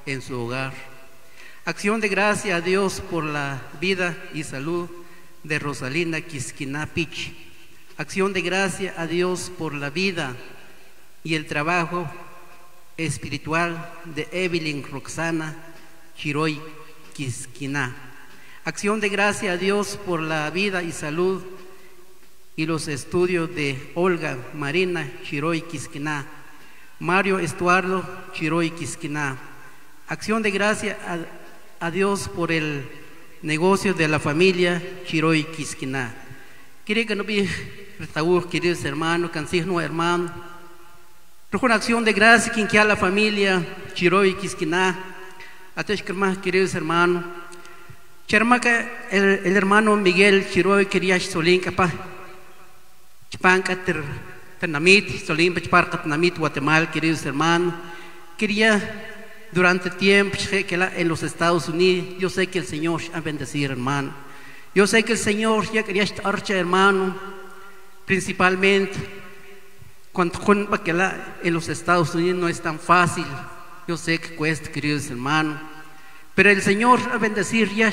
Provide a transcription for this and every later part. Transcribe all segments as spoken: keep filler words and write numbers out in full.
en su hogar. Acción de gracia a Dios por la vida y salud de Rosalinda Quisquina Pich. Acción de gracia a Dios por la vida y el trabajo espiritual de Evelyn Roxana Chiroy Quisquina. Acción de gracia a Dios por la vida y salud y los estudios de Olga Marina Chiroy Quisquina, Mario Estuardo Chiroy Quisquina. Acción de gracia a, a Dios por el negocio de la familia Chiroy Quisquina. Quiere que no vi restaur, queridos hermanos, cansino hermano. Una acción de gracia quien que a la familia Chiroy Quisquina. Atesh más queridos hermanos. Chermaca el, el hermano Miguel Chiroy quería solín capa. Chpanca ter Tanamit, solín Chparca Tanamit, Guatemala, queridos hermanos. Quería durante tiempo que en los Estados Unidos, yo sé que el Señor ha bendecido, hermano. Yo sé que el Señor ya quería estar, hermano, principalmente cuando en los Estados Unidos no es tan fácil. Yo sé que cuesta, queridos hermanos, pero el Señor ha bendecido ya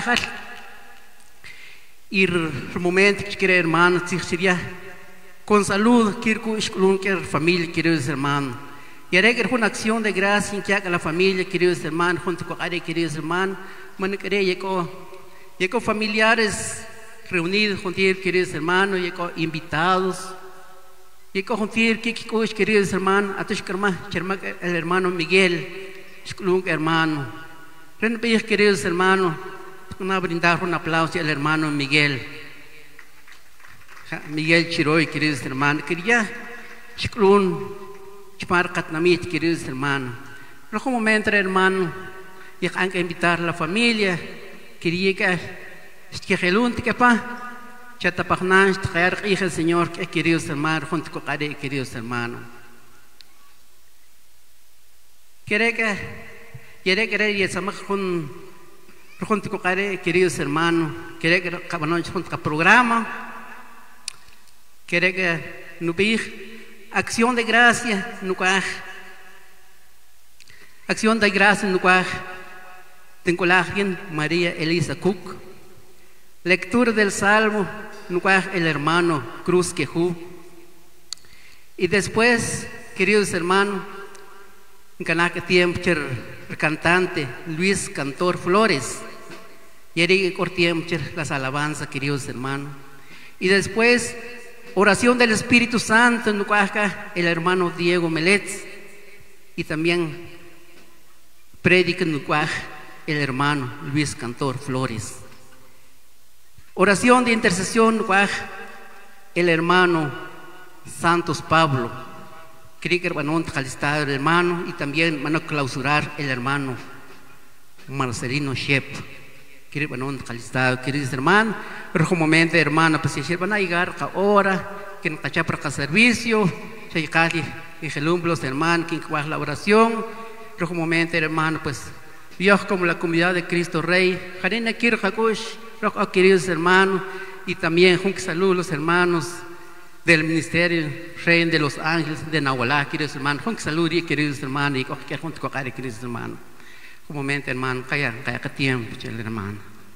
y el momento que quiere, hermano, sería con salud, quiero familia, queridos hermanos. Y haré que una acción de gracia en que haga la familia, queridos hermanos, junto con Ari, queridos hermanos, man quería llegó, llegó familiares reunidos junto a queridos hermanos, llegó invitados, llegó junto a queridos hermanos, a tus el hermano Miguel, hermano, queridos hermanos, a brindar un aplauso al hermano Miguel, Miguel Chiroy, queridos hermanos, quería Chmarcatnamit, queridos hermanos. En algún momento, hermano, y hay que invitar a la familia, quería que esquijelun, que pa, chatapagnan, traer hija el Señor, queridos hermanos, junto con Ari, queridos hermanos. Quiere que, quiere que y el con junto con Ari, queridos hermanos, quiere que cabanon junto con el programa, quiere que no vi. Acción de gracia, nucaj. Acción de gracia, nucaj. Tengo la María Elisa Cook. Lectura del Salmo, nucaj, el hermano Cruz Quejú. Y después, queridos hermanos, en canaca tiempo, el cantante Luis Cantor Flores. Y erigue por tiempo las alabanzas, queridos hermanos. Y después, oración del Espíritu Santo en Nucuaca, el hermano Diego Meletz. Y también predica en Nucuaca el hermano Luis Cantor Flores. Oración de intercesión Nucuaca, el hermano Santos Pablo. Krieger Banón Jalistado, el hermano. Y también van a clausurar el hermano Marcelino Shep. Quiere bueno, queridos hermanos, rojo momento, hermano, pues si van a llegar ahora, que no cacha para el servicio, se cali y los hermanos, que va la oración, rojo momento, hermano, pues Dios como la comunidad de Cristo Rey, Jarena Kir Hakush, rojo queridos hermanos, y también un saludo los hermanos del Ministerio Rey de los Ángeles de Nahualá, queridos hermanos, un saludo queridos hermanos, y que junto con queridos hermanos. Un momento, hermano, calla, calla, que tiempo, hermano.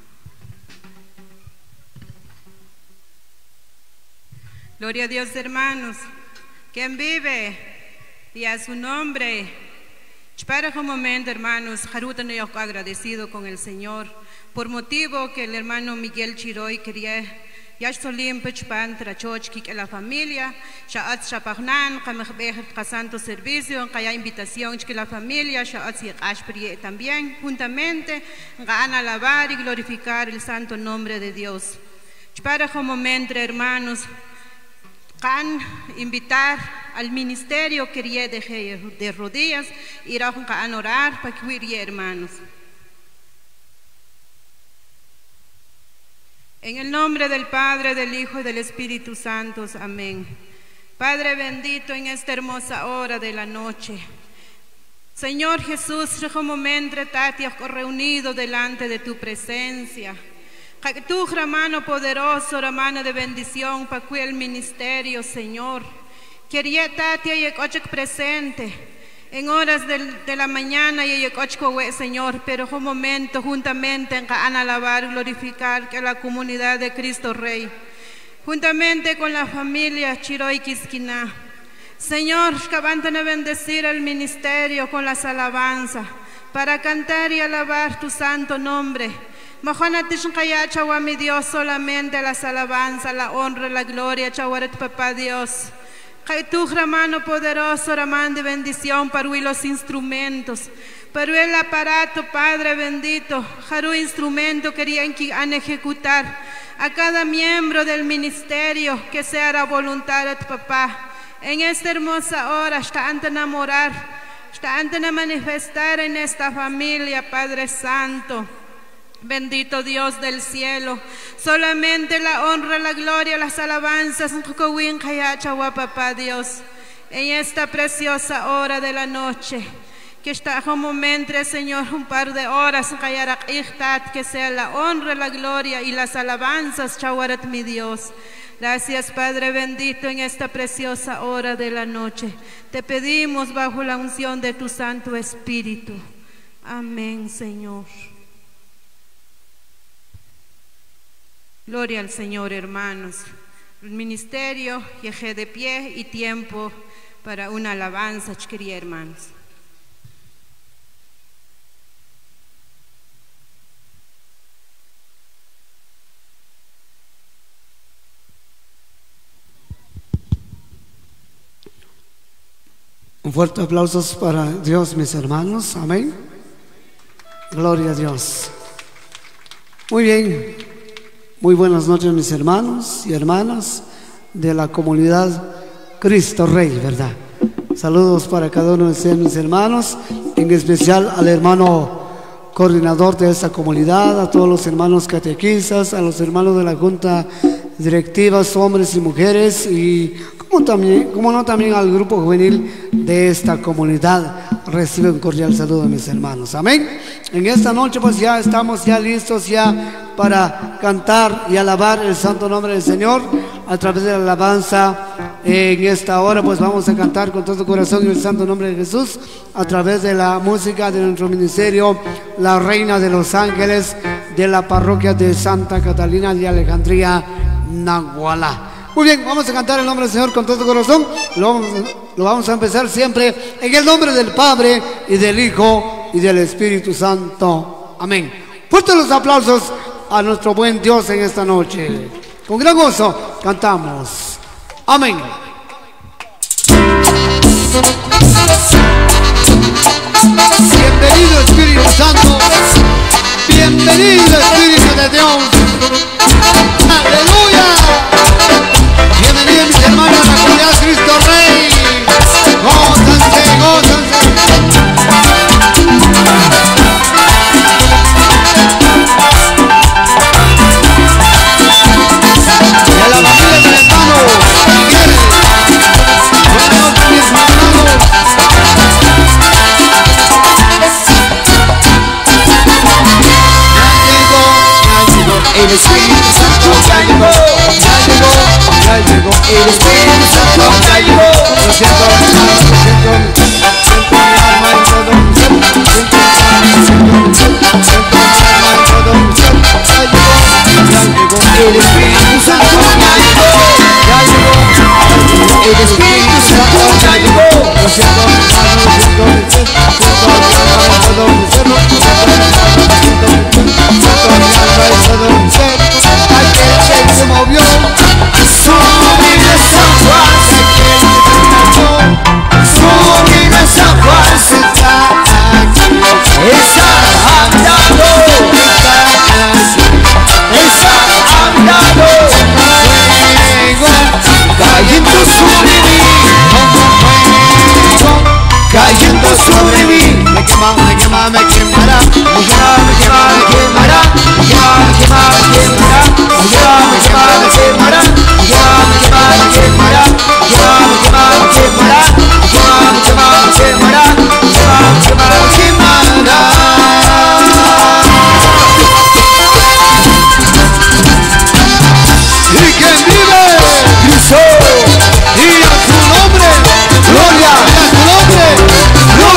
Gloria a Dios, hermanos. Quien vive y a su nombre. Espera un momento, hermanos. Jaruta no yo agradecido con el Señor por motivo que el hermano Miguel Chiroy quería. Ya solim pechpan trachoch que la familia, ya at chapagnan, kamehbeher santo servicio, kaya invitación que la familia, ya at ashprie también, juntamente, van a alabar y glorificar el santo nombre de Dios. Para un momento, hermanos, can invitar al ministerio quería de, de rodillas, ir a orar para que hermanos. En el nombre del Padre, del Hijo y del Espíritu Santo. Amén. Padre bendito, en esta hermosa hora de la noche. Señor Jesús, momento reunido delante de tu presencia. Tu mano poderoso, mano de bendición para que el ministerio, Señor. Quería tatia y presente en horas de, de la mañana, y Señor, pero un momento juntamente en alabar, glorificar que la comunidad de Cristo Rey, juntamente con la familia Chiroy Quisquiná. Señor, que van a bendecir el ministerio con las alabanzas, para cantar y alabar tu santo nombre. Chawa, mi Dios, solamente las alabanzas, la honra, la gloria, Chawaret, papá Dios. Tu mano poderoso, ramán de bendición para los instrumentos, para el aparato, Padre bendito, Haru instrumento querían que han ejecutar a cada miembro del ministerio, que sea la voluntad de tu papá. En esta hermosa hora, está ante enamorar, está ante manifestar en esta familia, Padre Santo. Bendito Dios del cielo, solamente la honra, la gloria, las alabanzas, papá Dios, en esta preciosa hora de la noche, que está como momento, Señor, un par de horas, que sea la honra, la gloria y las alabanzas, chawarat mi Dios. Gracias, Padre bendito, en esta preciosa hora de la noche. Te pedimos bajo la unción de tu Santo Espíritu. Amén, Señor. Gloria al Señor, hermanos. El ministerio, llegué de pie y tiempo para una alabanza, queridos hermanos. Un fuerte aplauso para Dios, mis hermanos. Amén. Gloria a Dios. Muy bien. Muy buenas noches, mis hermanos y hermanas de la comunidad Cristo Rey, ¿verdad? Saludos para cada uno de ustedes, mis hermanos, en especial al hermano coordinador de esta comunidad, a todos los hermanos catequistas, a los hermanos de la junta directiva, hombres y mujeres, y como, también, como no también al grupo juvenil de esta comunidad. Recibe un cordial saludo, mis hermanos. Amén. En esta noche pues ya estamos ya listos ya para cantar y alabar el santo nombre del Señor a través de la alabanza. En esta hora pues vamos a cantar con todo corazón el santo nombre de Jesús a través de la música de nuestro ministerio, la Reina de los Ángeles, de la parroquia de Santa Catalina de Alejandría, Nagualá. Muy bien, vamos a cantar el nombre del Señor con todo corazón. Lo vamos, lo vamos a empezar siempre en el nombre del Padre y del Hijo y del Espíritu Santo. Amén. Fuertes los aplausos a nuestro buen Dios en esta noche. Con gran gozo cantamos. Amén. Bienvenido Espíritu Santo. Bienvenido Espíritu de Dios. Aleluya. Bienvenidos mis hermanos a la comunidad Cristo Rey. Gózanse, gózanse. Y a la familia del hermano Miguel. Buenas noches mis hermanos. El Espíritu Santo ya llegó, ya llegó, ya llegó. El Espíritu Santo ya llegó. Lo siento, lo siento, siento mi alma y todo mi ser. Siento mi alma, siento mi ser. Siento mi alma y todo mi ser. Ya llegó, ya llegó. El Espíritu Santo ya llegó, ya llegó, ya llegó. El Espíritu Santo ya llegó. Lo siento mi alma, lo siento mi ser. Siento mi alma y todo mi ser. Siento mi alma, siento mi ser. Siento mi alma y todo mi ser. Aquel que se movió sobre San Juan, aquel que cantó sobre San Juan se está aquí, está andando, está aquí, está andando, fuego cayendo sobre mí, como fuego cayendo sobre mí. Me quema, me quema, me quemará, me quema, me quema, me quemará, me quema, me quema, me quemará, me quema, me quema, me quemará, me quema, me quema, me quemará, me quema, me quema, me quemará, me quema, me quema, me quemará, me quema, me quema, me quemará. Y que vive Cristo y a su nombre, gloria a su nombre, gloria.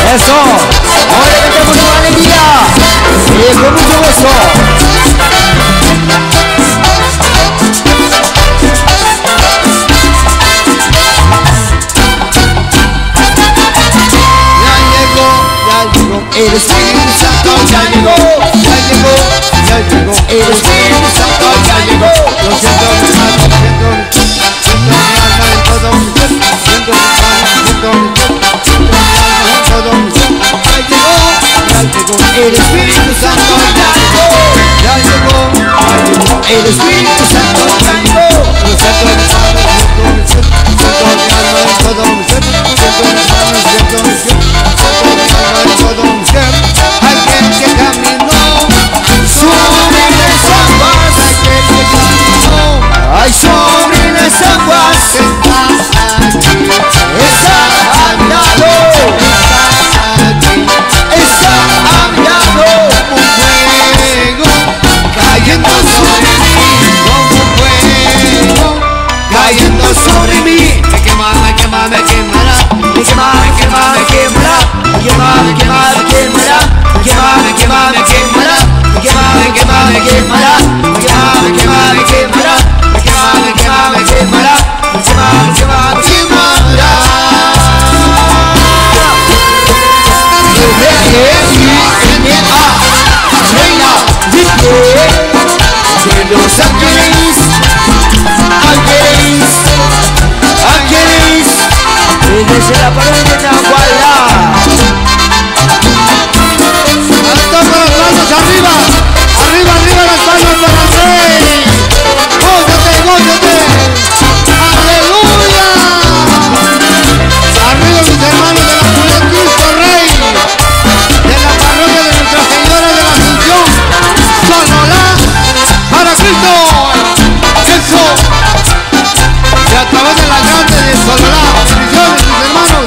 Eso. Ahora cantamos con alegría y con mucho gozo. El Espíritu Santo ya llegó, ya llegó, ya llegó. El Espíritu Santo ya llegó. Lo siento mi alma, siento, siento mi alma en todo mi ser. Siento mi alma, siento mi ser. Siento mi alma en todo mi ser. Ya llegó, ya llegó. El Espíritu Santo ya llegó, ya llegó, ya llegó. El Espíritu Santo ya llegó. Lo siento mi alma, siento mi ser. Siento mi alma en todo mi ser. Siento mi alma, siento mi ser. Siento mi alma en todo mi ser. Aquel que caminó sobre las aguas, aquel que caminó ay, sobre las aguas, está aquí, está a mi lado, está a mi lado, un fuego cayendo sobre mí, como un fuego cayendo sobre mí, me quema, me quema, me quemará, me quema, me quema, me quemará, me quema, me quema, me quemará, me quema, me quema, me quemará, me quema, me quema, me quemará, me quema, me quema, me quemará, me quema, me quema, me quemará, me quema, me quema, me quemará. Reina, vive de los ángeles, ángeles, ángeles, desde la pared de Nahualá. Arriba, arriba, arriba las palmas para el Rey. Gózate, gózate. Aleluya. Arriba mis hermanos de la Comunidad Cristo Rey, de la parroquia de Nuestra Señora de la Asunción, Sonolá, para Cristo. Eso. Y a través de la grande de Sonolá, bendiciones mis hermanos.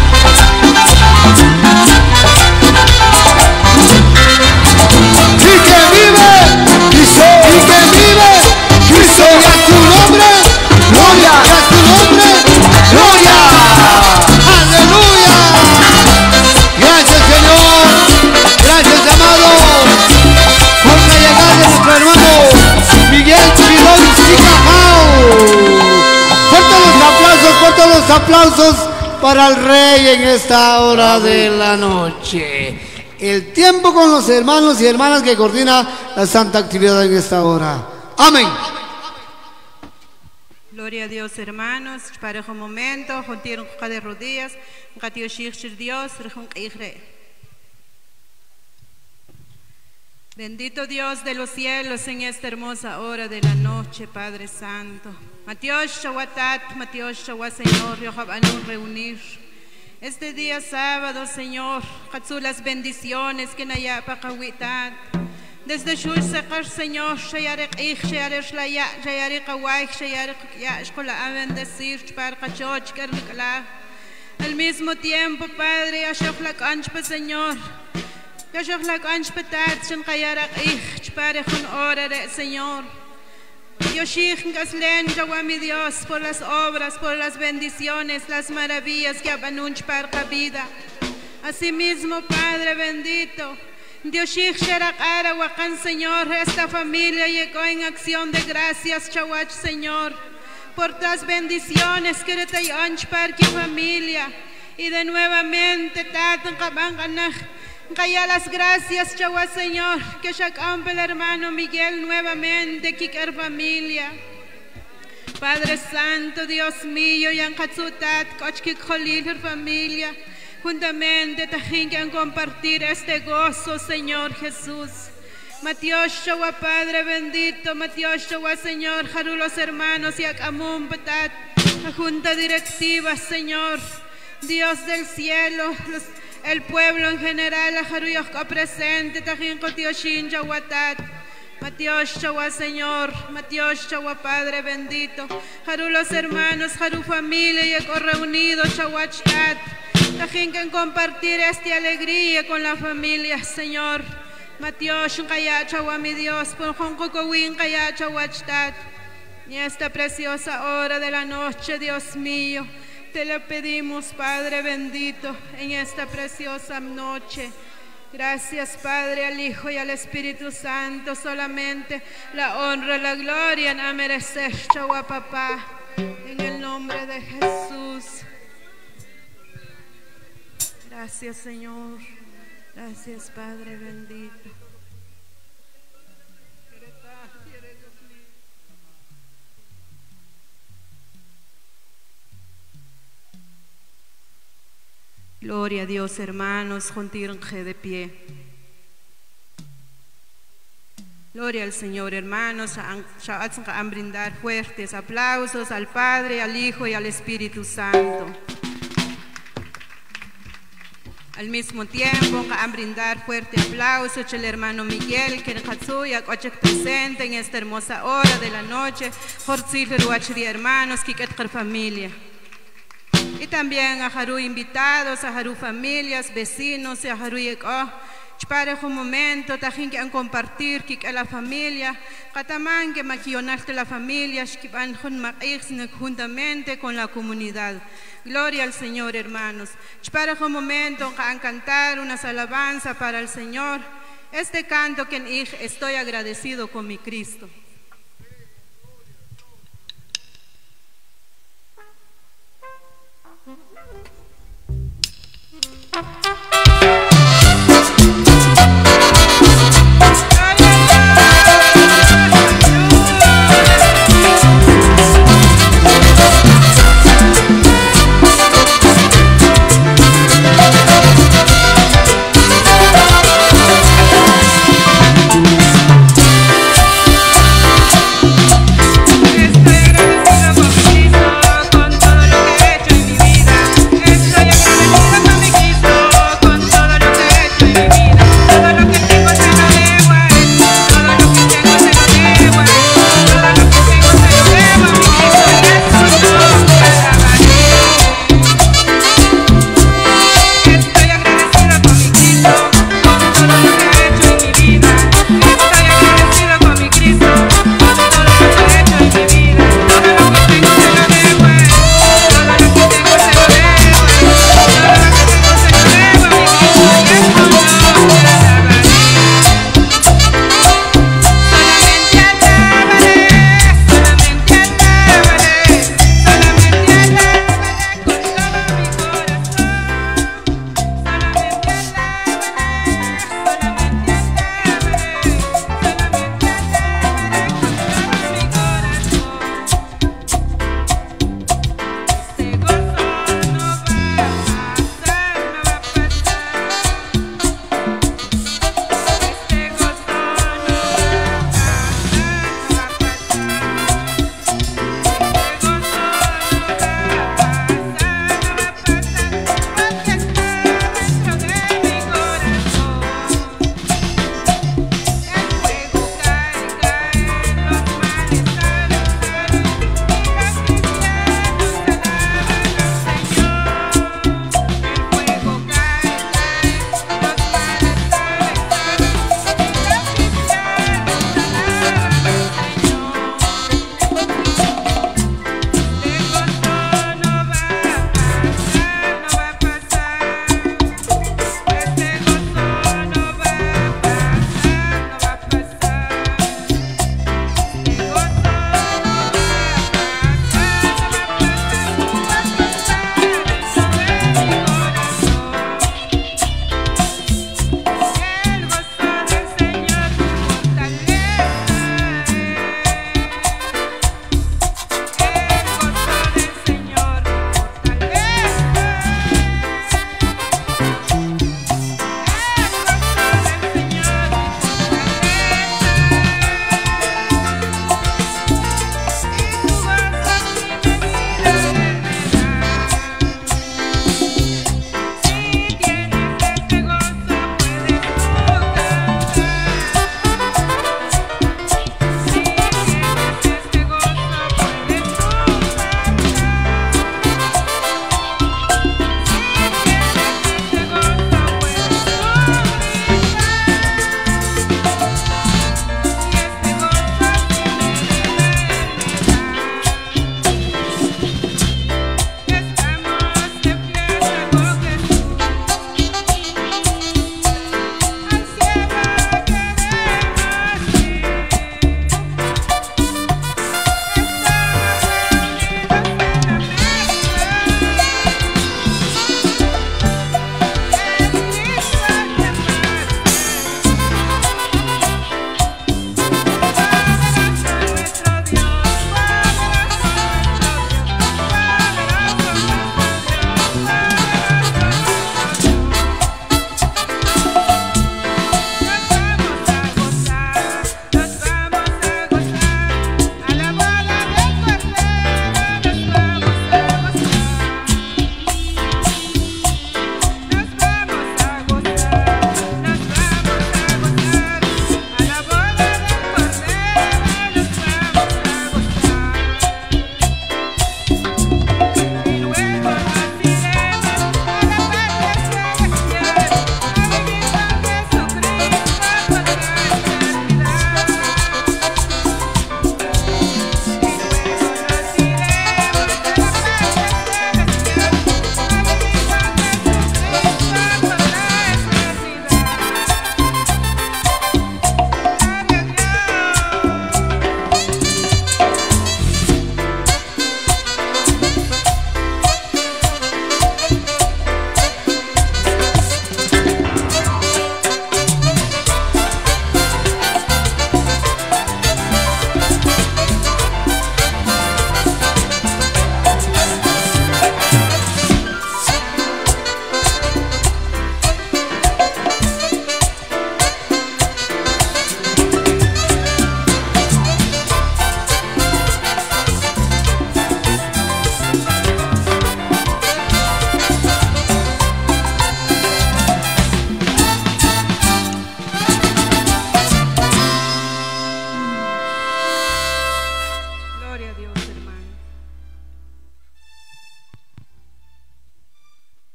Y que vive Cristo, y que vive Cristo, y a su nombre, gloria, y a su nombre, gloria, aleluya. Gracias Señor, gracias amado, por la llegada de nuestro hermano Miguel Chirón Sicajao. Fuertes los aplausos, fuertes los aplausos para el Rey en esta hora de la noche. El tiempo con los hermanos y hermanas que coordina la santa actividad en esta hora. Amén. Gloria a Dios, hermanos. Para un momento, juntar de rodillas, Dios, bendito Dios de los cielos en esta hermosa hora de la noche, Padre Santo. Matios Shawatat, Matios Shawa Señor, Yohabanun reunir. Este día sábado, Señor, Hatsu las bendiciones que naya pakawitat. Desde Shul Sekar, Señor, Shayarek Ich, Shayarek Shlaya, Shayarek Awaik, Shayarek Yash, con la bendecir, para Kachoch, Kernikala. Al mismo tiempo, Padre, Yashoflak Anchpa, Señor, Yashoflak Anchpa Tat, Shankayarek Ich, para con hora, Señor. Yoshich Gaslen, Yahweh mi Dios, por las obras, por las bendiciones, las maravillas que abanunch para vida. Asimismo, Padre bendito, Yoshich Sherakara, Wakan, Señor, esta familia llegó en acción de gracias, Chawach, Señor, por las bendiciones que te hay para tu familia. Y de nuevamente, Tatan Kabanganaj. Calla las gracias, Chagua Señor, que Shacampa el hermano Miguel nuevamente, Kikar familia. Padre Santo, Dios mío, Yankatsutat, Kochkik Jolil, familia, juntamente Tajinkan compartir este gozo, Señor Jesús. Matios Chagua, Padre bendito, Matios Chagua, Señor, Jaru los hermanos, Yakamum Patat, la junta directiva, Señor, Dios del cielo, los el pueblo en general, la Jaruyosca presente, Tajin Kotioshin, Yahuatat, Matios Chagua, Señor, Matios Chagua, Padre bendito, Jaru los hermanos, Jaru familia y eco reunido, Chahuachtat, Tajin que compartir esta alegría con la familia, Señor, Matios Kaya Chagua, mi Dios, por Jonkokowin Kaya Chahuachtat, y esta preciosa hora de la noche, Dios mío, Te lo pedimos, Padre bendito, en esta preciosa noche. Gracias, Padre, al Hijo y al Espíritu Santo. Solamente la honra, la gloria, no mereces, Chagua Papá, en el nombre de Jesús. Gracias, Señor. Gracias, Padre bendito. Gloria a Dios, hermanos, juntírense de pie. Gloria al Señor, hermanos. A brindar fuertes aplausos al Padre, al Hijo y al Espíritu Santo. Al mismo tiempo, a brindar fuerte aplauso al hermano Miguel, que es presente en esta hermosa hora de la noche. Por hermanos, que es familia. Y también a Haru invitados, a Haru familias, vecinos, a Haru oh, para un momento, también que han compartir que la familia, Catamán que maquillonarte la familia, que van juntamente con la comunidad. Gloria al Señor, hermanos. Para un momento que han cantar unas alabanzas para el Señor. Este canto que estoy agradecido con mi Cristo.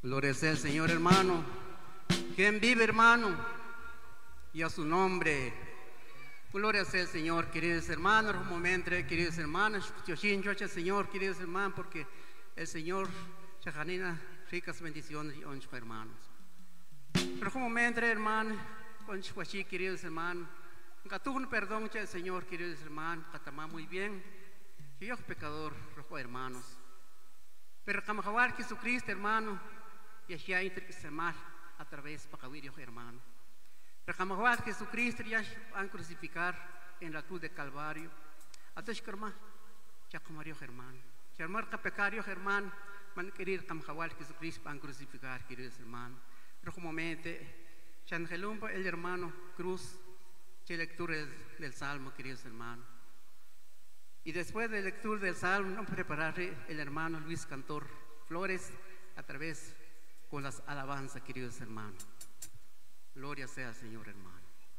Gloria sea el Señor, hermano. ¿Quién vive, hermano? Y a su nombre. Gloria sea el Señor, queridos hermanos. Un momento, queridos hermanos. Señor, queridos hermanos, porque el Señor, Shajanina, ricas bendiciones y honra, hermanos. Pero un momento, hermano, queridos hermanos. Catún perdón, Señor, queridos hermanos. Catamá muy bien. Que yo, pecador, rojo, hermanos. Pero Kamahawar Jesucristo, hermano. Y así hay que mal a través de Pacawir, hermano. Pero Kamahawar Jesucristo ya van a crucificar en la cruz de Calvario. Atos kerma, ya como hermano. Hermano, pecario, hermano. Man querer Kamahawar Jesucristo van a crucificar, queridos hermanos. Pero un momento, Changelumpa, el hermano Cruz. Que lectura del Salmo, queridos hermanos. Y después de la lectura del Salmo, vamos a preparar el hermano Luis Cantor Flores a través con las alabanzas, queridos hermanos. Gloria sea al Señor, hermano.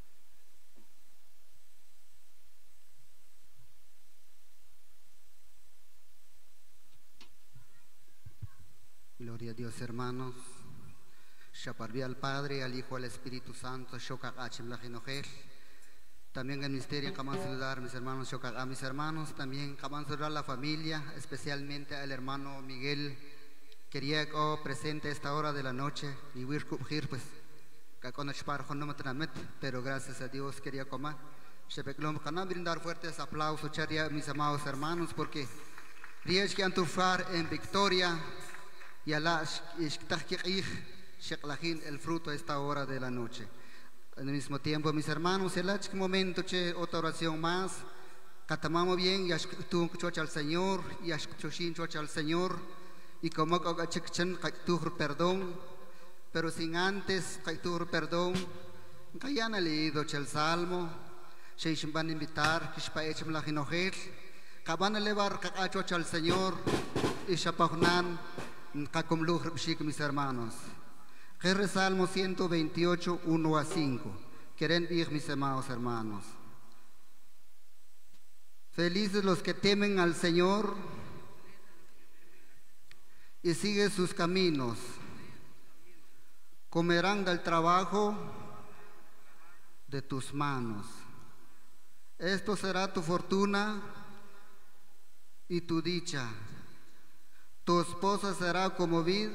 Gloria a Dios, hermanos. Shaparvi al Padre, al Hijo, al Espíritu Santo. Shokak Achim Lajinojel. También el ministerio que vamos a saludar, mis hermanos, a mis hermanos, también vamos a saludar a la familia, especialmente al hermano Miguel, quería que oh, presente a esta hora de la noche, y pues, pero gracias a Dios quería comer. Van brindar fuertes aplausos, mis amados hermanos, porque días que han triunfar en victoria, y Allah el fruto a esta hora de la noche. Al mismo tiempo, mis hermanos, el momento, che, otra oración más. Catamamos bien, ya tú chocha al Señor, ya chochin chocha al Señor, y como que perdón, pero sin antes, perdón, que ya han leído el Salmo, se van a invitar, que se echem la jinojel, que van a elevar chocha al Señor, y shapahnan, que como mis hermanos. Salmo ciento veintiocho, uno a cinco. Quieren ir, mis amados hermanos. Felices los que temen al Señor y siguen sus caminos. Comerán del trabajo de tus manos. Esto será tu fortuna y tu dicha. Tu esposa será como vid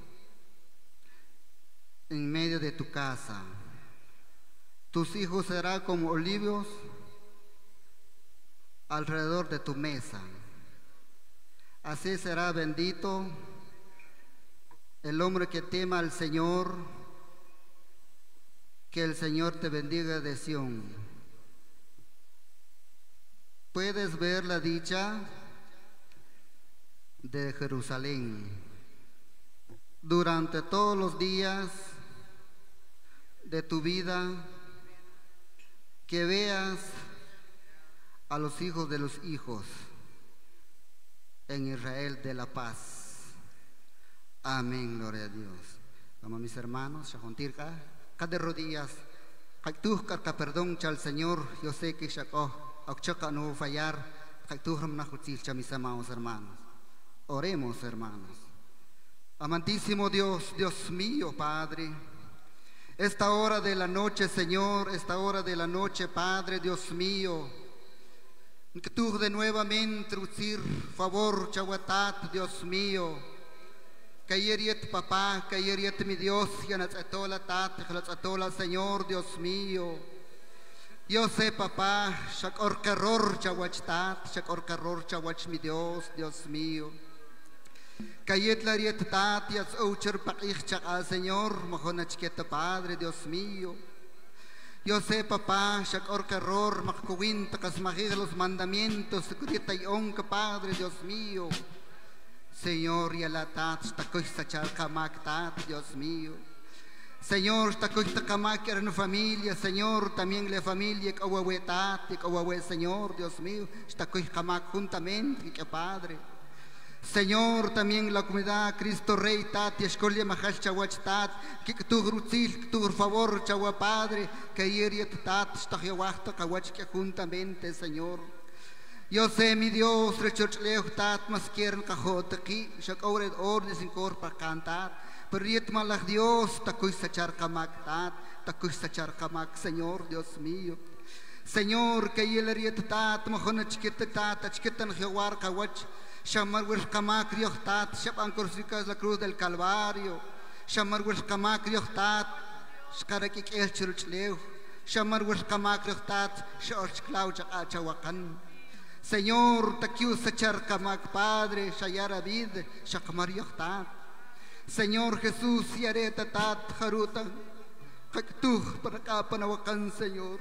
en medio de tu casa. Tus hijos serán como olivos alrededor de tu mesa. Así será bendito el hombre que tema al Señor. Que el Señor te bendiga de Sión. Puedes ver la dicha de Jerusalén durante todos los días de tu vida, que veas a los hijos de los hijos en Israel de la paz. Amén, gloria a Dios. Vamos, mis hermanos, shajontirka, cada rodillas, ka perdón al Señor. Yo sé que shako, akchaka no fallar, kaktuhram na jutzilcha, mis amados hermanos. Oremos, hermanos. Amantísimo Dios, Dios mío, Padre, esta hora de la noche, Señor, esta hora de la noche, Padre, Dios mío, que tú de nuevamente trucir favor, chaguatat, Dios mío, que ayer yet papá, que ayer yet mi Dios, que nos atola tat, que nos atola Señor, Dios mío. Yo sé, papá, shakor carror chaguachtat, shakor carror chaguach mi Dios, Dios mío. Kayet la riet tatias oucher pakich al Señor, mojonachqueta Padre, Dios mío. Yo sé, papá, shakor carror, makkuwin takas magig los mandamientos, securietayón que Padre, Dios mío. Señor, y la tat, takoy sachal kamak tat, Dios mío. Señor, takoy takamak en familia, Señor, también la familia que awawe tat, que awawe Señor, Dios mío, takoy kamak juntamente, que Padre. Señor, también la comunidad Cristo Rey Tat, Escolia Mahash Chawach Tat, que tu grutzil, que tu favor, Chagua Padre, que ayer Tat, Stajiawachta, Kawach, que juntamente, Señor. Yo sé, mi Dios, Rechurch Leo Tat, más quieren cajot aquí, Shakoured orden sin cor para cantar, Perriet malah Dios, takuy sa charcamak tat, takuy sa charcamak, Señor Dios mío. Señor, que el riet tat, mojona chiquita tat, chiquitan jewar kawach, shamar wilkamak rioch tat, shaban corsikas la cruz del Calvario, shamar wilkamak rioch tat, shkarakik el churchleu, shamar wilkamak rioch tat, shorch klauch achawakan. Señor, takiu sa charcamak Padre, shayara vid, shakmar rioch tat. Señor Jesús, yareta tat, haruta, kaktuh para kapanawakan, Señor.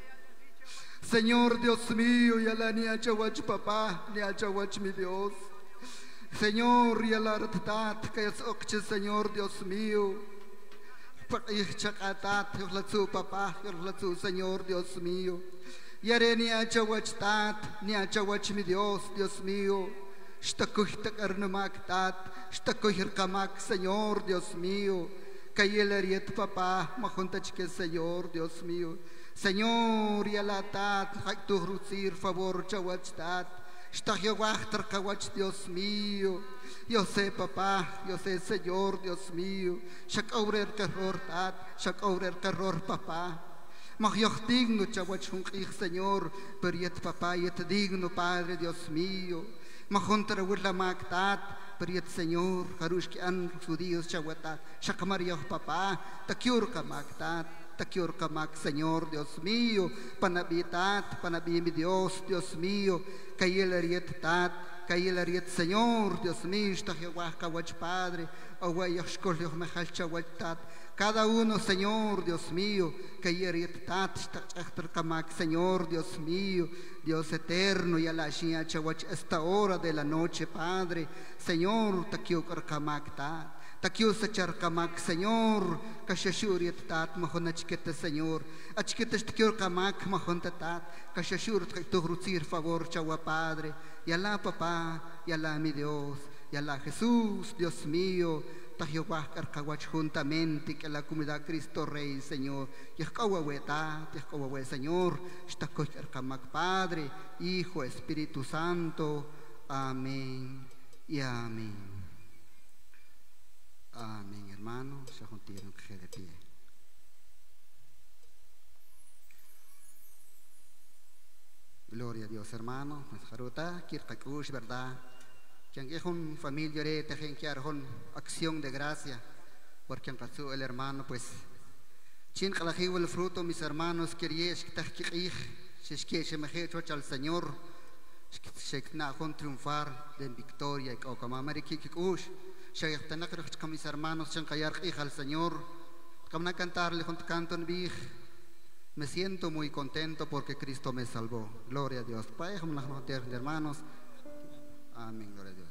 Señor Dios mío, y ala ni achawach papá, ni achawach mi Dios. Señor, y ala ratat, que es okche, Señor Dios mío. Pakih chakatat, yurlatsu papá, yurlatsu, Señor Dios mío. Y are ni achawach tat, ni achawach mi Dios, Dios mío. Shtakuh takarnamak tat, shtakuh kamak, Señor Dios mío. Kayelariet papá, majuntachke, Señor Dios mío. Señor, y a la tat, hay tu rucir favor, chawachtat, está yo guachtar kawach, Dios mío. Yo sé, papá, yo sé, Señor, Dios mío. Shak obrer carror tat, shak obrer carror, papá. Mag yo digno, chawach hunkich, Señor, pero yet papá, yet digno, Padre, Dios mío. Mag juntar a la magtat, pero yet, Señor, harushki an judíos, chawatat, shak mario, papá, takyur kamagtat. Takior kamak, Señor Dios mío, panabitat, panabi mi Dios, Dios mío, kayelariet tat, kayelariet Señor, Dios mío, shtajehuah kawach Padre, awayashkolioh mehalchawach tat, cada uno, Señor Dios mío, kayelariet tat, shtachachtar kamak, Señor Dios mío, Dios eterno, y a la shia chawach esta hora de la noche, Padre, Señor, takior kamak tat. Takiu sa charkamak, Señor, kashashuriet tat, mahon achkete, Señor, achkete shtikior kamak, mahon tat, kashashur tuhruzir favor, chawa Padre, y alá papá, y alá mi Dios, y alá Jesús, Dios mío, tahiobah karkawach juntamente, que la comunidad Cristo Rey, Señor, yahkawahueta, yahkawahuet, Señor, shtakoy karkamak, Padre, Hijo, Espíritu Santo, amén y amén. Amén, hermano. Se juntieron que de pie. Gloria a Dios, hermano. Jaruta, kirkakush, verdad. Quien es un familia de tejen que arjon acción de gracia. Porque en caso el hermano, pues, chin kalajivo el fruto, mis hermanos, querías que tajkij, si es que se me hecho al Señor, se na con triunfar de victoria y como amarikikush. Con mis hermanos, al Señor, como cantarle junto canto en vij, me siento muy contento porque Cristo me salvó. Gloria a Dios. Padre, hermanos. Amén, gloria a Dios.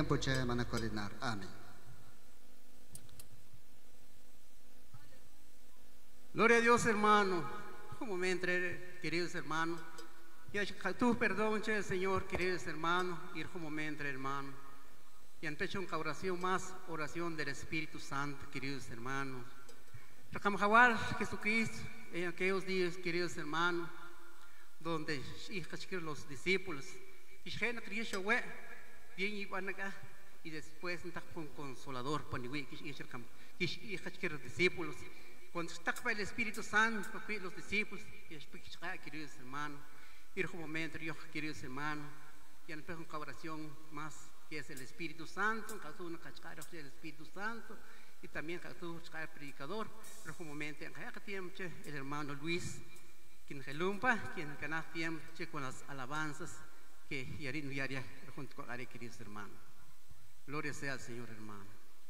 tiempo che van a coordinar. Amén. Gloria a Dios, hermano. Como me entre, queridos hermanos. Y tú perdón, che, Señor, queridos hermanos. Y como me entre, hermano. Y han hecho una oración más, oración del Espíritu Santo, queridos hermanos. Recamjawar Jesucristo en aquellos días, queridos hermanos, donde los discípulos bien iban acá y después un consolador para los discípulos. Cuando está el Espíritu Santo, los discípulos, queridos hermanos, y en un momento, queridos hermanos, y han una oración más, que es el Espíritu Santo, una cachcara del Espíritu Santo, y también el predicador. En un momento, el hermano Luis, quien relumpa, quien gana tiempo con las alabanzas que yarin diaria junto con Ari, queridos hermanos. Gloria sea al Señor, hermano.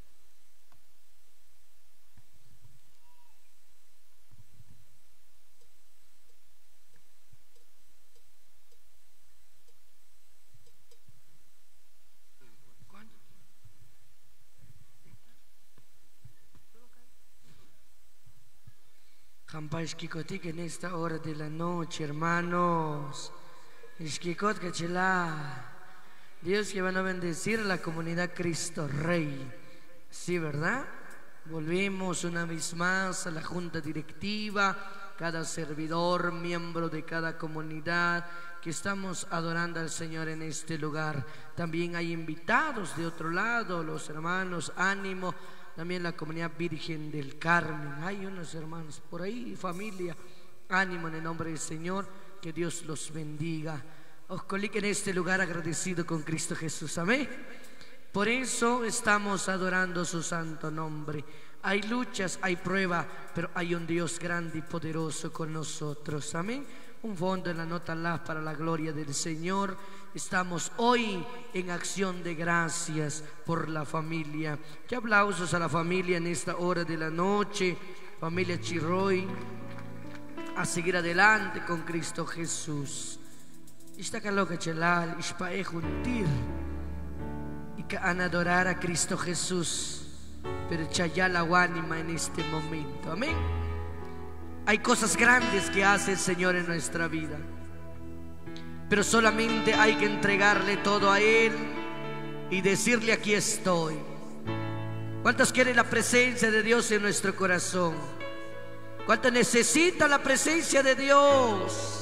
Campa Ishkikotik en esta hora de la noche, hermanos. Ishkikot Kachela. Dios que van a bendecir a la comunidad Cristo Rey. Sí, ¿verdad? Volvemos una vez más a la junta directiva, cada servidor, miembro de cada comunidad, que estamos adorando al Señor en este lugar. También hay invitados de otro lado, los hermanos, ánimo. También la comunidad Virgen del Carmen. Hay unos hermanos por ahí, familia. Ánimo en el nombre del Señor. Que Dios los bendiga. Os colique en este lugar agradecido con Cristo Jesús. Amén. Por eso estamos adorando su santo nombre. Hay luchas, hay pruebas, pero hay un Dios grande y poderoso con nosotros. Amén. Un fondo en la nota la para la gloria del Señor. Estamos hoy en acción de gracias por la familia. Que aplausos a la familia en esta hora de la noche. Familia Chiroy, a seguir adelante con Cristo Jesús. Esta caloca chelal, ispae juntir y que han adorar a Cristo Jesús, pero chayala guánima en este momento. Amén. Hay cosas grandes que hace el Señor en nuestra vida, pero solamente hay que entregarle todo a Él y decirle: aquí estoy. ¿Cuántos quieren la presencia de Dios en nuestro corazón? ¿Cuántos necesitan la presencia de Dios?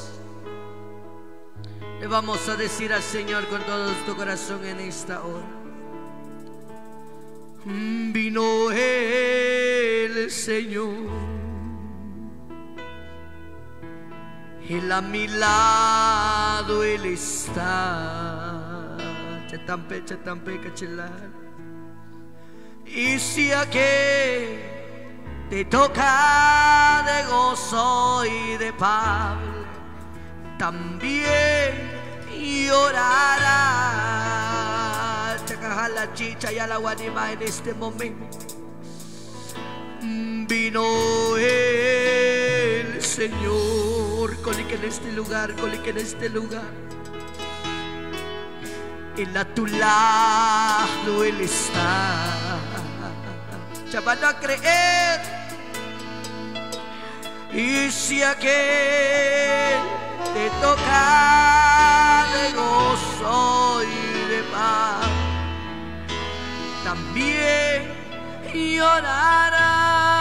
Le vamos a decir al Señor con todo tu corazón en esta hora: vino el Señor, Él a mi lado, Él está. Chetampe, chetampe, cachelar. Y si a que te toca de gozo y de paz, también llorará. Chacaja la chicha y a la guanima en este momento. Vino el Señor, colique en este lugar, colique en este lugar. Él a tu lado, Él está. Ya van a creer. Y si aquel te toca de gozo y de paz, también llorará.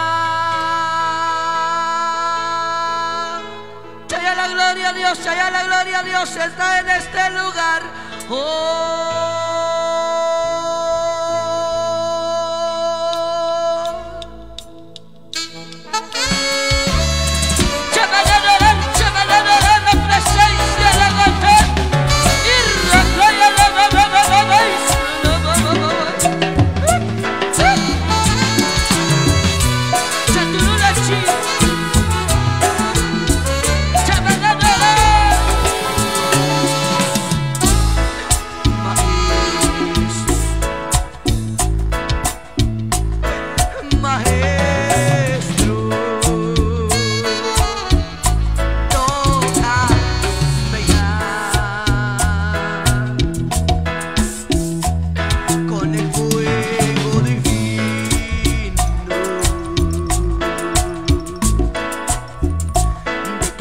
Chaya la gloria a Dios, chaya la gloria a Dios, está en este lugar. Oh.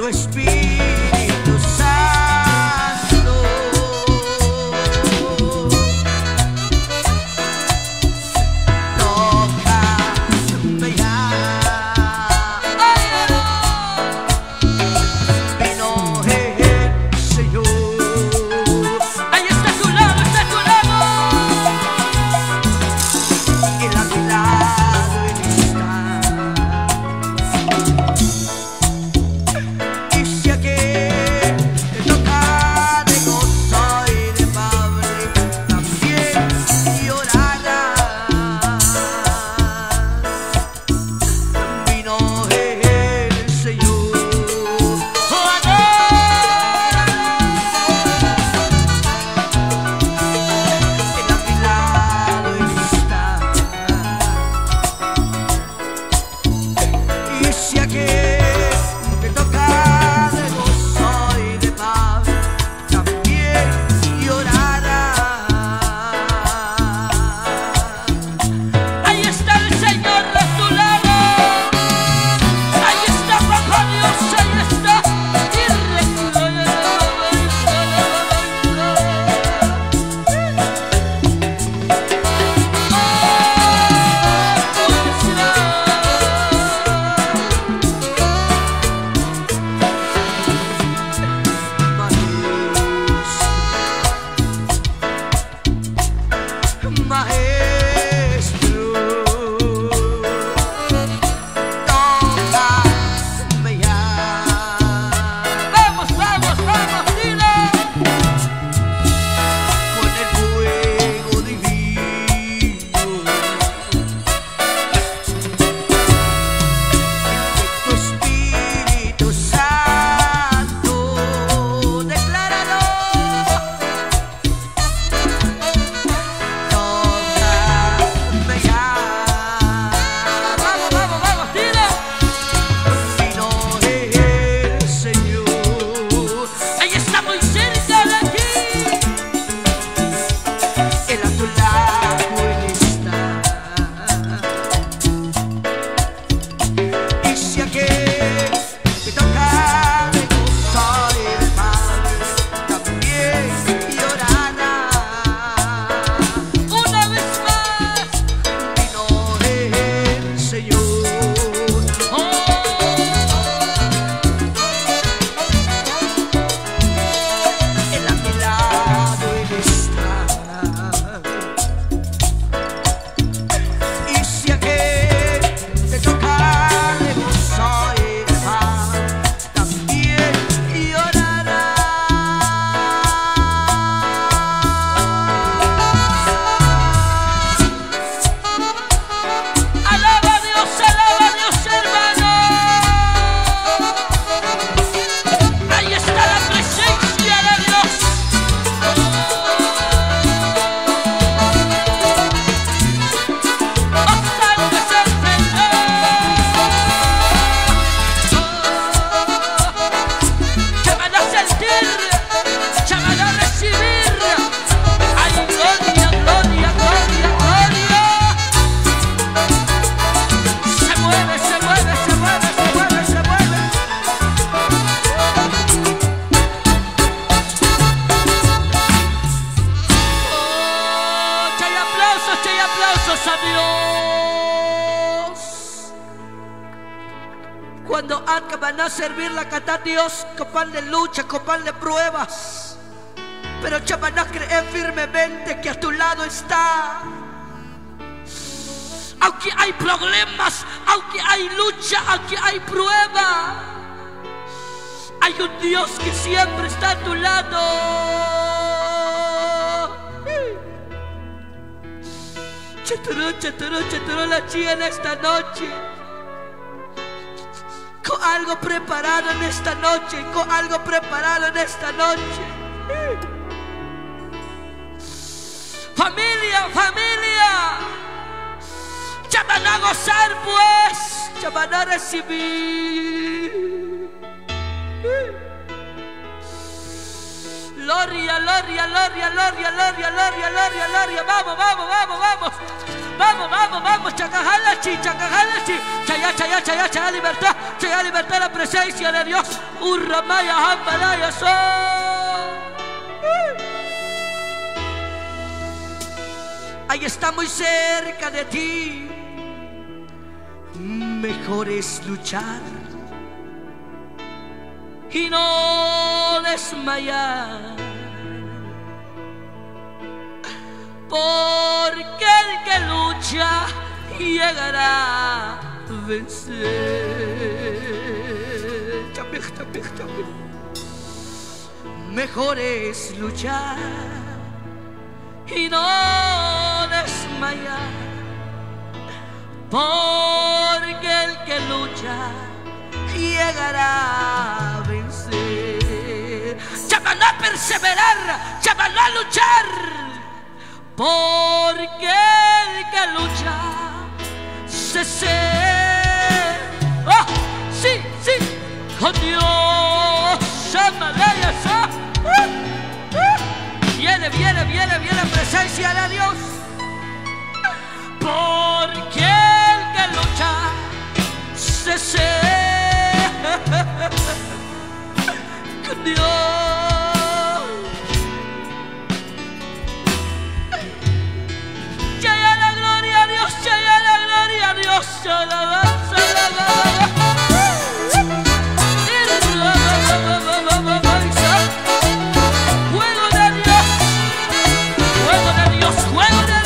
Espíritu Santo. Tócame ya. Vino el Señor. Ahí está a tu lado, está a tu lado. Él a mi lado Él está. Y si aquel te toca de gozo y de amable, también llorará. Vino el Señor. Oh, adóralo. Él a mi lado Él está. Y si aquel te toca de gozo y de paz, también llorará. Ahí está el Señor de tu lado. Ahí está Papá Dios, ahí está. Y Maestro, tócame ya. Vamos, vamos, vamos, dile. Con el fuego divino de tu Espíritu Santo, decláralo. Tócame ya. Vamos, vamos, vamos, dile. Vino el Señor. Ahí está muy cerca de aquí. Él a tu lado Él está. Y si aquel te toca de gozo y de paz, también llorará. Una vez más vino el Señor. Oh. Él a mi lado Él está. Y si aquel te toca de gozo y de paz, también llorará. Alaba a Dios, alaba a Dios, hermano. Ahí está la presencia de Dios. Oh, santo es el Señor. Se van a sentir, se van a recibir. Ay, gloria, gloria, gloria, gloria. Se mueve, se mueve, se mueve, se mueve, se mueve. Oh, chay aplausos, chay aplausos a Dios. Cuando van a servir la cata Dios con pan de lucha, con pan de pruebas, pero ya van a creer firmemente que a tu lado está. Aunque hay problemas, aunque hay lucha, aunque hay prueba, hay un Dios que siempre está a tu lado. Cheturo, cheturo, cheturo la chía en esta noche. Con algo preparado en esta noche, con algo preparado en esta noche. Familia, familia, ya van a gozar pues, ya van a recibir. Gloria, gloria, gloria, gloria, gloria, gloria, gloria, gloria. Vamos, vamos, vamos, vamos. Vamos, vamos, vamos, chacajalachi, chacajalachi. Chaya, chaya, chaya, chaya, libertad. Chaya, libertad, la presencia de Dios. Urramaya, hambalaya, so. Ahí está muy cerca de ti. Mejor es luchar y no desmayar, porque el que lucha llegará a vencer. También, también, también. Mejor es luchar y no desmayar, porque el que lucha llegará a vencer. Llámalo a perseverar, llámalo a luchar, porque el que lucha se sé. ¡Oh! Sí, sí, con Dios. Llámale a esa. Viene, viene, viene, viene presencia de Dios. Porque el que lucha se sé con Dios. Llega la gloria a Dios, llega la gloria a Dios, alabanza, alabanza. Juego de Dios, juego de Dios, juego de Dios.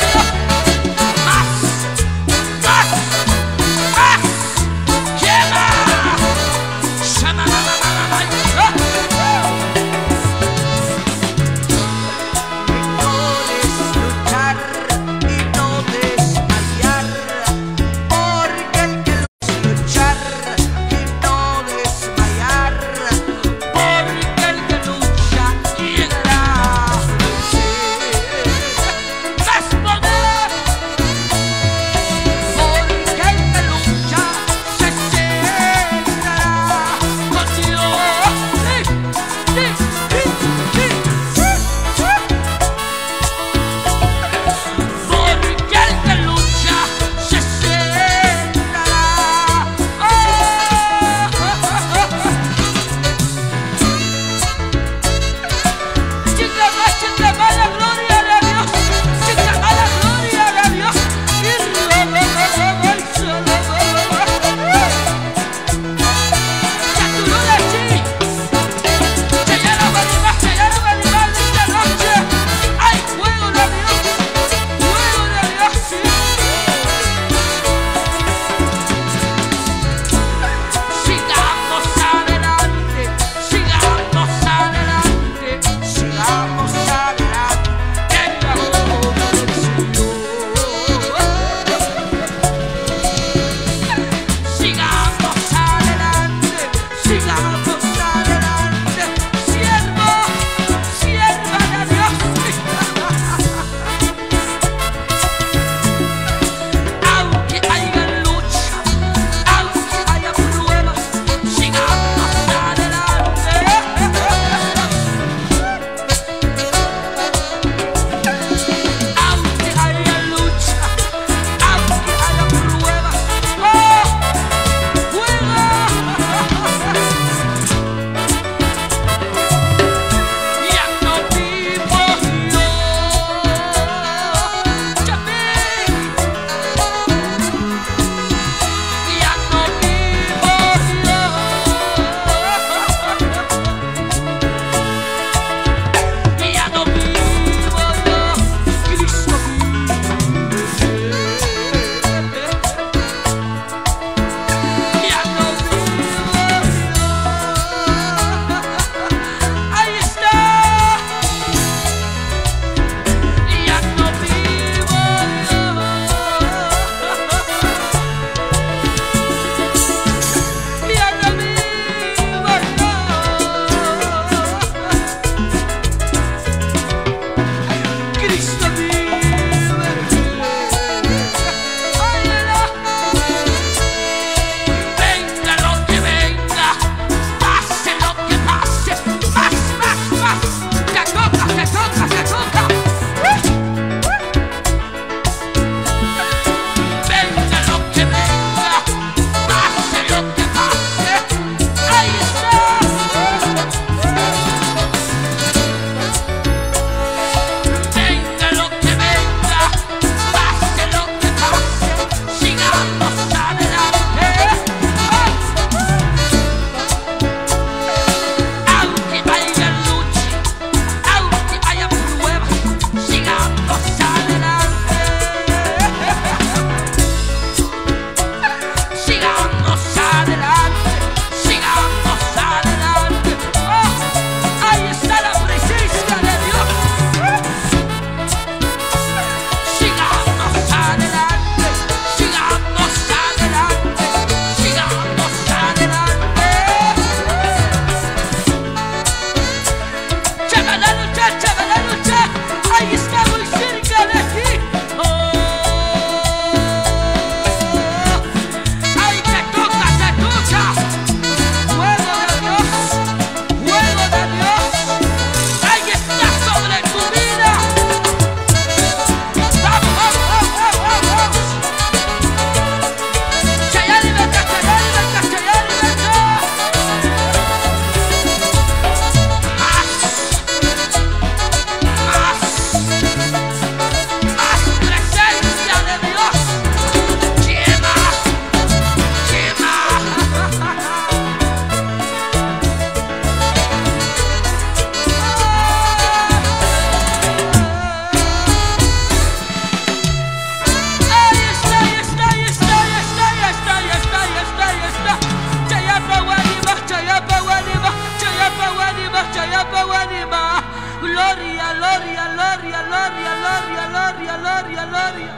Gloria, gloria, gloria, gloria, gloria, gloria, gloria, gloria.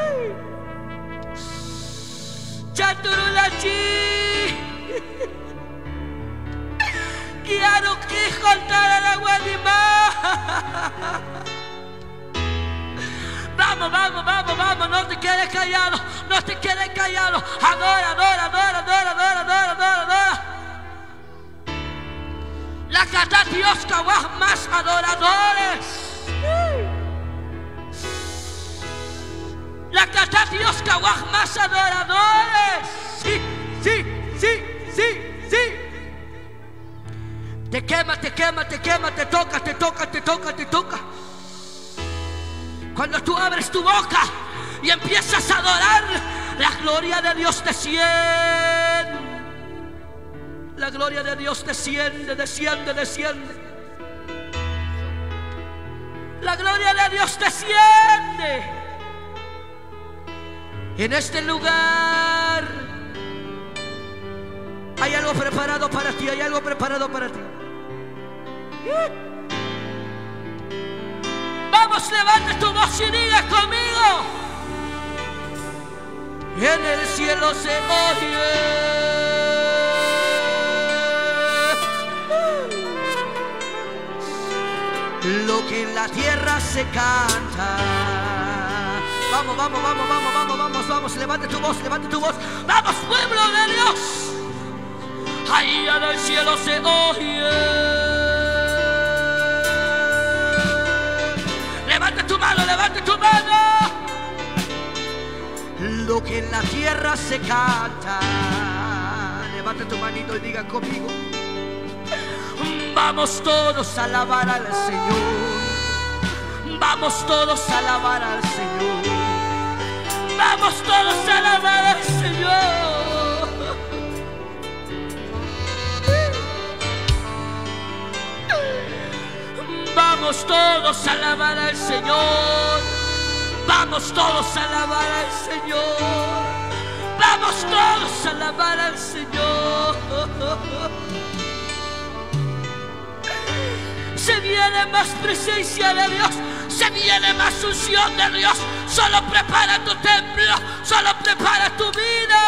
Chaturulachi. Quiero que contar a la guanima. Vamos, vamos, vamos, vamos, no te quedes callado, no te quedes callado. Adora, adora, adora, adora, adora, adora, adora, adora. La cata Dios que más adoradores. La cata Dios que más adoradores. Sí, sí, sí, sí, sí. Te quema, te quema, te quema, te toca, te toca, te toca, te toca. Cuando tú abres tu boca y empiezas a adorar, la gloria de Dios desciende. La gloria de Dios desciende, desciende, desciende. La gloria de Dios desciende. En este lugar hay algo preparado para ti, hay algo preparado para ti. Vamos, levanta tu voz y diga conmigo. En el cielo se oye lo que en la tierra se canta. Vamos, vamos, vamos, vamos, vamos, vamos, vamos. Levante tu voz, levante tu voz. Vamos, pueblo de Dios. Ahí en el cielo se oye. Levante tu mano, levante tu mano. Lo que en la tierra se canta. Levante tu manito y diga conmigo. Vamos todos a alabar al Señor. Vamos todos a alabar al Señor. Vamos todos a alabar al Señor. Vamos todos a alabar al Señor. Vamos todos a alabar al Señor. Vamos todos a alabar al Señor. Se viene más presencia de Dios. Se viene más unción de Dios. Solo prepara tu templo. Solo prepara tu vida.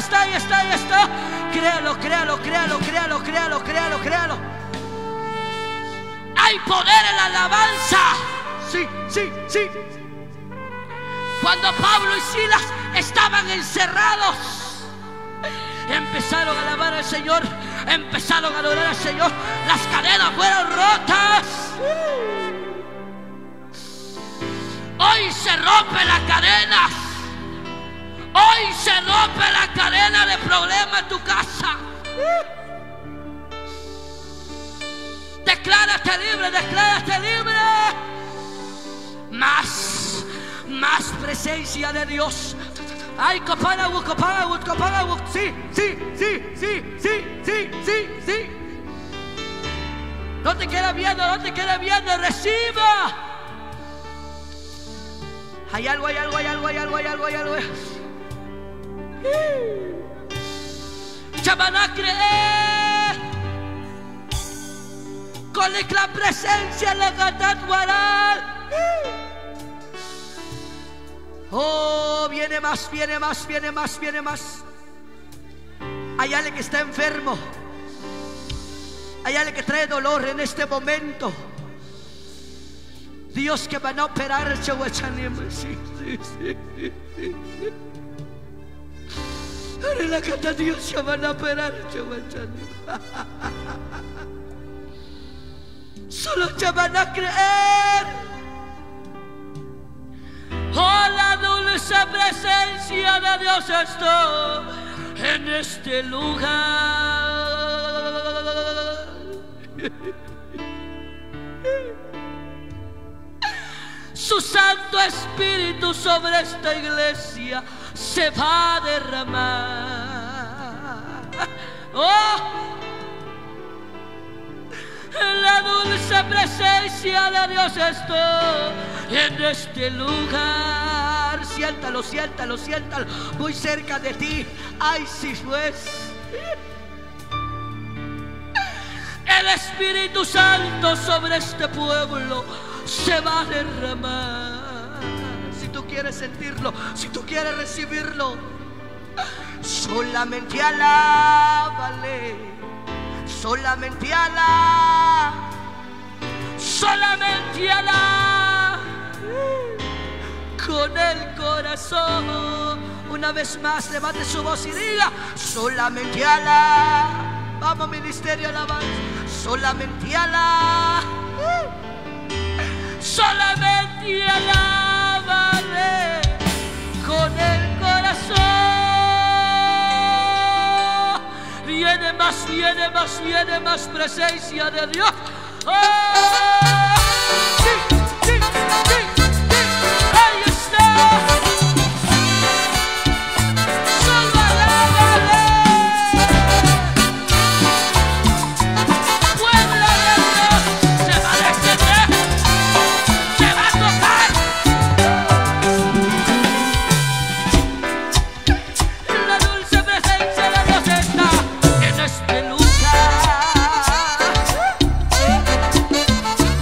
está, ahí está, ahí está. Créalo, créalo, créalo, créalo, créalo, créalo, créalo. Hay poder en la alabanza. Sí, sí, sí. Cuando Pablo y Silas estaban encerrados, empezaron a alabar al Señor, empezaron a adorar al Señor. Las cadenas fueron rotas. Hoy se rompe la cadena. Hoy se rompe la cadena de problemas en tu casa. Declárate libre, declárate libre. Más, más presencia de Dios. Ay, copanagu, copanagu, copanagu. Sí, sí, sí, sí, sí, sí, sí, sí. No te quedes viendo, no te quedes viendo, reciba. Hay algo, hay algo, hay algo, hay algo, hay algo, hay algo. Ya van a creer con la presencia de la Gatat Guaral. Oh, viene más, viene más, viene más, viene más. Hay alguien que está enfermo. Hay alguien que trae dolor en este momento. Dios que van a operar. Sí, sí, sí, sí. La cata Dios se van a operar. Solo te van a creer. Oh, la dulce presencia de Dios está en este lugar. Su Santo Espíritu sobre esta iglesia se va a derramar. Oh, la dulce presencia de Dios está en este lugar. Siéntalo, siéntalo, siéntalo. Muy cerca de ti. Ay, si pues. El Espíritu Santo sobre este pueblo se va a derramar. Si tú quieres sentirlo, si tú quieres recibirlo, solamente alábale, solamente alá, solamente alá, con el corazón. Una vez más, levante su voz y diga: solamente alá. Vamos, ministerio alabanza, solamente alá. Solamente alábale con el corazón. Viene más, viene más, viene más presencia de Dios. ¡Oh! Sí, sí, sí, sí, ahí está. Solo alábale. Pueblo de Dios se va a descender. La dulce presencia de Dios está en este lugar.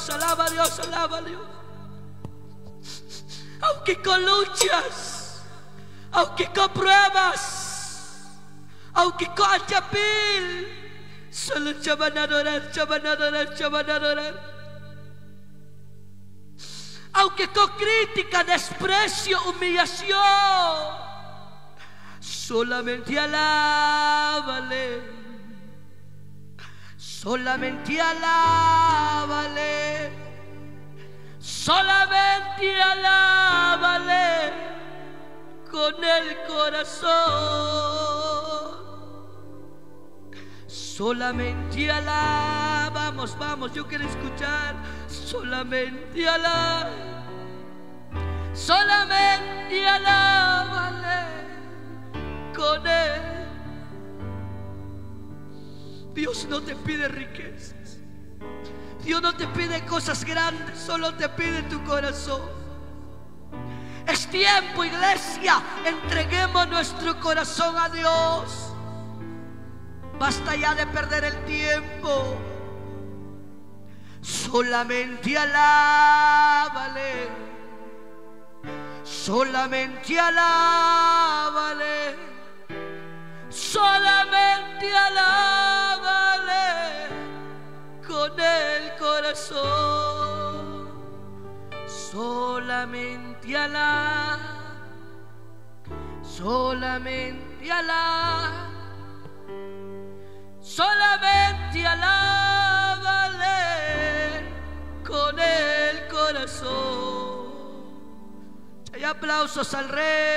Dios, alaba a Dios, alaba a Dios. Aunque con luchas, aunque con pruebas, aunque con chapil, solo te van a adorar, te van a adorar, te van a adorar. Aunque con crítica, desprecio, humillación, solamente alábale, solamente alábale, solamente alábale con el corazón. Solamente alá, vamos, vamos, yo quiero escuchar. Solamente alá, solamente alábale con él. Dios no te pide riquezas, Dios no te pide cosas grandes, solo te pide tu corazón. Es tiempo, iglesia, entreguemos nuestro corazón a Dios. Basta ya de perder el tiempo. Solamente alábale, solamente alábale, solamente alábale con el corazón. Solamente alá, solamente alá, solamente alábale con el corazón. Hay aplausos al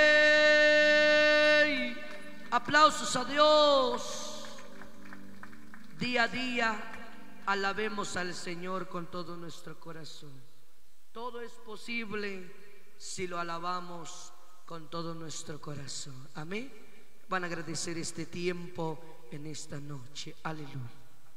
Rey, aplausos a Dios. Día a día alabemos al Señor con todo nuestro corazón. Todo es posible si lo alabamos con todo nuestro corazón. Amén. Van a agradecer este tiempo en esta noche. Aleluya.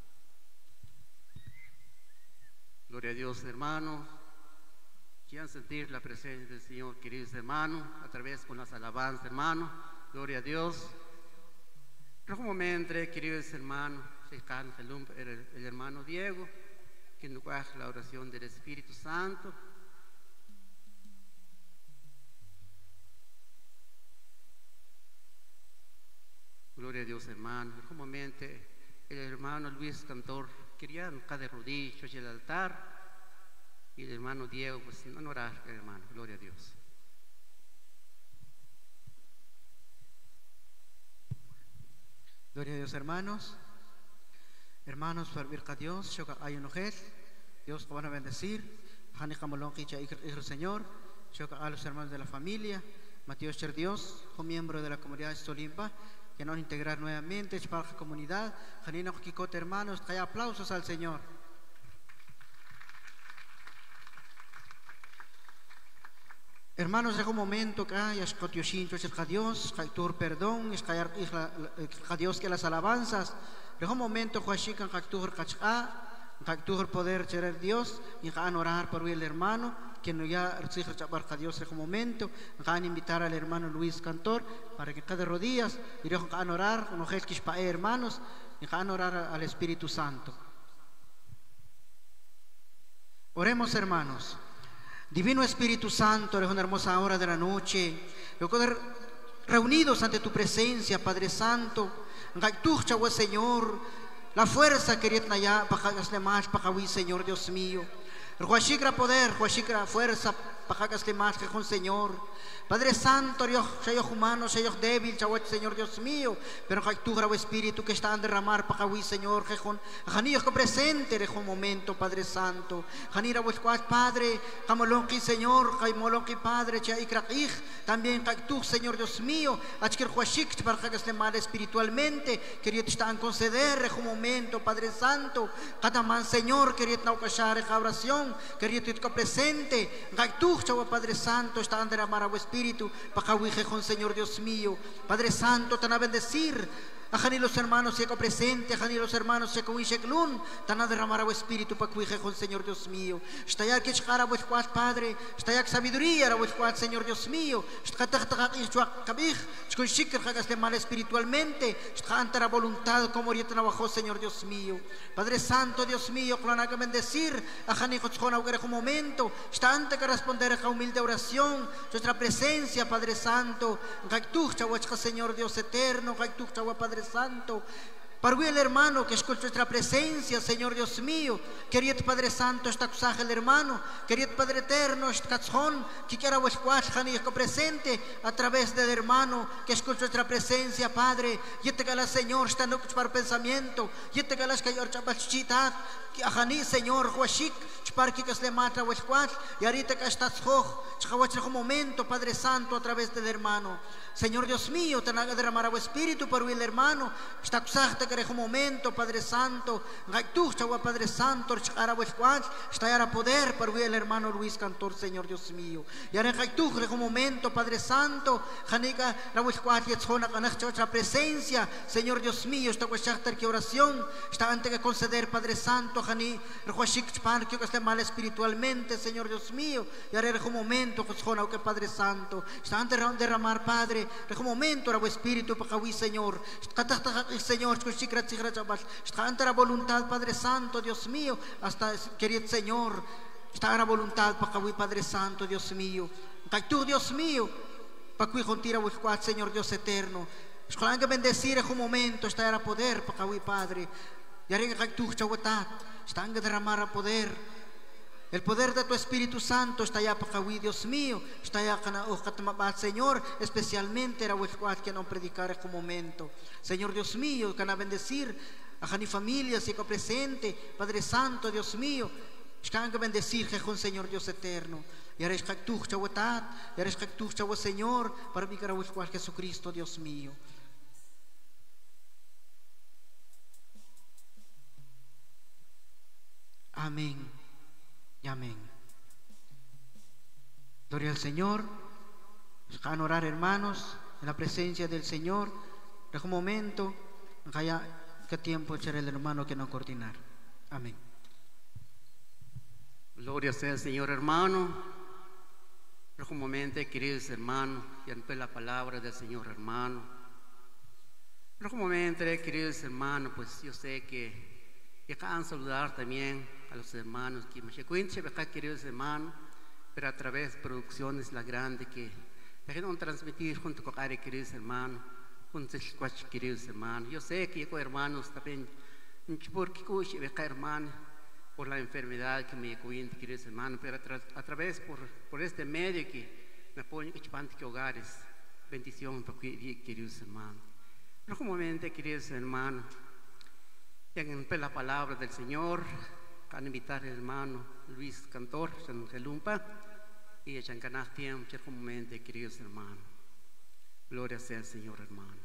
Gloria a Dios, hermano. Quieran sentir la presencia del Señor, queridos hermanos, a través con las alabanzas, hermano. Gloria a Dios. Rojo momento, queridos hermanos, el, el hermano Diego, que nos haga la oración del Espíritu Santo. Gloria a Dios, hermano. En un momento, el hermano Luis Cantor quería caer de rodillas en el altar, y el hermano Diego, pues, no orar, hermano. Gloria a Dios. Gloria a Dios, hermanos. Hermanos, servir a Dios, yo hay un mujer, Dios te van a bendecir. Señor, yo a los hermanos de la familia, Mateo Cher Dios, como miembro de la comunidad de Solimpa, que nos integrar nuevamente para la comunidad. Janina Kikot, hermanos, trae aplausos al Señor. Hermanos, llega un momento que hay escotiosinto es a Dios, que tu perdón, es a Dios que las alabanzas. Llega un momento que hay que tu que tu poder ser Dios y que orar por el hermano que no ya recibe a Dios en un momento. Van a invitar al hermano Luis Cantor para que cada rodillas y van a orar, no es que es para hermanos, y van a orar al Espíritu Santo. Oremos, hermanos. Divino Espíritu Santo, es una hermosa hora de la noche, reunidos ante tu presencia, Padre Santo. Tú, Señor, la fuerza que ya para hacerle más para hoy, Señor Dios mío. Ruashigra poder, ruashigra fuerza para hacerle más que con Señor. Padre Santo, Dios, soy humano, soy débil, Señor Dios mío, pero que tu grave espíritu que está a derramar para hoy, Señor, que con Janillo que presente en un momento, Padre Santo. Janira vuestro Padre, Camolonqui, Señor, Caimolonqui, Padre, Chaikrakij, también que tú, Señor Dios mío, Achkir Huashik, para que esté mal espiritualmente, querido te están conceder en un momento, Padre Santo, cada man, Señor, querido naukashar en oración, querido te presente, que tú, Padre Santo, está a derramar a vuestro espíritu. Espíritu, para con Señor Dios mío, Padre Santo, te van a bendecir Ajani los hermanos se presente, ajani los hermanos se con Isheklun, tan a derramar a espíritu para cuije con Señor Dios mío. Está ya que chara vos cuat Padre, está ya que sabiduría a vos cuat Señor Dios mío. Está ta ta ta kabij, con shikr hagas de mal espiritualmente, está ante la voluntad como ahorita trabajó Señor Dios mío. Padre Santo Dios mío, clona que bendecir, ajani con un momento, está ante que responder a humilde oración, nuestra presencia Padre Santo, gaitu chahuachka Señor Dios eterno, gaitu chahua Padre Santo, para el hermano que escucha nuestra presencia, Señor Dios mío, querido Padre Santo, está acusado el hermano, querido Padre Eterno, está cachón, que quiera vuestro presente a través del hermano que escucha nuestra presencia, Padre, y te gala Señor, está no para pensamiento, y te galas que yo chapachitat, que ajani Señor, huashik, para que se le mata vuestro, y ahorita que estás hoch, un momento, Padre Santo, a través del hermano. Señor Dios mío, te haga derramar a espíritu para el hermano. Está acusado que un momento, Padre Santo. Gaitu, chagua Padre Santo, chara vuescuan, está a poder para el hermano Luis Cantor, Señor Dios mío. Y ahora gaitu, un momento, Padre Santo, janica, la vuescuan, y zona, nuestra presencia, Señor Dios mío, está cuestionar que oración, está antes de conceder, Padre Santo, jani, rejuashik, pan, que esté mal espiritualmente, Señor Dios mío. Y ahora un momento, que Padre Santo, está antes de derramar, Padre. En un momento, era espíritu para que Señor, Señor, está ante la voluntad, Padre Santo, Dios mío, hasta querido Señor, está la voluntad para que Padre Santo, Dios mío, tú, Dios mío, para que contira a Señor Dios eterno, es que bendecir en un momento, está a poder para que Padre, y ahora que tú, está a derramar a poder. El poder de tu Espíritu Santo está allá para que, Dios mío, está allá para Señor, especialmente era que no predicar en un momento. Señor Dios mío, que a bendecir a mi familia, si que presente, Padre Santo, Dios mío, que a bendecir que con Señor Dios eterno. Y ahora es que tú, chahuatat, y ahora es que tú, chahuat Señor, para mi cara Jesucristo, Dios mío. Amén. Y amén. Gloria al Señor. Van a orar, hermanos, en la presencia del Señor. En un momento, qué tiempo echará el hermano que no coordinar. Amén. Gloria sea al Señor, hermano. En un momento, queridos hermanos, y ante la palabra del Señor, hermano. En un momento, queridos hermanos, pues yo sé que y acá van a saludar también a los hermanos que me checuinche, queridos hermanos, pero a través de producciones la grande que dejen transmitir junto con Ari, queridos hermanos, junto a los queridos hermanos. Yo sé que yo hermanos también, porque hermano, por la enfermedad que me cuenta, queridos hermanos, pero a, tra a través por, por este medio que me apoyan que hogares, bendición para queridos hermanos. En un momento, queridos hermanos, y en la palabra del Señor, van a invitar al hermano Luis Cantor, San Gelumpa, y a Chancanaj tiempo, en un momento, queridos hermanos. Gloria sea al Señor, hermano.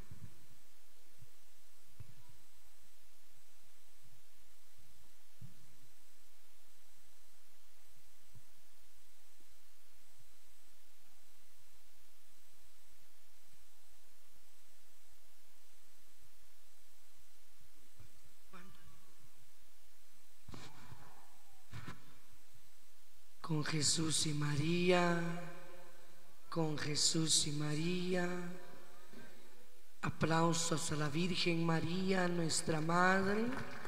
Con Jesús y María, con Jesús y María, aplausos a la Virgen María, nuestra Madre.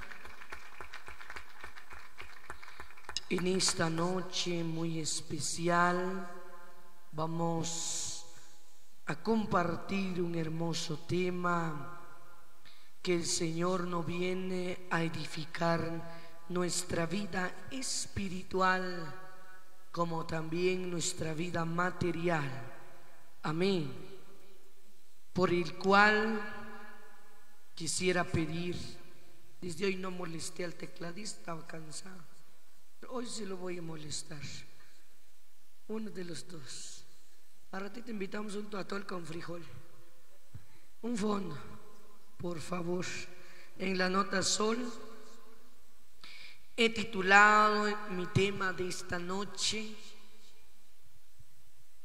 En esta noche muy especial vamos a compartir un hermoso tema que el Señor nos viene a edificar nuestra vida espiritual como también nuestra vida material. Amén. Por el cual quisiera pedir, desde hoy no molesté al tecladista, estaba cansado, pero hoy sí lo voy a molestar, uno de los dos. A ratito invitamos un atol con frijol, un fondo, por favor. En la nota sol he titulado mi tema de esta noche,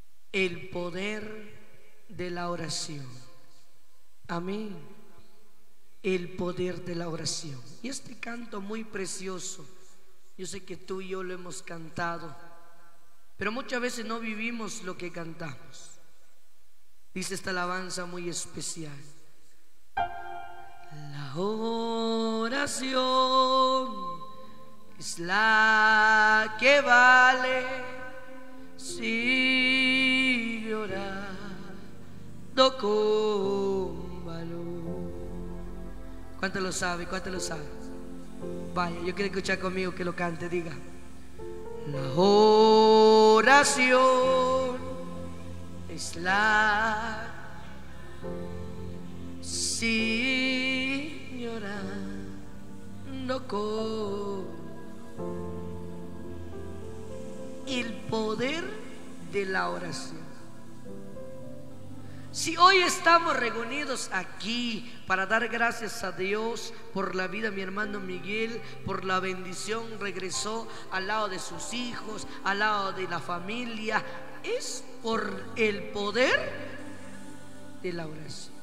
el poder de la oración. Amén. el poder de la oración. Y este canto muy precioso, yo sé que tú y yo lo hemos cantado, pero muchas veces no vivimos lo que cantamos. Dice esta alabanza muy especial: la oración es la que vale, sigue orando con valor. ¿Cuánto lo sabe? ¿Cuánto lo sabe? Vaya, yo quiero escuchar conmigo que lo cante, diga: la oración es la Señora no con el poder de la oración. Si hoy estamos reunidos aquí para dar gracias a Dios por la vida de mi hermano Miguel, por la bendición, regresó al lado de sus hijos, al lado de la familia, es por el poder de la oración.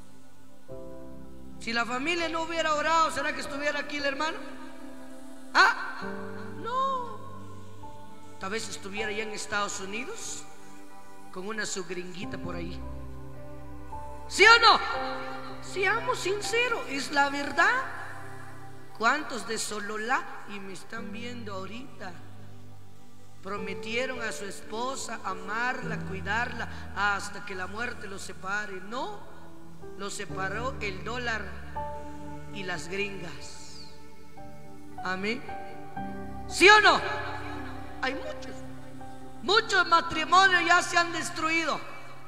Si la familia no hubiera orado, ¿será que estuviera aquí el hermano? Ah, no. Tal vez estuviera ya en Estados Unidos con una su gringuita por ahí. ¿Sí o no? Seamos sinceros, es la verdad. ¿Cuántos de Sololá y me están viendo ahorita prometieron a su esposa amarla, cuidarla hasta que la muerte los separe? No, los separó el dólar y las gringas. Amén. ¿Sí o no? Hay muchos, muchos matrimonios ya se han destruido.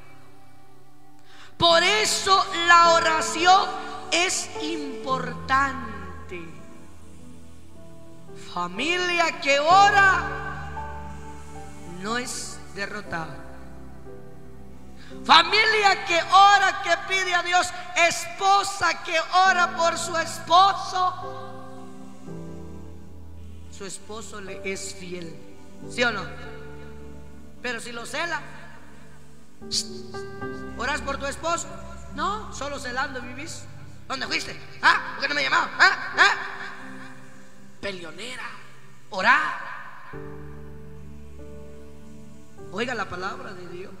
Por eso la oración es importante. Familia que ora no es derrotada. Familia que ora, que pide a Dios. Esposa que ora por su esposo, su esposo le es fiel. ¿Sí o no? Pero si lo cela, ¿oras por tu esposo? No, solo celando vivís. ¿Dónde fuiste? ¿Ah? ¿Por qué no me llamaba? ¿Ah? ¿Ah? Peleonera. Orar. Oiga la palabra de Dios.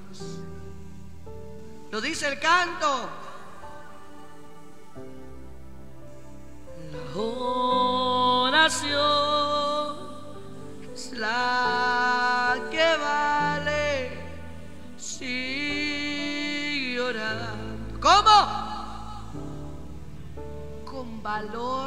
Lo dice el canto. La oración es la que vale, sigue orando. ¿Cómo? Con valor.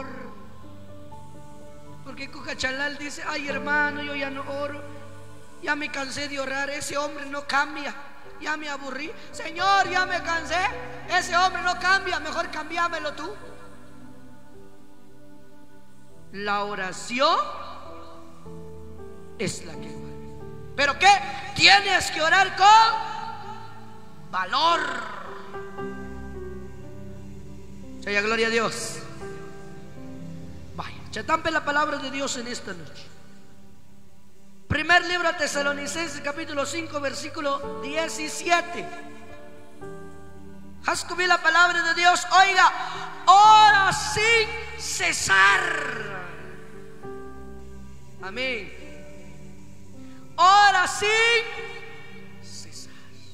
Porque Cucachalal dice: ay, hermano, yo ya no oro, ya me cansé de orar, ese hombre no cambia, ya me aburrí. Señor, ya me cansé, ese hombre no cambia, mejor cambiámelo tú. La oración es la que vale. ¿Pero qué? Tienes que orar con valor. Sea gloria a Dios. Vaya, chatampe la palabra de Dios en esta noche. Primer libro de Tesalonicenses, capítulo cinco, versículo diecisiete. Hascubí la palabra de Dios. Oiga, ora sin cesar. Amén. Ora sin cesar.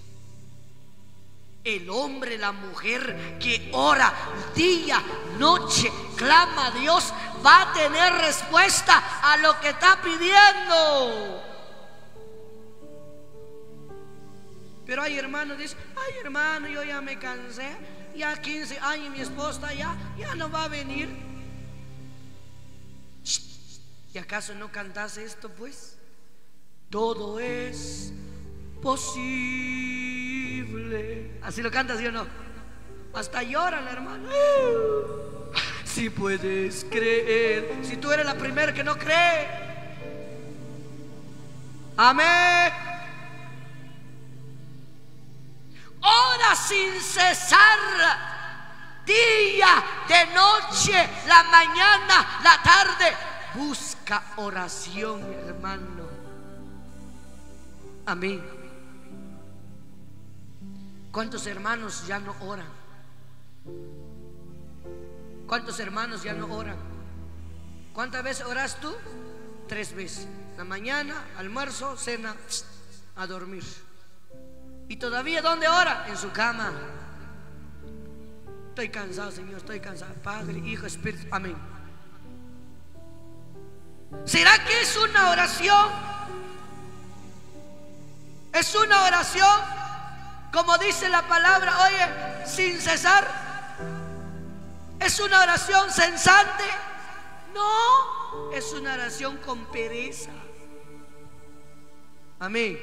El hombre, la mujer que ora día, noche, clama a Dios, va a tener respuesta a lo que está pidiendo. Pero hay hermanos que dicen: ay, hermano, yo ya me cansé, ya quince años mi esposa ya, ya no va a venir. ¿Y acaso no cantas esto pues? Todo es posible. ¿Así lo cantas, sí o no? Hasta lloran, hermano. Si puedes creer, si tú eres la primera que no cree. Amén. Ora sin cesar, día, de noche, la mañana, la tarde. Busca oración, hermano. Amén. ¿Cuántos hermanos ya no oran? ¿Cuántos hermanos ya no oran? ¿Cuántas veces oras tú? Tres veces. La mañana, almuerzo, cena, a dormir. ¿Y todavía dónde ora? En su cama. Estoy cansado, Señor, estoy cansado. Padre, Hijo, Espíritu, amén. ¿Será que es una oración? Es una oración, como dice la palabra, oye, sin cesar. ¿Es una oración censante? No, es una oración con pereza. Amén.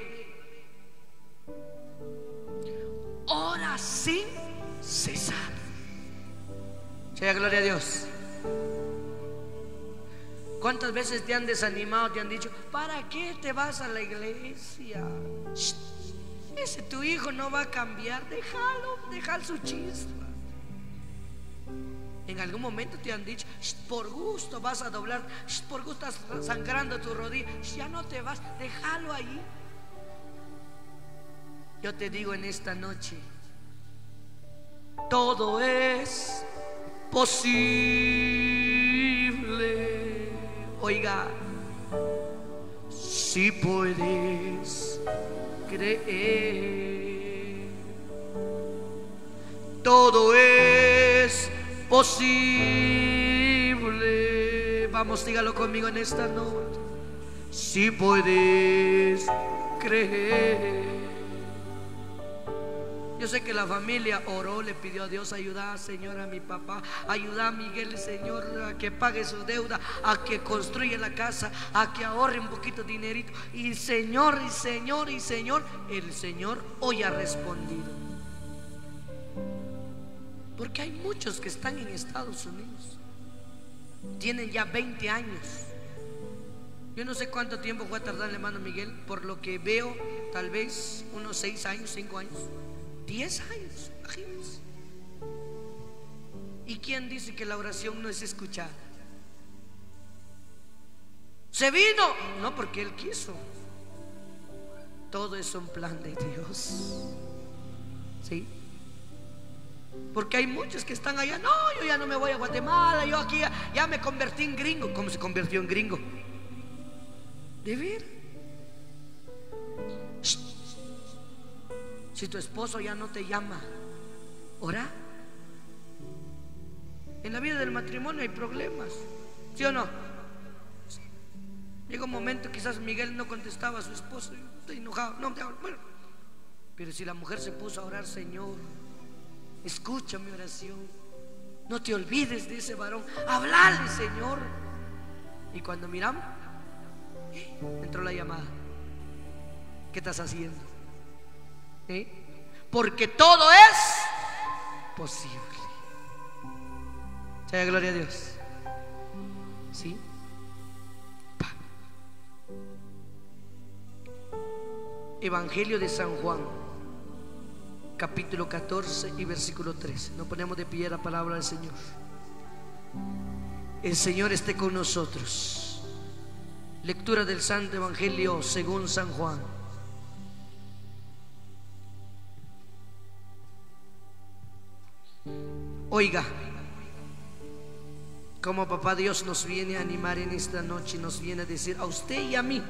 Ora sin cesar. Sea gloria a Dios. ¿Cuántas veces te han desanimado, te han dicho, ¿para qué te vas a la iglesia? Shh, ese tu hijo no va a cambiar, déjalo, déjalo su chispa. En algún momento te han dicho, por gusto vas a doblar, por gusto estás sangrando tu rodilla, ya no te vas, déjalo ahí. Yo te digo en esta noche, todo es posible. Oiga, si puedes creer, todo es posible. Vamos, dígalo conmigo en esta noche. Si puedes creer. Yo sé que la familia oró, le pidió a Dios ayudar, Señor, a mi papá, ayudar a Miguel, Señor, a que pague su deuda, a que construya la casa, a que ahorre un poquito de dinerito. Y Señor, y Señor, y Señor, el Señor hoy ha respondido. Porque hay muchos que están en Estados Unidos, tienen ya veinte años. Yo no sé cuánto tiempo va a tardar el hermano Miguel, por lo que veo, tal vez unos seis años, cinco años. Diez años, imagínense. ¿Y quién dice que la oración no es escuchada? ¿Se vino? No, porque Él quiso. Todo es un plan de Dios. ¿Sí? Porque hay muchos que están allá. No, yo ya no me voy a Guatemala. Yo aquí ya, ya me convertí en gringo. ¿Cómo se convirtió en gringo? De ver. Si tu esposo ya no te llama, ora. En la vida del matrimonio hay problemas, ¿sí o no? Llega un momento, quizás Miguel no contestaba a su esposo, estoy enojado, no te hablo. Bueno, pero si la mujer se puso a orar, Señor, escucha mi oración, no te olvides de ese varón, háblale, Señor. Y cuando miramos, entró la llamada. ¿Qué estás haciendo? ¿Eh? Porque todo es posible. Sea gloria a Dios. ¿Sí? Evangelio de San Juan, capítulo catorce y versículo trece. Nos ponemos de pie a la palabra del Señor. El Señor esté con nosotros. Lectura del Santo Evangelio según San Juan. Oiga, como papá Dios nos viene a animar en esta noche, nos viene a decir a usted y a mí.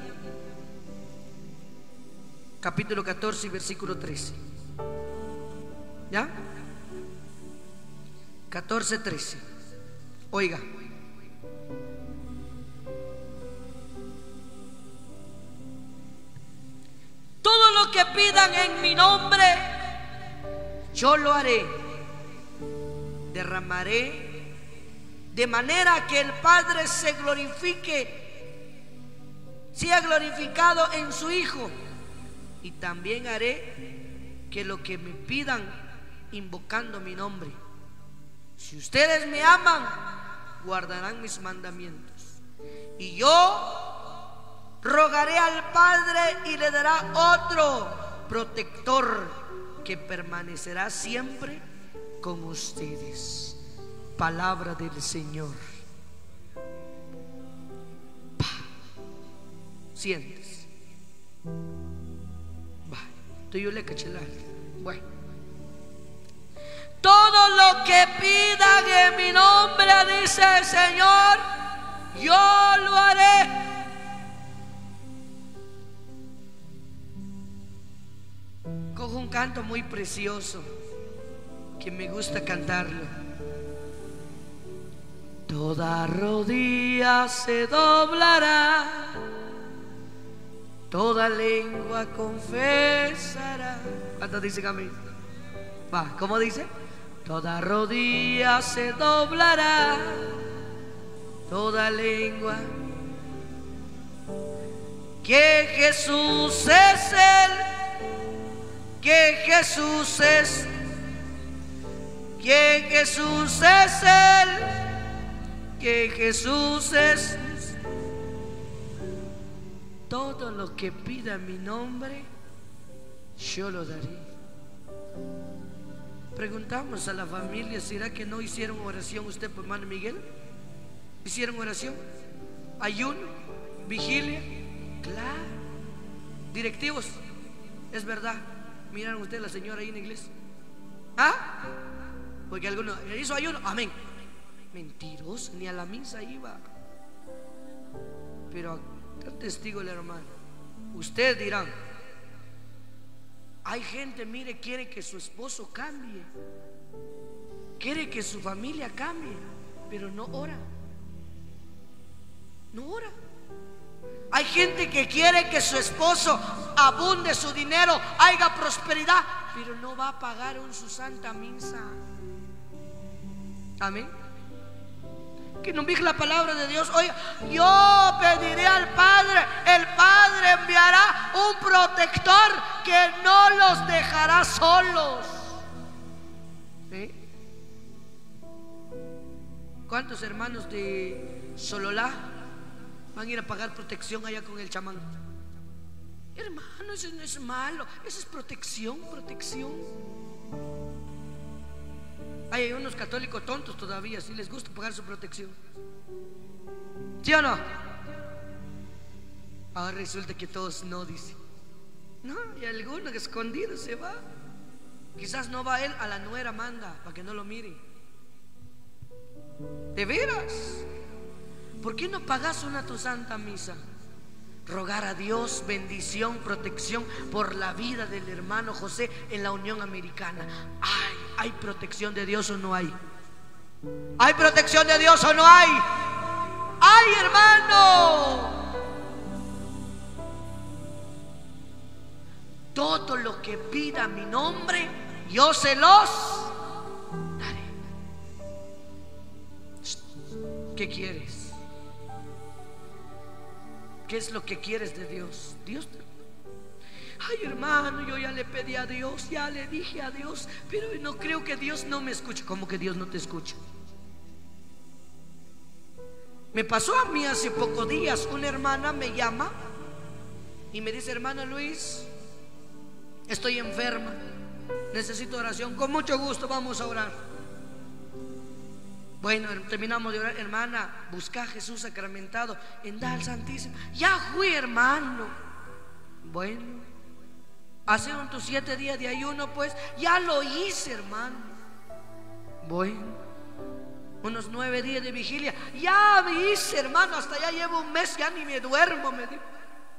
Capítulo catorce y versículo trece. ¿Ya? catorce, trece. Oiga. Todo lo que pidan en mi nombre, yo lo haré. Derramaré de manera que el Padre se glorifique, sea glorificado en su Hijo. Y también haré que lo que me pidan invocando mi nombre, si ustedes me aman, guardarán mis mandamientos. Y yo rogaré al Padre y le dará otro protector que permanecerá siempre con ustedes. Palabra del Señor. Sientes. Tú yo le caché la. Bueno, Todo lo que pidan en mi nombre, dice el Señor, yo lo haré. Cojo un canto muy precioso que me gusta cantarlo. Toda rodilla se doblará, toda lengua confesará. ¿Cuántos dicen amén? Va, ¿cómo dice? Toda rodilla se doblará, toda lengua, que Jesús es Él, que Jesús es, que Jesús es Él, que Jesús es. Todo lo que pida mi nombre, yo lo daré. Preguntamos a la familia, ¿será que no hicieron oración usted por hermano Miguel? ¿Hicieron oración? ¿Ayuno? ¿Vigilia? Claro. Directivos, es verdad. ¿Miraron ustedes la señora ahí en la iglesia? ¿Ah? Porque algunos, ¿hizo ayuno? Amén. Mentiroso, ni a la misa iba. Pero el testigo el hermano. Ustedes dirán, hay gente, mire, quiere que su esposo cambie, quiere que su familia cambie, pero no ora. No ora. Hay gente que quiere que su esposo abunde su dinero, haya prosperidad, pero no va a pagar en su santa misa. Amén. Que no diga la palabra de Dios. Oye, yo pediré al Padre, el Padre enviará un protector que no los dejará solos. ¿Sí? ¿Cuántos hermanos de Sololá van a ir a pagar protección allá con el chamán? Hermano, eso no es malo, eso es protección, protección. Hay unos católicos tontos todavía, si les gusta pagar su protección. ¿Sí o no? Ahora resulta que todos no, dicen. No, y alguno que escondido se va. Quizás no va él, a la nuera manda para que no lo miren. ¿De veras? ¿Por qué no pagas una tu santa misa? Rogar a Dios bendición, protección por la vida del hermano José en la Unión Americana. Ay, ¿hay protección de Dios o no hay? ¿Hay protección de Dios o no hay? ¡Ay, hermano! Todo lo que pida mi nombre, yo se los daré. ¿Qué quieres? ¿Qué es lo que quieres de Dios? Dios te... Ay, hermano, yo ya le pedí a Dios, ya le dije a Dios, pero no creo que Dios no me escuche. ¿Cómo que Dios no te escucha? Me pasó a mí hace pocos días. Una hermana me llama y me dice: hermano Luis, estoy enferma, necesito oración. Con mucho gusto vamos a orar. Bueno, terminamos de orar. Hermana, busca a Jesús sacramentado en Dal Santísimo. Ya fui, hermano. Bueno, hacieron tus siete días de ayuno, pues ya lo hice, hermano. Bueno, unos nueve días de vigilia, ya me hice, hermano. Hasta ya llevo un mes, ya ni me duermo, me dijo.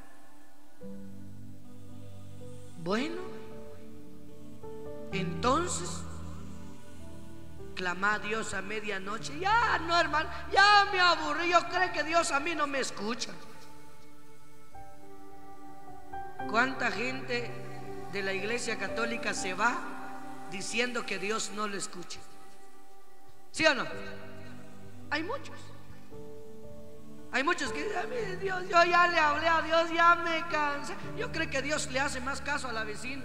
Bueno, entonces clama a Dios a medianoche. Ya no, hermano, ya me aburrí. Yo creo que Dios a mí no me escucha. ¿Cuánta gente de la iglesia católica se va diciendo que Dios no lo escucha? ¿Sí o no? Hay muchos. Hay muchos que dicen: Dios, yo ya le hablé a Dios, ya me cansé. Yo creo que Dios le hace más caso a la vecina.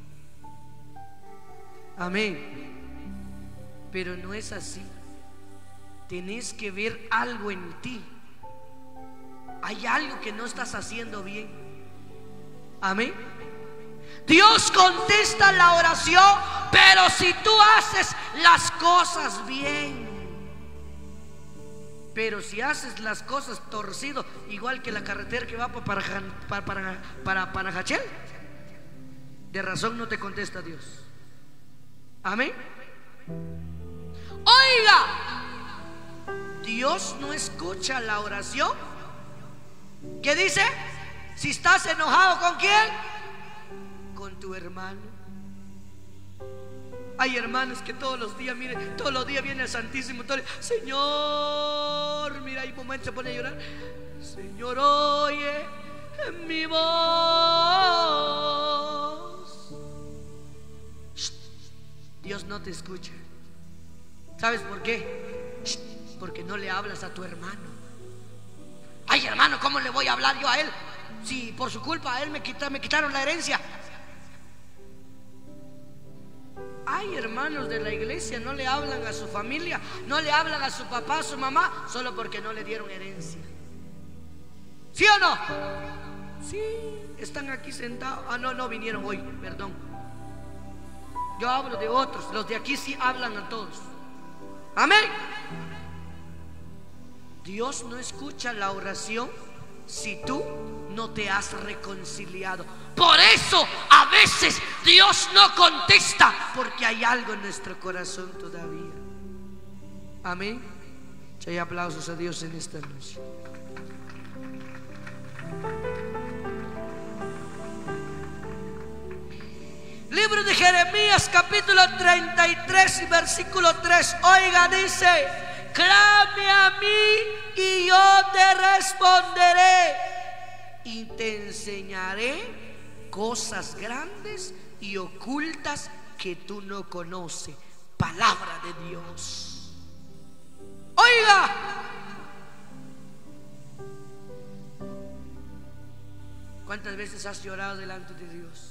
Amén. Pero no es así. Tenés que ver algo en ti. Hay algo que no estás haciendo bien. Amén. Dios contesta la oración, pero si tú haces las cosas bien. Pero si haces las cosas torcido, igual que la carretera que va para para para para Panajachel, de razón no te contesta Dios. Amén. Oiga, Dios no escucha la oración. ¿Qué dice? Si estás enojado, ¿con quién? Con tu hermano. Hay hermanos que todos los días, mire, todos los días viene el Santísimo, todo el, Señor, mira, hay momentos se pone a llorar. Señor, oye mi voz. Shh. Dios no te escucha. ¿Sabes por qué? Shh. Porque no le hablas a tu hermano. Ay, hermano, ¿cómo le voy a hablar yo a él? Si por su culpa a él me, quita, me quitaron la herencia. Hay hermanos de la iglesia, no le hablan a su familia, no le hablan a su papá, a su mamá, solo porque no le dieron herencia. ¿Sí o no? Sí, están aquí sentados. Ah, no, no vinieron hoy, perdón. Yo hablo de otros, los de aquí sí hablan a todos. Amén. Dios no escucha la oración si tú no te has reconciliado. Por eso a veces Dios no contesta, porque hay algo en nuestro corazón todavía. Amén. Hay aplausos a Dios en esta noche. Libro de Jeremías, capítulo treinta y tres y versículo tres. Oiga, dice: clame a mí y yo te responderé y te enseñaré cosas grandes y ocultas que tú no conoces. Palabra de Dios. Oiga, ¿cuántas veces has llorado delante de Dios?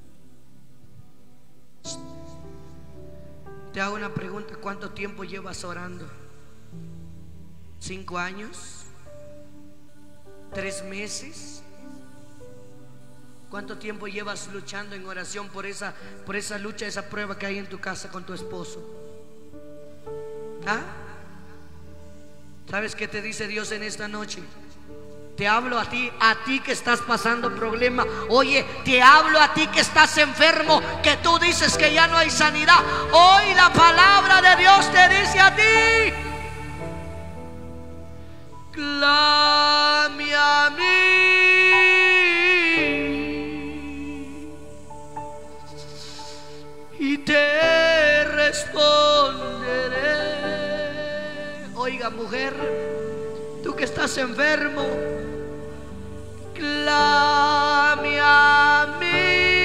Te hago una pregunta: ¿cuánto tiempo llevas orando? ¿Cinco años? ¿Tres meses? ¿Cuánto tiempo llevas luchando en oración por esa, por esa lucha, esa prueba que hay en tu casa con tu esposo? ¿Ah? ¿Sabes qué te dice Dios en esta noche? Te hablo a ti, a ti que estás pasando problema. Oye, te hablo a ti que estás enfermo, que tú dices que ya no hay sanidad. Hoy la palabra de Dios te dice a ti: clame a mí y te responderé. Oiga, mujer, tú que estás enfermo, clame a mí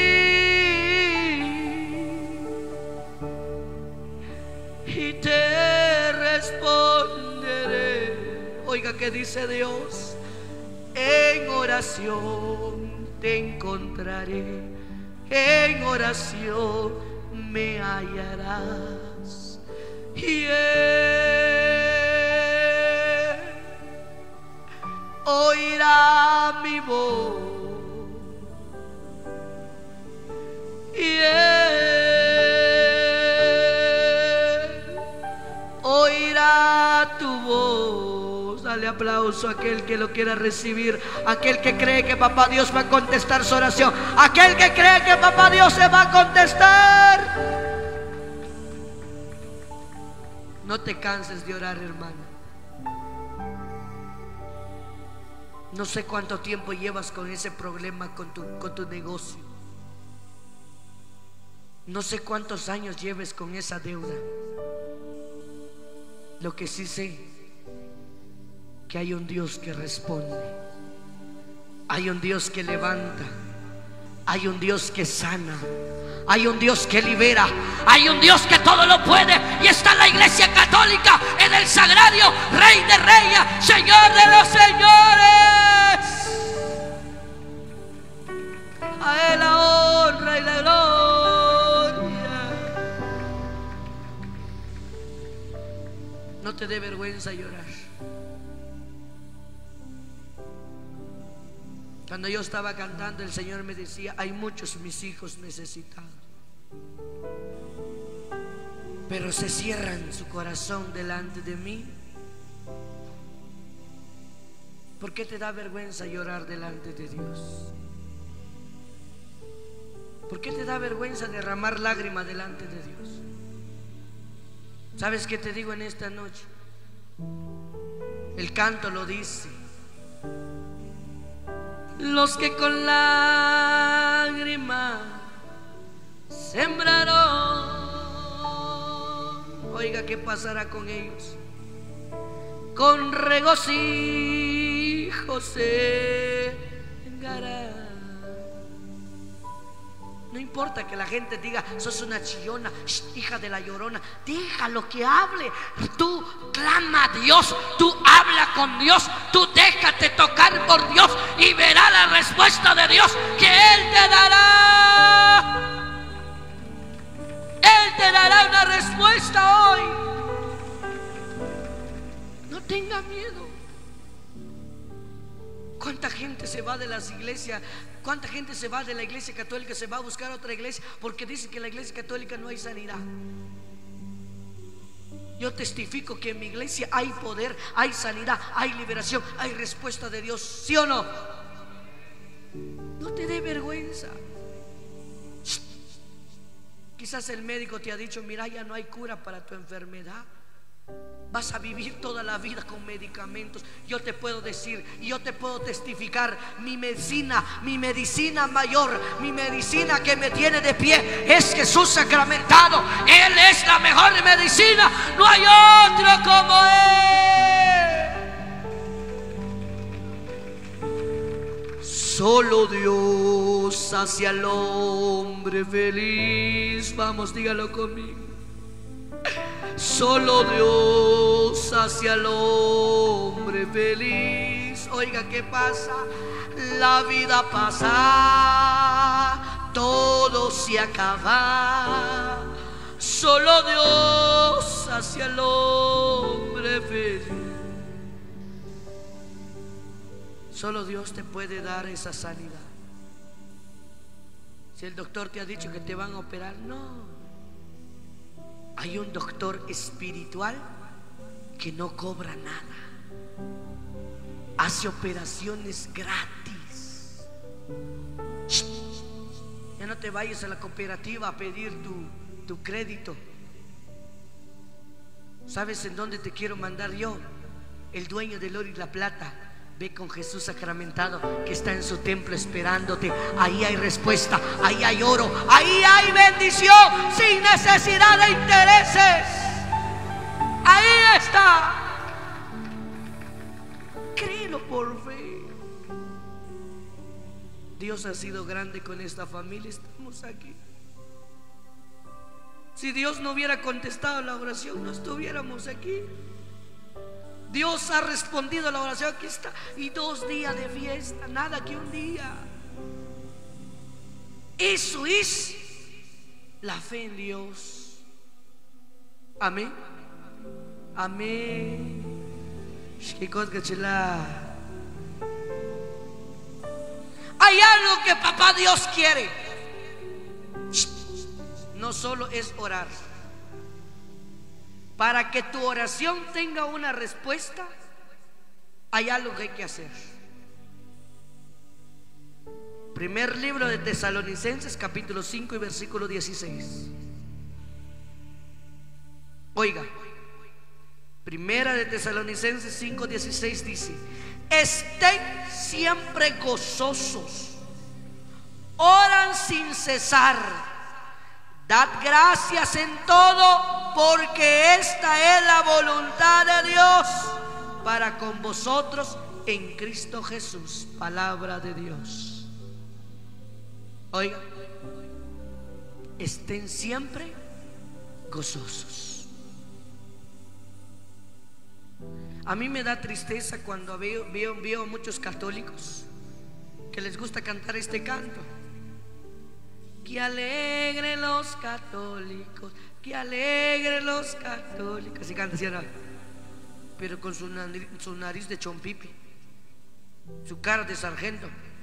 y te responderé. Oiga, ¿qué dice Dios? En oración te encontraré, en oración me hallarás, y Él oirá mi voz, y Él oirá tu voz. Dale aplauso a aquel que lo quiera recibir, aquel que cree que papá Dios va a contestar su oración, aquel que cree que papá Dios se va a contestar. No te canses de orar, hermano. No sé cuánto tiempo llevas con ese problema con tu, con tu negocio. No sé cuántos años lleves con esa deuda. Lo que sí sé, que hay un Dios que responde, hay un Dios que levanta, hay un Dios que sana, hay un Dios que libera, hay un Dios que todo lo puede. Y está la Iglesia Católica en el sagrario, Rey de Reyes, Señor de los Señores. A Él la honra y la gloria. No te dé vergüenza llorar. Cuando yo estaba cantando, el Señor me decía: hay muchos mis hijos necesitados, pero se cierran su corazón delante de mí. ¿Por qué te da vergüenza llorar delante de Dios? ¿Por qué te da vergüenza derramar lágrimas delante de Dios? ¿Sabes qué te digo en esta noche? El canto lo dice: los que con lágrimas sembraron, oiga, ¿qué pasará con ellos? Con regocijo segará. No importa que la gente diga: sos una chillona, shh, hija de la llorona. Déjalo que hable. Tú clama a Dios, tú habla con Dios, tú déjate tocar por Dios y verá la respuesta de Dios que Él te dará. Él te dará una respuesta hoy. No tenga miedo. ¿Cuánta gente se va de las iglesias? ¿Cuánta gente se va de la iglesia católica? Se va a buscar otra iglesia porque dicen que en la iglesia católica no hay sanidad. Yo testifico que en mi iglesia hay poder, hay sanidad, hay liberación, hay respuesta de Dios. ¿Sí o no? No te dé vergüenza. Quizás el médico te ha dicho: mira, ya no hay cura para tu enfermedad. Vas a vivir toda la vida con medicamentos. Yo te puedo decir, yo te puedo testificar: mi medicina, mi medicina mayor, mi medicina que me tiene de pie es Jesús sacramentado. Él es la mejor medicina. No hay otro como Él. Solo Dios hace al hombre feliz. Vamos, dígalo conmigo. Solo Dios hace al hombre feliz. Oiga, ¿qué pasa? La vida pasa, todo se acaba. Solo Dios hace al hombre feliz. Solo Dios te puede dar esa sanidad. Si el doctor te ha dicho que te van a operar, no. Hay un doctor espiritual que no cobra nada, hace operaciones gratis. Shh. Ya no te vayas a la cooperativa a pedir tu, tu crédito. ¿Sabes en dónde te quiero mandar yo? El dueño del oro y la plata. Ve con Jesús sacramentado, que está en su templo esperándote. Ahí hay respuesta, ahí hay oro, ahí hay bendición, sin necesidad de intereses. Ahí está. Créelo por fe. Dios ha sido grande con esta familia. Estamos aquí. Si Dios no hubiera contestado la oración, no estuviéramos aquí. Dios ha respondido a la oración, aquí está. Y dos días de fiesta, nada que un día. Eso es la fe en Dios. Amén. Amén. Hay algo que papá Dios quiere. No solo es orar. Para que tu oración tenga una respuesta, hay algo que hay que hacer. Primer libro de Tesalonicenses, capítulo cinco y versículo dieciséis. Oiga, Primera de Tesalonicenses cinco dieciséis dice: estén siempre gozosos, oran sin cesar. Dad gracias en todo, porque esta es la voluntad de Dios para con vosotros en Cristo Jesús. Palabra de Dios. Oiga, estén siempre gozosos. A mí me da tristeza cuando veo, veo, veo a muchos católicos que les gusta cantar este canto. Que alegre los católicos, que alegre los católicos. Así canta, ¿sí o no? Pero con su nariz, su nariz de chompipi, su cara de sargento.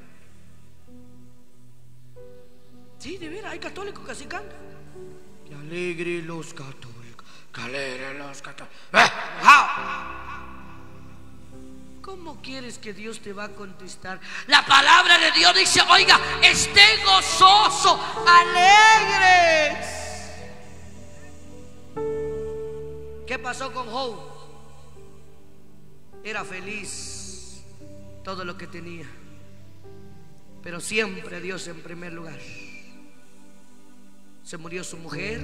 Sí, de veras, hay católicos que así cantan. Que alegre los católicos, que alegre los católicos. ¿Cómo quieres que Dios te va a contestar? La palabra de Dios dice: oiga, estén gozosos, alegres. ¿Qué pasó con Job? Era feliz todo lo que tenía, pero siempre Dios en primer lugar. Se murió su mujer.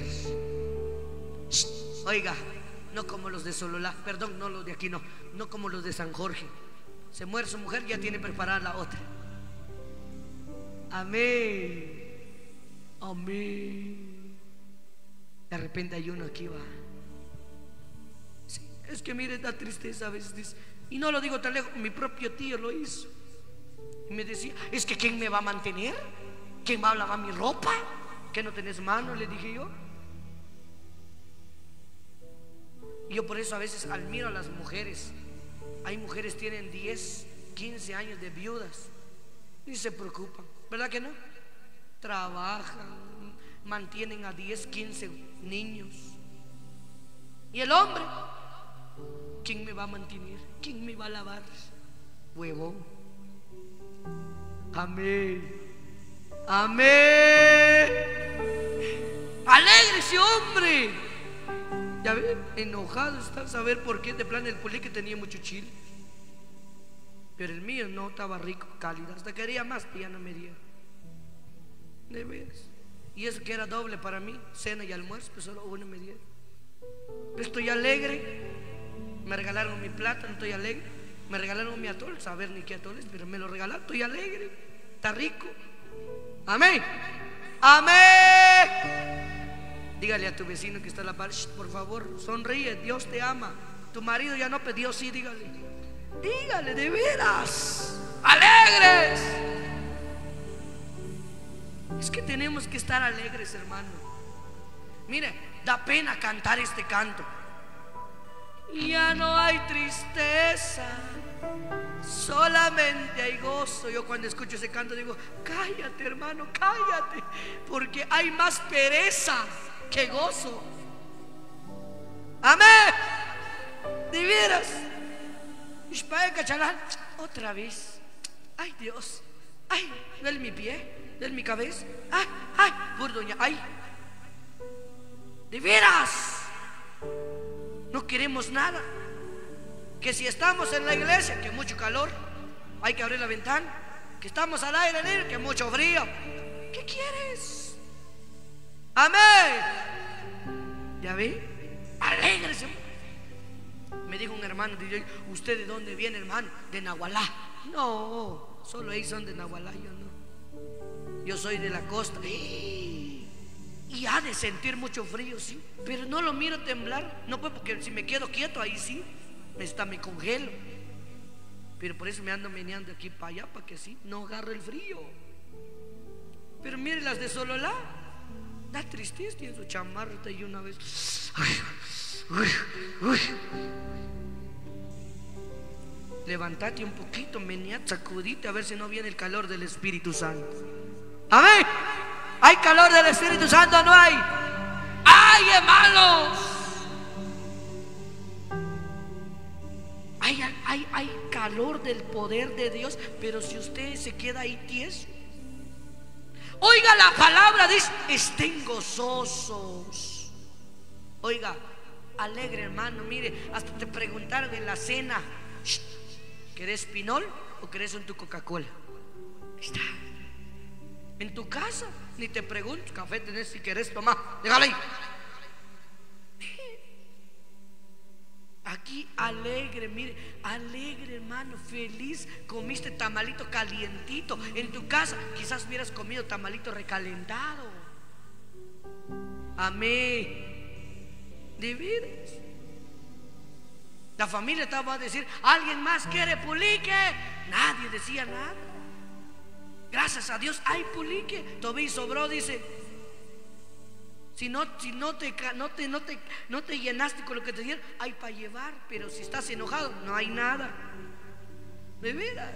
Oiga, no como los de Sololá, perdón, no los de aquí, no, no como los de San Jorge. Se muere su mujer, ya tiene preparada la otra. Amén, amén. De repente hay uno aquí, va. Sí, es que mire, da tristeza a veces, dice, y no lo digo tan lejos, mi propio tío lo hizo. Y me decía, es que ¿quién me va a mantener? ¿Quién va a lavar mi ropa? ¿Que no tenés mano? Le dije yo. Y yo por eso a veces admiro a las mujeres. Hay mujeres que tienen diez, quince años de viudas, ni se preocupan, ¿verdad que no? Trabajan, mantienen a diez, quince niños. ¿Y el hombre? ¿Quién me va a mantener? ¿Quién me va a lavar? Huevón. Amén. Amén. Alegre ese hombre. Ya ven, enojado está, saber por qué. De plan el pulí que tenía mucho chile, pero el mío no estaba rico, cálido. Hasta quería más y ya no me dio. De veras. Y eso que era doble para mí, cena y almuerzo, pues solo uno me dio. Estoy alegre. Me regalaron mi plátano, estoy alegre. Me regalaron mi atol, saber ni qué atol es, pero me lo regalaron, estoy alegre. Está rico. Amén. Amén. Dígale a tu vecino que está a la par, por favor, sonríe, Dios te ama. Tu marido ya no, pero Dios sí, dígale. Dígale, de veras, alegres. Es que tenemos que estar alegres, hermano. Mire, da pena cantar este canto. Ya no hay tristeza, solamente hay gozo. Yo cuando escucho ese canto digo, cállate, hermano, cállate, porque hay más pereza que gozo. Amén. De veras. Otra vez. Ay, Dios. Ay, duele mi pie, duele mi cabeza. Ay, ay, burdoña, ay. De veras. No queremos nada. Que si estamos en la iglesia, que mucho calor, hay que abrir la ventana. Que estamos al aire libre, que mucho frío. ¿Qué quieres? Amén. ¿Ya ve? Alégrese. Me dijo un hermano, ¿usted de dónde viene, hermano? De Nahualá. No, solo ahí son de Nahualá, yo no. Yo soy de la costa. Y ha de sentir mucho frío, sí, pero no lo miro temblar. No puedo, porque si me quedo quieto ahí sí, me está, me congelo. Pero por eso me ando meneando aquí para allá, para que sí, no agarre el frío. Pero mire las de Sololá, da tristeza, tiene su chamarra y una vez. Uy, uy, uy. Levántate un poquito, meneate, sacudite, a ver si no viene el calor del Espíritu Santo. Amén. ¿Hay calor del Espíritu Santo o no hay? ¡Ay, hermanos! Hay, hay, hay calor del poder de Dios, pero si usted se queda ahí tieso. Oiga, la palabra dice, estén gozosos. Oiga, alegre, hermano. Mire, hasta te preguntaron en la cena, ¿querés pinol o querés un tu Coca-Cola? Está. En tu casa ni te pregunto, café tenés, si querés tomar, déjalo ahí. Aquí alegre, mire, alegre, hermano, feliz. Comiste tamalito calientito. En tu casa quizás hubieras comido tamalito recalentado. Amén. De veras. La familia estaba a decir, ¿alguien más quiere pulique? Nadie decía nada. Gracias a Dios hay pulique. Tobí sobró, dice. Si no, si no te, no te, no te, no te llenaste con lo que te dieron, hay para llevar. Pero si estás enojado, no hay nada. De veras.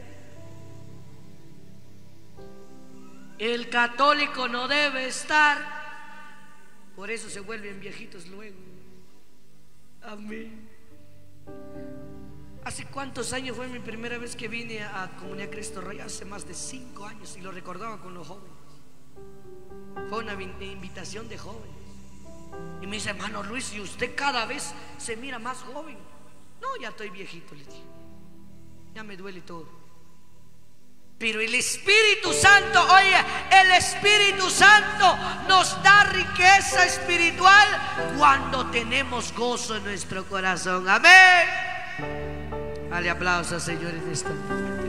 El católico no debe estar. Por eso se vuelven viejitos luego. Amén. ¿Hace cuántos años fue mi primera vez que vine a Comunidad Cristo Rey? Hace más de cinco años y lo recordaba con los jóvenes. Fue una invitación de jóvenes. Y me dice, hermano Luis, y usted cada vez se mira más joven. No, ya estoy viejito, le dije. Ya me duele todo. Pero el Espíritu Santo, oye, el Espíritu Santo nos da riqueza espiritual cuando tenemos gozo en nuestro corazón. Amén. Dale aplausos, señores, en esta.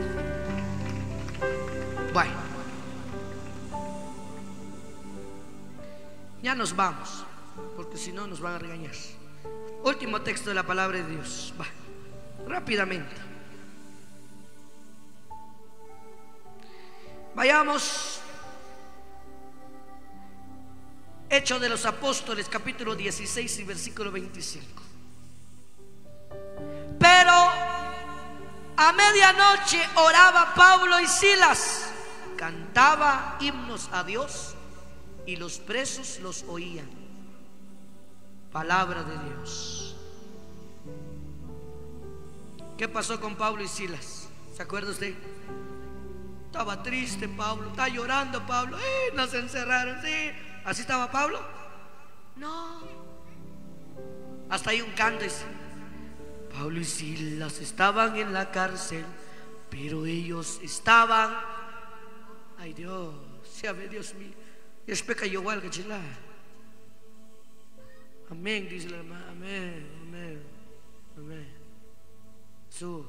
Bueno, ya nos vamos, porque si no nos van a regañar. Último texto de la palabra de Dios. Va, rápidamente. Vayamos. Hechos de los Apóstoles, capítulo dieciséis y versículo veinticinco. Pero a medianoche oraba Pablo y Silas, cantaba himnos a Dios y los presos los oían. Palabra de Dios. ¿Qué pasó con Pablo y Silas? ¿Se acuerda usted? Estaba triste Pablo, está llorando Pablo. Eh, nos encerraron, sí. ¿Así estaba Pablo? No. Hasta ahí un canto dice: Pablo y Silas estaban en la cárcel, pero ellos estaban. Ay Dios, sabe Dios mío. Es peca igual que chila. Amén, dice la hermana. Amén, amén, amén. Jesús.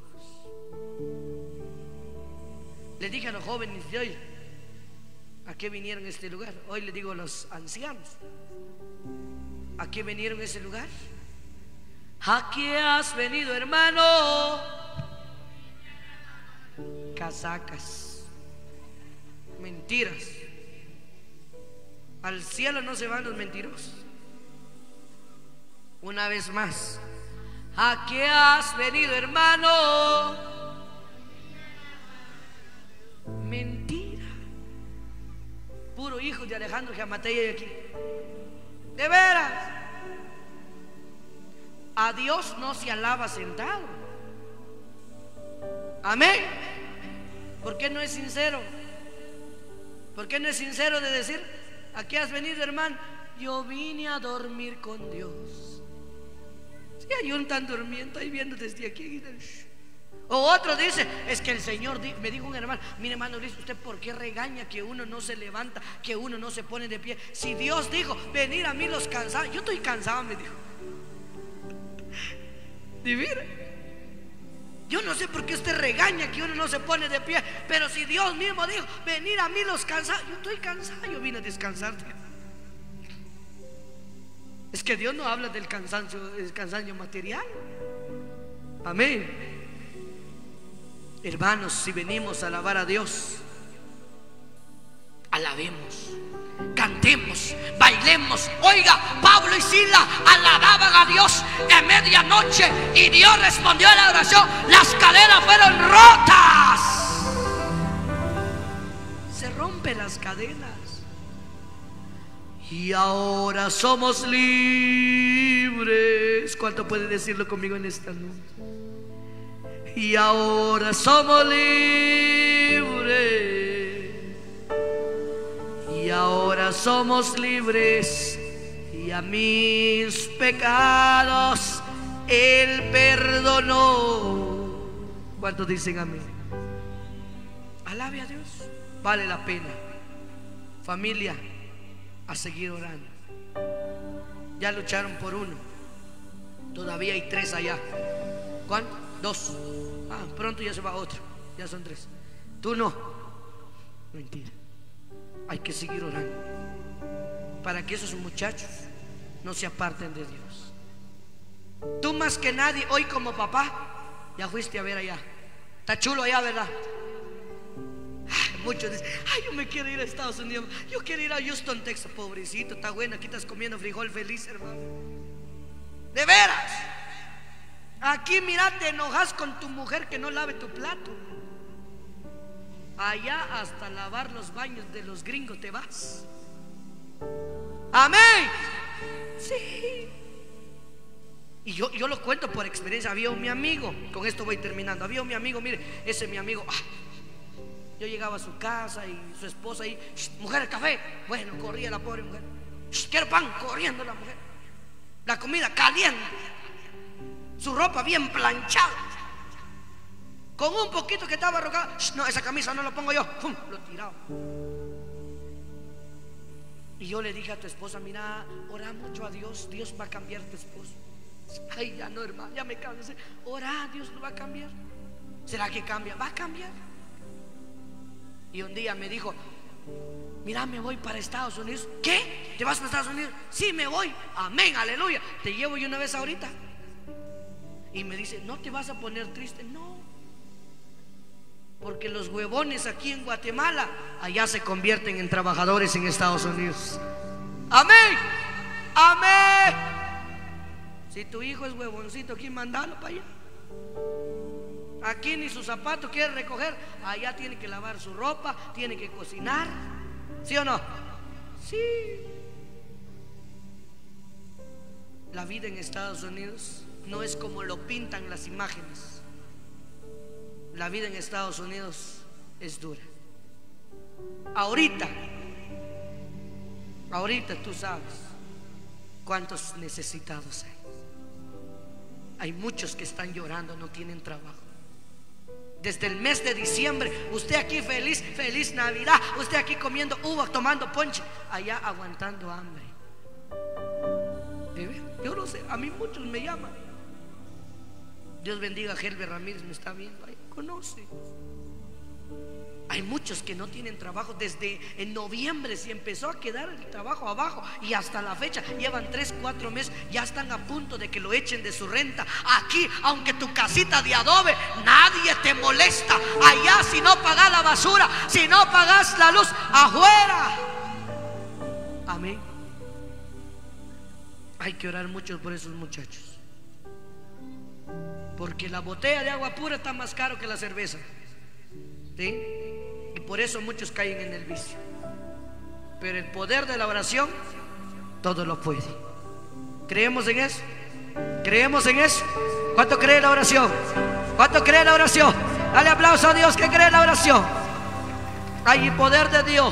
Le dije a los jóvenes de hoy, ¿a qué vinieron a este lugar? Hoy le digo a los ancianos, ¿a qué vinieron a este lugar? ¿A qué has venido, hermano? Casacas, mentiras. Al cielo no se van los mentirosos. Una vez más, ¿a qué has venido, hermano? Mentira. Puro hijo de Alejandro Giamatei aquí. De veras. A Dios no se alaba sentado. Amén. ¿Por qué no es sincero? ¿Por qué no es sincero de decir: ¿a qué has venido, hermano? Yo vine a dormir con Dios. Si hay un tan durmiendo ahí viendo desde aquí. O otro dice: es que el Señor me dijo un hermano, mire hermano Luis, ¿usted por qué regaña que uno no se levanta, que uno no se pone de pie? Si Dios dijo, venir a mí los cansados. Yo estoy cansado, me dijo. Y mira, yo no sé por qué usted regaña que uno no se pone de pie, pero si Dios mismo dijo, venir a mí los cansados. Yo estoy cansado, yo vine a descansar. Es que Dios no habla del cansancio, del cansancio material. Amén. Hermanos, si venimos a alabar a Dios, alabemos, cantemos, bailemos. Oiga, Pablo y Silas alababan a Dios en medianoche y Dios respondió a la oración. Las cadenas fueron rotas. Se rompen las cadenas. Y ahora somos libres. ¿Cuánto puede decirlo conmigo en esta noche? Y ahora somos libres. Y ahora somos libres. Y a mis pecados Él perdonó. ¿Cuántos dicen amén? Alabe a Dios. Vale la pena. Familia, a seguir orando. Ya lucharon por uno, todavía hay tres allá. ¿Cuántos? Dos. Ah, pronto ya se va otro. Ya son tres. Tú no. Mentira. Hay que seguir orando para que esos muchachos no se aparten de Dios. Tú más que nadie, hoy como papá, ya fuiste a ver allá. Está chulo allá, ¿verdad? Ay, muchos dicen: ay, yo me quiero ir a Estados Unidos, yo quiero ir a Houston, Texas. Pobrecito, está bueno, aquí estás comiendo frijol feliz, hermano. De veras. Aquí mira, te enojas con tu mujer que no lave tu plato. Allá hasta lavar los baños de los gringos te vas. Amén. Sí. Y yo, yo lo cuento por experiencia. Había un mi amigo, con esto voy terminando. Había un mi amigo, mire, ese mi amigo. Ah, yo llegaba a su casa y su esposa ahí: mujer, el café. Bueno, corría la pobre mujer. quiero pan, corriendo la mujer. La comida caliente, su ropa bien planchada, con un poquito que estaba arrugada. No, esa camisa no la pongo yo. ¡Pum! Lo tiraba. Y yo le dije a tu esposa: mira, ora mucho a Dios, Dios va a cambiar tu esposo. Ay, ya no, hermano, ya me cansé. Ora, Dios lo va a cambiar. ¿Será que cambia? Va a cambiar. Y un día me dijo: mira, me voy para Estados Unidos. ¿Qué? ¿Te vas para Estados Unidos? Sí, me voy. Amén, aleluya. Te llevo yo una vez ahorita. Y me dice: ¿no te vas a poner triste? No, porque los huevones aquí en Guatemala allá se convierten en trabajadores en Estados Unidos. Amén, amén. Si tu hijo es huevoncito aquí, mandalo para allá. Aquí ni sus zapatos quiere recoger, allá tiene que lavar su ropa, tiene que cocinar. ¿Sí o no? Sí. La vida en Estados Unidos no es como lo pintan las imágenes. La vida en Estados Unidos es dura. Ahorita, ahorita tú sabes cuántos necesitados hay. Hay muchos que están llorando, no tienen trabajo. Desde el mes de diciembre, usted aquí feliz, feliz Navidad, usted aquí comiendo uva, tomando ponche, allá aguantando hambre. Yo no sé, a mí muchos me llaman. Dios bendiga a Helber Ramírez, me está viendo ahí, conoce. Hay muchos que no tienen trabajo. Desde en noviembre se empezó a quedar el trabajo abajo, y hasta la fecha llevan tres, cuatro meses. Ya están a punto de que lo echen de su renta. Aquí, aunque tu casita de adobe, nadie te molesta. Allá, si no pagas la basura, si no pagas la luz, afuera. Amén. Hay que orar mucho por esos muchachos, porque la botella de agua pura está más caro que la cerveza, ¿sí? Y por eso muchos caen en el vicio. Pero el poder de la oración todo lo puede. ¿Creemos en eso? ¿Creemos en eso? ¿Cuánto cree la oración? ¿Cuánto cree la oración? Dale aplauso a Dios que cree la oración. Hay poder de Dios.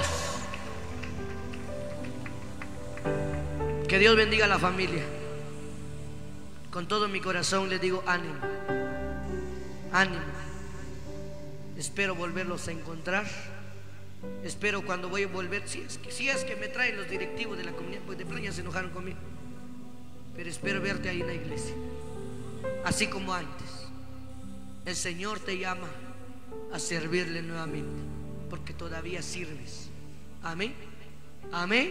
Que Dios bendiga a la familia. Con todo mi corazón les digo: ánimo, ánimo. Espero volverlos a encontrar. Espero cuando voy a volver, si es que, si es que me traen los directivos de la comunidad, pues de playa se enojaron conmigo, pero espero verte ahí en la iglesia, así como antes. El Señor te llama a servirle nuevamente, porque todavía sirves. Amén, amén,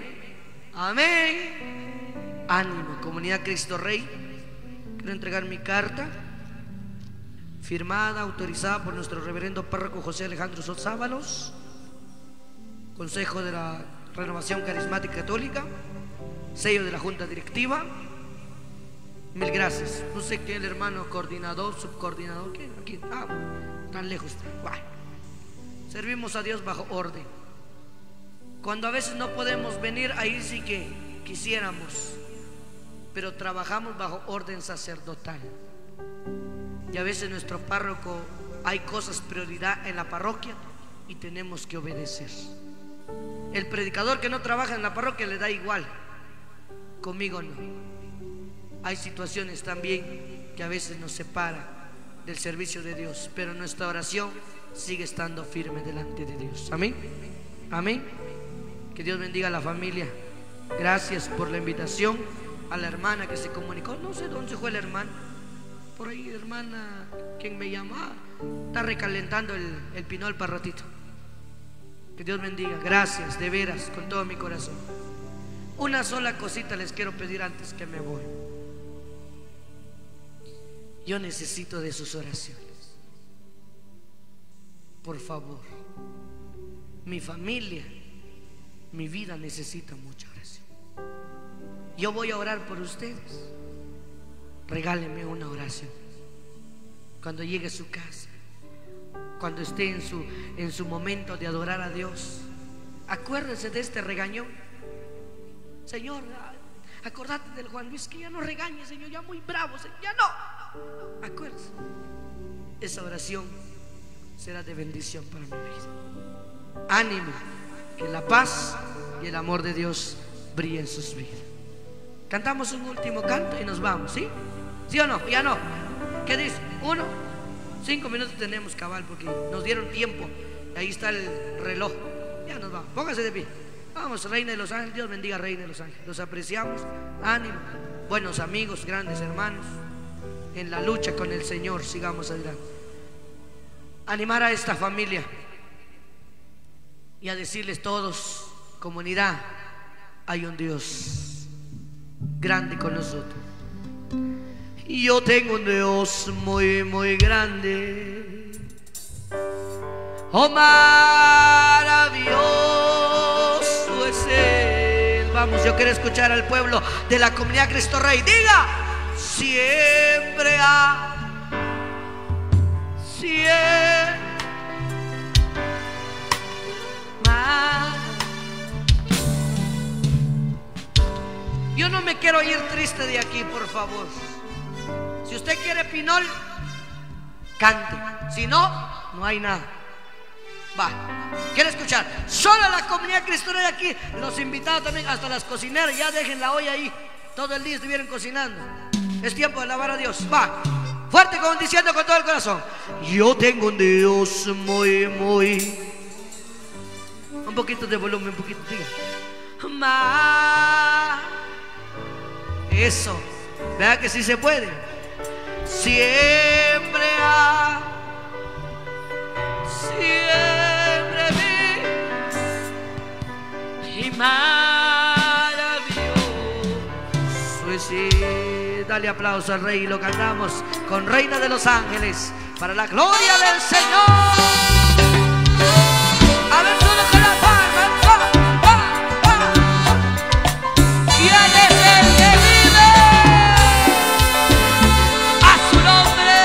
amén. Ánimo, comunidad Cristo Rey. Quiero entregar mi carta firmada, autorizada por nuestro reverendo párroco José Alejandro Sábalos, Consejo de la Renovación Carismática Católica, sello de la Junta Directiva. Mil gracias. No sé qué, el hermano coordinador, subcoordinador, ¿qué? Aquí, ah, tan lejos. Bueno, servimos a Dios bajo orden. Cuando a veces no podemos venir, ahí sí que quisiéramos, pero trabajamos bajo orden sacerdotal. Y a veces nuestro párroco, hay cosas prioridad en la parroquia y tenemos que obedecer. El predicador que no trabaja en la parroquia le da igual. Conmigo no. Hay situaciones también que a veces nos separan del servicio de Dios, pero nuestra oración sigue estando firme delante de Dios. Amén, amén. Que Dios bendiga a la familia. Gracias por la invitación. A la hermana que se comunicó, no sé dónde fue la hermana. Por ahí, hermana, quien me llama, está recalentando el, el pinol para ratito. Que Dios bendiga. Gracias, de veras, con todo mi corazón. Una sola cosita les quiero pedir antes que me voy. Yo necesito de sus oraciones. Por favor. Mi familia, mi vida necesita mucha oración. Yo voy a orar por ustedes. Regáleme una oración. Cuando llegue a su casa, cuando esté en su, en su momento de adorar a Dios, acuérdese de este regañón. Señor, acordate del Juan Luis, que ya no regañe, Señor, ya muy bravo, Señor, ya no. Acuérdese. Esa oración será de bendición para mi vida. Ánimo, que la paz y el amor de Dios brille en sus vidas. Cantamos un último canto y nos vamos, ¿sí? ¿Sí o no? Ya no. ¿Qué dice? Uno, cinco minutos tenemos, cabal, porque nos dieron tiempo. Ahí está el reloj. Ya nos vamos. Póngase de pie. Vamos, Reina de los Ángeles. Dios bendiga, Reina de los Ángeles. Los apreciamos. Ánimo. Buenos amigos, grandes hermanos. En la lucha con el Señor, sigamos adelante. Animar a esta familia y a decirles todos, comunidad, hay un Dios grande con nosotros. Y yo tengo un Dios muy, muy grande. Oh, maravilloso es Él. Vamos, yo quiero escuchar al pueblo de la comunidad Cristo Rey. Diga, siempre ha, siempre ha. Yo no me quiero ir triste de aquí, por favor. Si usted quiere pinol, cante. Si no, no hay nada. Va, quiero escuchar. Solo la comunidad cristiana de aquí. Los invitados también, hasta las cocineras. Ya dejen la olla ahí. Todo el día estuvieron cocinando. Es tiempo de alabar a Dios. Va, fuerte, como diciendo con todo el corazón. Yo tengo un Dios muy, muy. Un poquito de volumen, un poquito, diga. Ma. Eso, vea que sí se puede. Siempre ha, siempre vi, y maravilloso es Él. Dale aplauso al Rey y lo cantamos con Reina de los Ángeles para la gloria del Señor. A ver, todo con la palma. Va, va, va. ¿Quién es el que vive? A su nombre.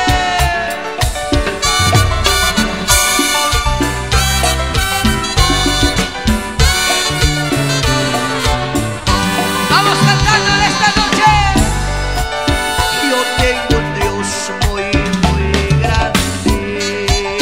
Vamos cantando en esta noche. Yo tengo un Dios muy, muy grande.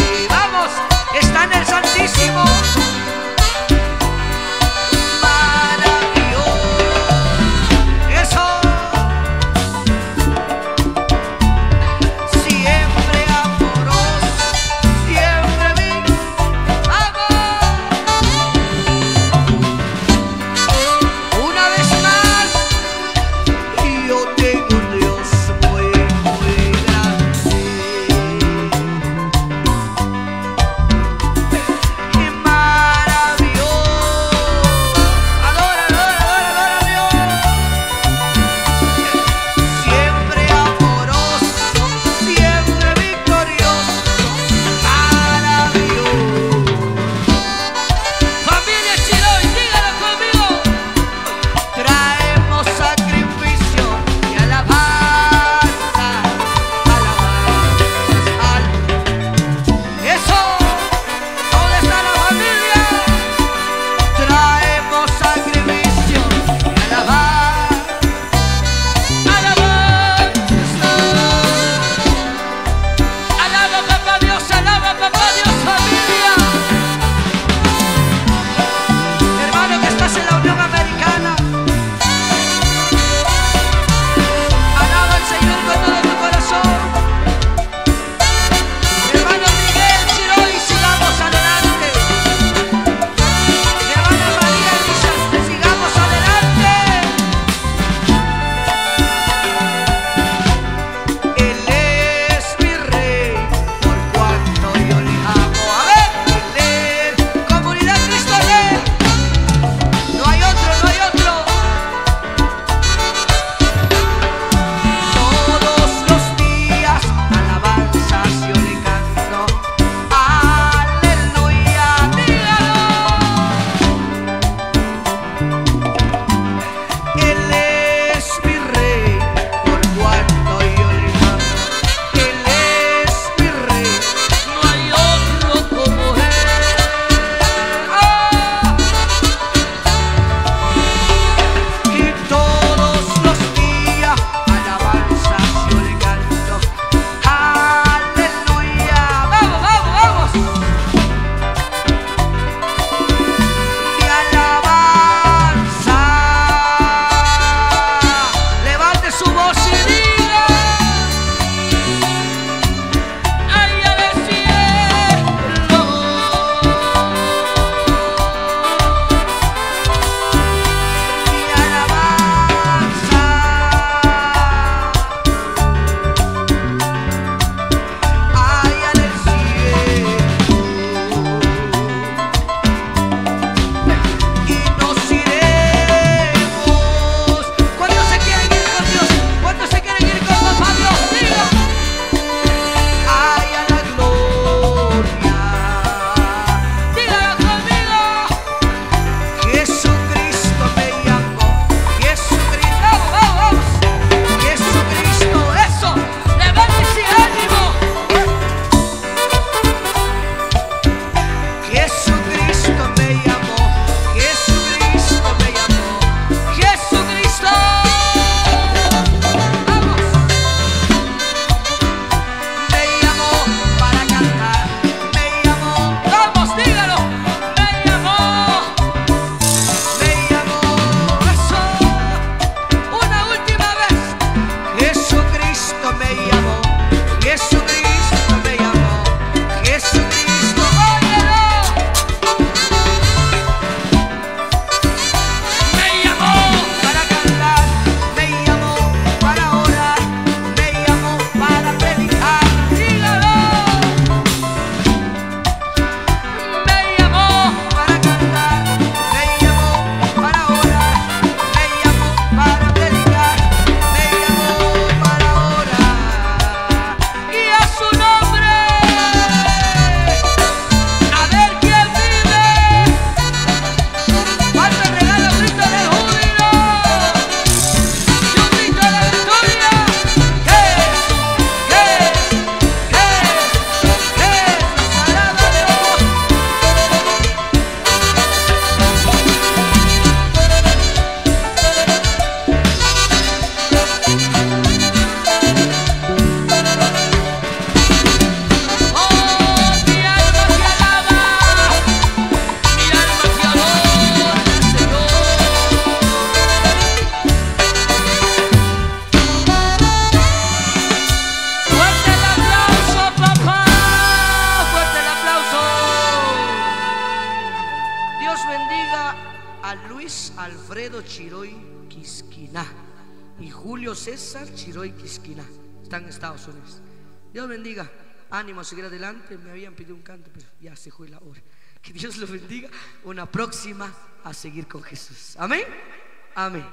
Alfredo Chiroy Quisquina y Julio César Chiroy Quisquina. Están en Estados Unidos. Dios bendiga. Ánimo a seguir adelante. Me habían pedido un canto, pero ya se fue la hora. Que Dios los bendiga. Una próxima a seguir con Jesús. Amén. Amén.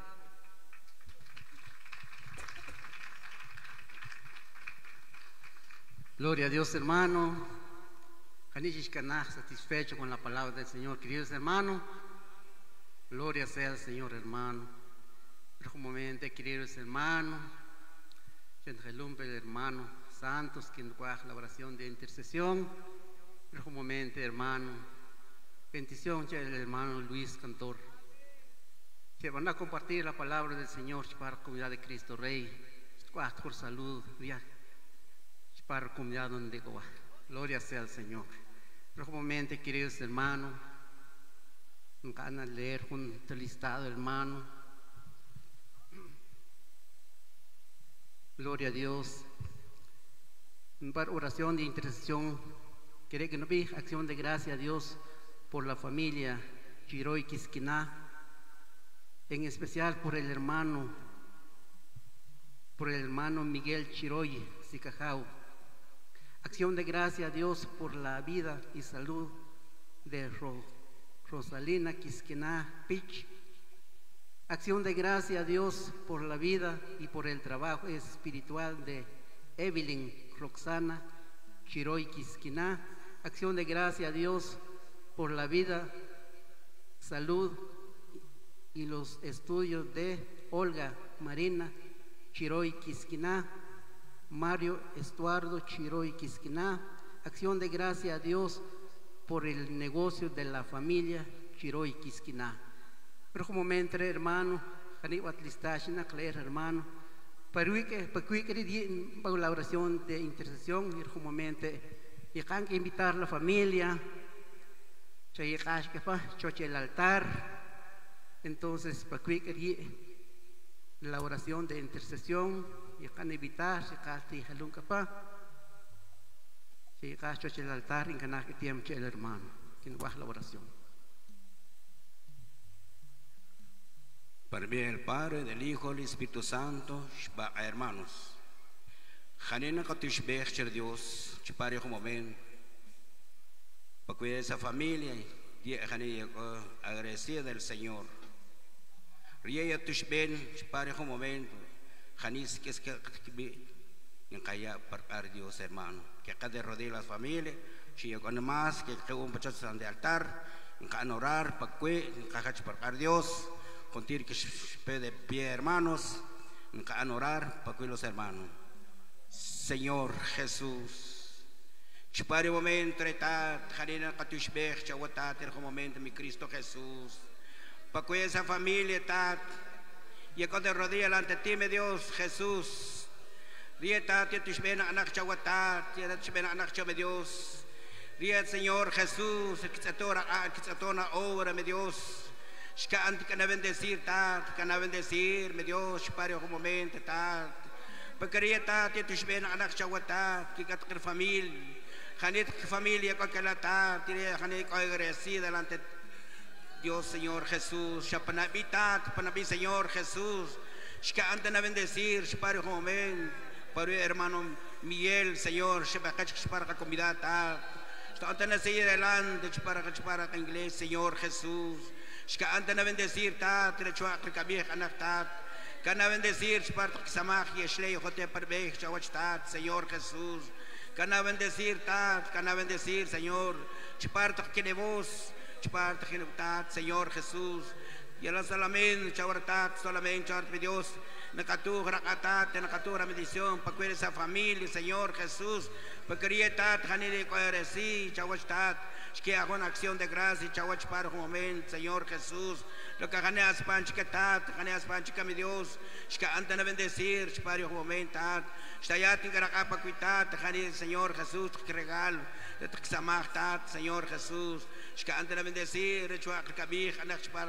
Gloria a Dios, hermano. Satisfecho con la palabra del Señor, queridos hermanos. Gloria sea al Señor, hermano. Pero un momento, queridos hermanos, hermano santos, que nos la oración de intercesión. Pero un momento, hermano, bendición el hermano Luis Cantor. Que van a compartir la palabra del Señor para la comunidad de Cristo Rey. Por salud, para la comunidad donde va. Gloria sea al Señor. Pero un momento, queridos hermanos, van a leer un listado, hermano. Gloria a Dios. Para oración de intercesión, quiere que no vi acción de gracia a Dios por la familia Chiroy Quisquina, en especial por el hermano, por el hermano Miguel Chiroy Sicajao. Acción de gracia a Dios por la vida y salud de Ro, Rosalina Quisquina Pich. Acción de gracia a Dios por la vida y por el trabajo espiritual de Evelyn Roxana Chiroy Quisquina. Acción de gracia a Dios por la vida, salud y los estudios de Olga Marina Chiroy Quisquina. Mario Estuardo Chiroy Quisquina. Acción de gracia a Dios por el negocio de la familia Chiroy Quisquina. Pero como me entre, hermano, hermano, para la oración de intercesión, y como mente, y hay que invitar a la familia, el altar. Entonces, para la oración de intercesión, y can evitar si casti halung kapa si cacho el altar en caná que tiempo el hermano que nos baja la oración. Para bien el Padre, del Hijo, del Espíritu Santo, hermanos. Janina Katishbech, Dios, Chipare como ven, para cuidar esa familia, y Janina agradecida del Señor. Ría Tushben, Chipare como ven. Janis que es que en calla para Dios, hermano, que acá de rodillas las familias, si con más que que un pachazo de altar, en cada orar para que en caja para Dios, contir que de pie, hermanos, en cada orar para que los hermanos. Señor Jesús, chupare momento eta, jarina katushbech, chawatat, el momento mi Cristo Jesús, para que esa familia está. Y acá de rodillas delante de ti, mi Dios Jesús. Rieta, ti tushbena anak chawatat, ti tushbena anak chaw, mi Dios. Rieta, Señor Jesús, que se atora, que se atona obra, mi Dios. Shka anti que na bendecir, tat, que na bendecir, mi Dios, para un momento, tat. Porque rieta, ti tushbena anak chawatat, que kat familia, janit familia con que la tat, ti janit con agradecida delante de Dios, Señor Jesús, ya para habitar, para mí, Señor Jesús, que antes de bendecir, para un momento, para el hermano Miguel, Señor, para la comunidad, antes de seguir adelante, para para la iglesia, Señor Jesús, que antes de bendecir, ta, te lecho a la vieja, anactat, que antes de bendecir, para que samaj y shlei, jote per bej, chawachtat, Señor Jesús, que antes de bendecir, ta, que antes de bendecir, Señor, para que ne vos, Chiparte genutat, Señor Jesús, y a la solamente, chavartat, solamente, chavar Dios, nakatu, rakatat, nakatu, la bendición, para cuidar esa familia, Señor Jesús, para que tat, janire, coherecí, chavachtat, que haga una acción de gracia, chavach para un momento, Señor Jesús, lo que ganeas panchicatat, ganeas panchica, mi Dios, que antes de bendecir, para un momento, stayat, y garacapa, cuitat, janire, Señor Jesús, que regalo, de Taxamachtat, Señor Jesús, que antes de bendecir, hecho a Kabir,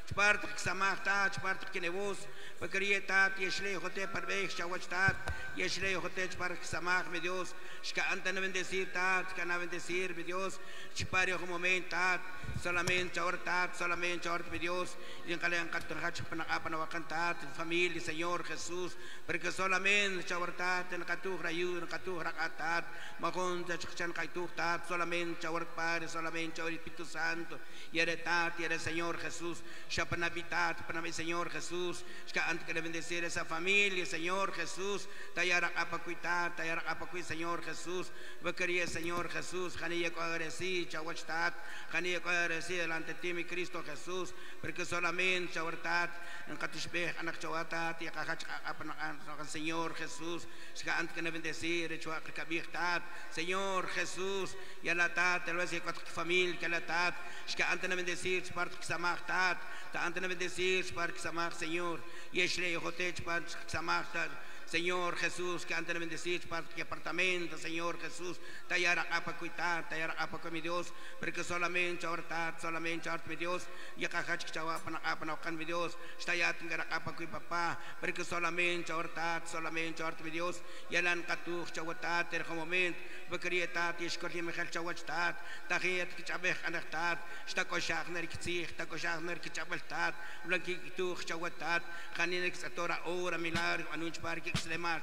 Chpartak samachtat, chpartak kinevos, bakriyetat, yeshle jote parvech, chawachtat, yeshle jote chpartak samach, mi Dios, shka anta na bendecir tat, shka na bendecir, mi Dios, chpari un momento tat, solamente chaortat, solamente chaort, mi Dios, y en calean catorhach panakapan tat, familia, Señor Jesús, porque solamente chaortat, en catuh rayu, en catuh rakatat, macon chachan kaituh tat, solamente chaort Padre, solamente chaort Espíritu Santo, y eres tat, y eres Señor Jesús, Shapanavitat, para mi Señor Jesús, antes que le bendecir esa familia, Señor Jesús, tayara apacuitat, tayara apacuit, Señor Jesús, bequería Señor Jesús, janilla coagresi, chawachtat, janilla coagresi delante de ti, mi Cristo Jesús, porque solamente chawartat, en katishbeh, anak chawatat, y akachak apan, Señor Jesús, antes que le bendecir, chuakabihtat, Señor Jesús, y alatat, te lo decía con tu familia, que alatat, antes de bendecir, parte que samachtat, antes de bendecir, parte que samach, Señor. Yeshle Yehotech para Samachta, Señor Jesús, que antes de bendecir para que apartamento, Señor Jesús, tallar a pacuitar, tallar a pacu mi Dios, porque solamente ahorita, solamente ahorita mi Dios, y a cajach que chava para apanacan mi Dios, tallar a pacu papá, porque solamente ahorita, solamente ahorita mi Dios, y el ancatuch chawatat, el momento, bekrietat, y escorti mejel chawachtat, tajiet que chabej anachtat, stakoshach nerkzich, stakoshach nerkchabeltat, blanquituch chawatat, Janinex atora ora milagro, anuncio para que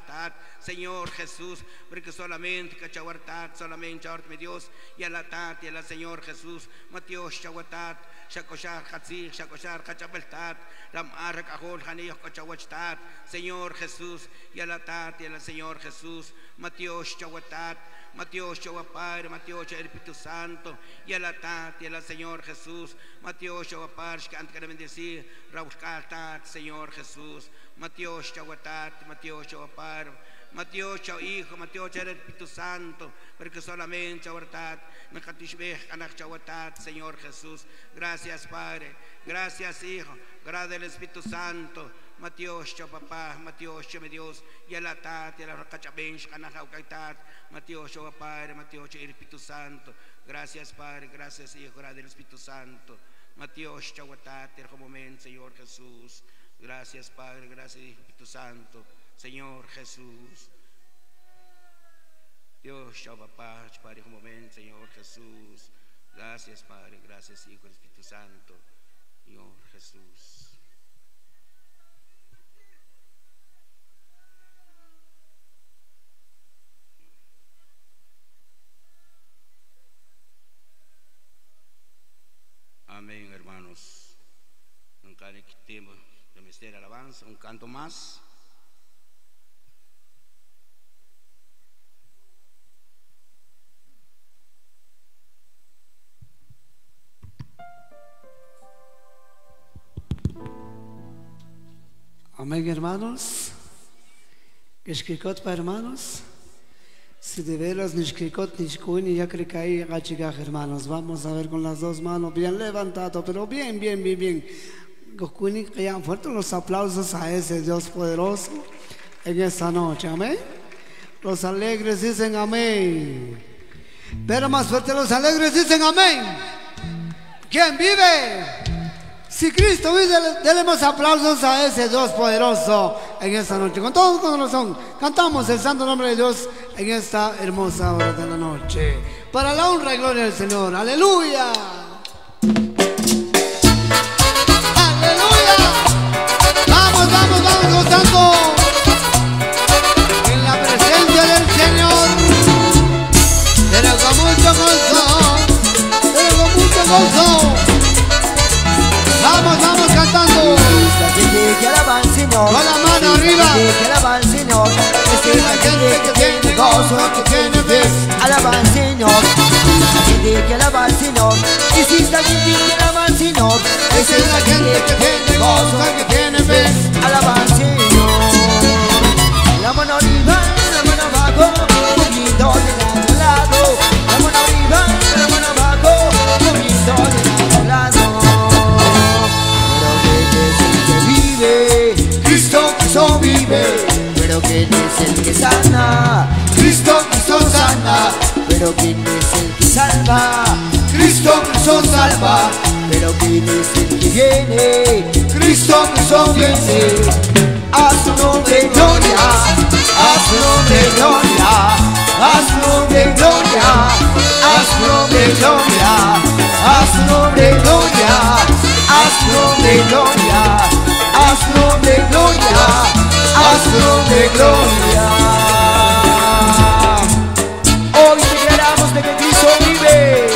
Señor Jesús, porque solamente cachahuartat, solamente chahuart mi Dios, y a la tat, y a la Señor Jesús, Matios chahuatat, shakoshar hatzich, shakoshar cachabeltat, lamar cajol, janillos cachahuachtat, Señor Jesús, y a la tat, y a la Señor Jesús, Matios chahuatat, Matios chahuapar, Matios Espíritu Santo, y a la tat, y a la Señor Jesús, Matios chahuapar, que antes de bendecir, rauscatat, Señor Jesús, Matios chahuatat, Matios chahuapar, Matios chau Hijo, Matios el Espíritu Santo, porque solamente chahuatat, Mecatishbech, anak chahuatat, Señor Jesús, gracias Padre, gracias Hijo, gracias el Espíritu Santo, Matios chau papá, Matios chau mi Dios, y a la tat, y a la racachabench, anak chahuatat, Matios chau Padre, Matios chau el Espíritu Santo, gracias Padre, gracias Hijo, gracias el Espíritu Santo, Matios chahuatat, el momento, Señor Jesús. Gracias Padre, gracias Espíritu Santo, Señor Jesús. Dios, chao papá, Padre, un momento, Señor Jesús. Gracias Padre, gracias Hijo, Espíritu Santo, Señor Jesús. Amén, hermanos. Nunca le quitemos de misterio alabanza, un canto más. Amén, hermanos. Escricot para hermanos. Si de veras ni escricot ni escuini ya creo que hay gachigaj, hermanos. Vamos a ver con las dos manos bien levantado, pero bien, bien, bien, bien. Que hayan fuertes los aplausos a ese Dios poderoso en esta noche, amén. Los alegres dicen amén, pero más fuerte los alegres dicen amén. ¿Quién vive? Si Cristo vive, demos aplausos a ese Dios poderoso en esta noche. Con todo corazón cantamos el santo nombre de Dios en esta hermosa hora de la noche, para la honra y gloria del Señor. Aleluya. Vamos, vamos, vamos gozando en la presencia del Señor, pero con mucho gozo, pero con mucho gozo. Vamos, vamos cantando con la mano arriba. Alaba al Señor, es la gente que tiene gozo, que tiene fe. Alaba al Señor, la gente que alaba al Señor. Y si esta gente que alaba al Señor, esa es la gente que tiene gozo, que tiene fe. Alaba al Señor. La mano arriba, la mano abajo, un poquito de lado a lado. La mano arriba, la mano abajo, un poquito de lado a lado. Cristo, Cristo vive, pero ¿quién es el que sana? Cristo, Cristo sana, pero ¿quién es el que salva? Cristo, Cristo salva. Pero ¿quién es el que viene? Cristo, Cristo viene. A su nombre gloria, a su nombre gloria, a su nombre gloria, a su nombre gloria, a su nombre gloria, a su nombre gloria, a su nombre gloria, a su nombre gloria. Hoy declaramos de que Cristo vive.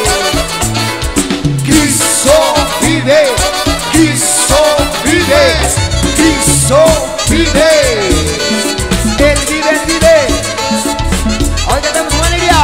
Cristo vive, Cristo vive, Cristo vive. Él vive, Él vive. Hoy cantamos con alegría.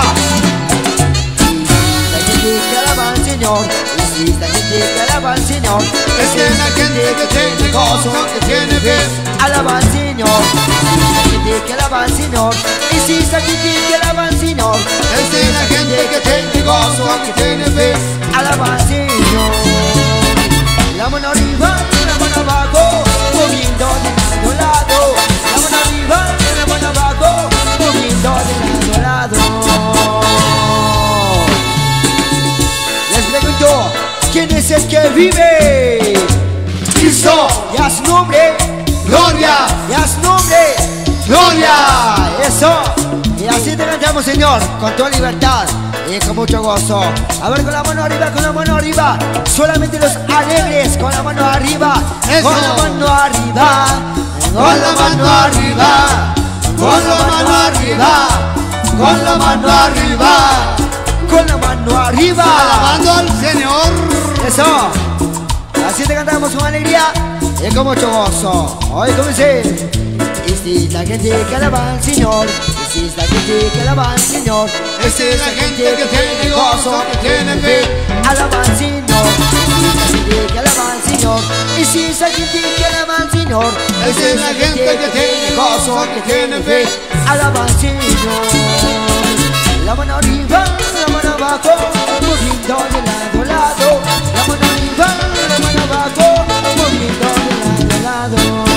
Y si la gente que alaba al Señor, y si la gente que alaba al Señor, Es de la gente que tiene gozo, que tiene fe. alaba al Señor. Y si la gente que alaba al Señor, y si la gente que alaba al Señor, Es de la gente que tiene gozo, que tiene fe. alaba al Señor. La mano arriba, la mano abajo, moviendo de lado a lado. La mano arriba, la mano abajo, moviendo de lado a lado. Les pregunto, ¿quién es el que vive? Cristo, Y a su nombre, gloria, y a su nombre, gloria. eso. Y así te cantamos, Señor, con toda libertad y con mucho gozo. A ver, con la mano arriba, con la mano arriba. Solamente los alegres, con la mano arriba. Eso. Con la mano arriba. Con la mano arriba, con la mano arriba, con la mano arriba, Con la mano arriba. alabando al Señor. Eso. Así te cantamos con alegría y con mucho gozo. Hoy comencé. Y si la gente que alaba al Señor, y si la gente que alaba al Señor, Esa es la gente que tiene gozo, que tiene fe. alaba al Señor. Y si la gente que alaba al Señor, y si esa gente que alaba al Señor, Esa es la gente que tiene gozo, que tiene fe. alaba al Señor. La mano arriba, la mano abajo, moviendo de lado a lado. La mano arriba, la mano abajo, moviendo de lado a lado.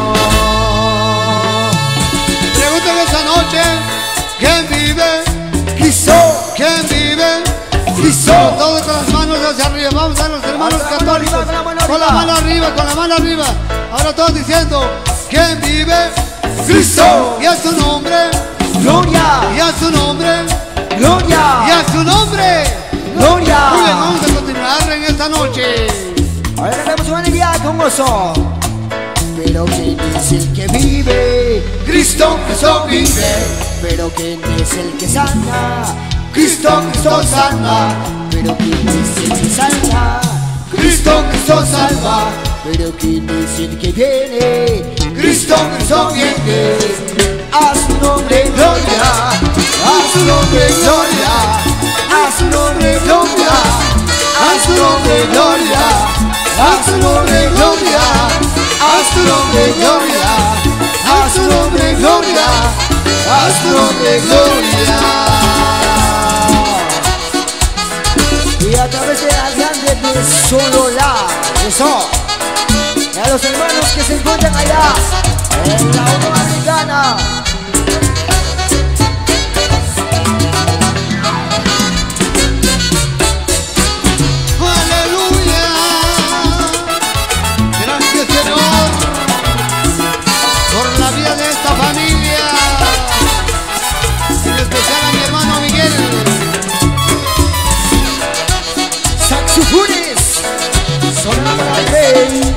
Pregunten esta noche, ¿quién vive? Cristo, ¿Quién vive? Cristo. Todos con las manos hacia arriba. Vamos a los hermanos Con la mano católicos. arriba, con la mano Con la arriba. mano arriba, con la mano arriba. Ahora todos diciendo, ¿quién vive? Cristo. Y a su nombre, Gloria, y a su nombre, y gloria, a su nombre. gloria. Muy bien, vamos a continuar en esta noche. Ahora cantamos con alegría, con gozo. Pero ¿quién es el que vive? Cristo, Cristo vive. Pero ¿quién es el que sana? Cristo, Cristo salva. Pero ¿quién es el que salva? Cristo, Cristo salva. Pero ¿quién es el que viene? Cristo, Cristo viene. A su nombre gloria, A su nombre gloria, a su nombre gloria, a su nombre gloria, a su nombre gloria, a su nombre gloria, a su nombre gloria, a su nombre gloria. y a través de la grande de solo la eso. Y a los hermanos que se encuentran allá en la Unión Americana. Aleluya. Gracias, Señor, por la vida de esta familia. En especial a mi hermano Miguel. Saxofones sonando para el rey.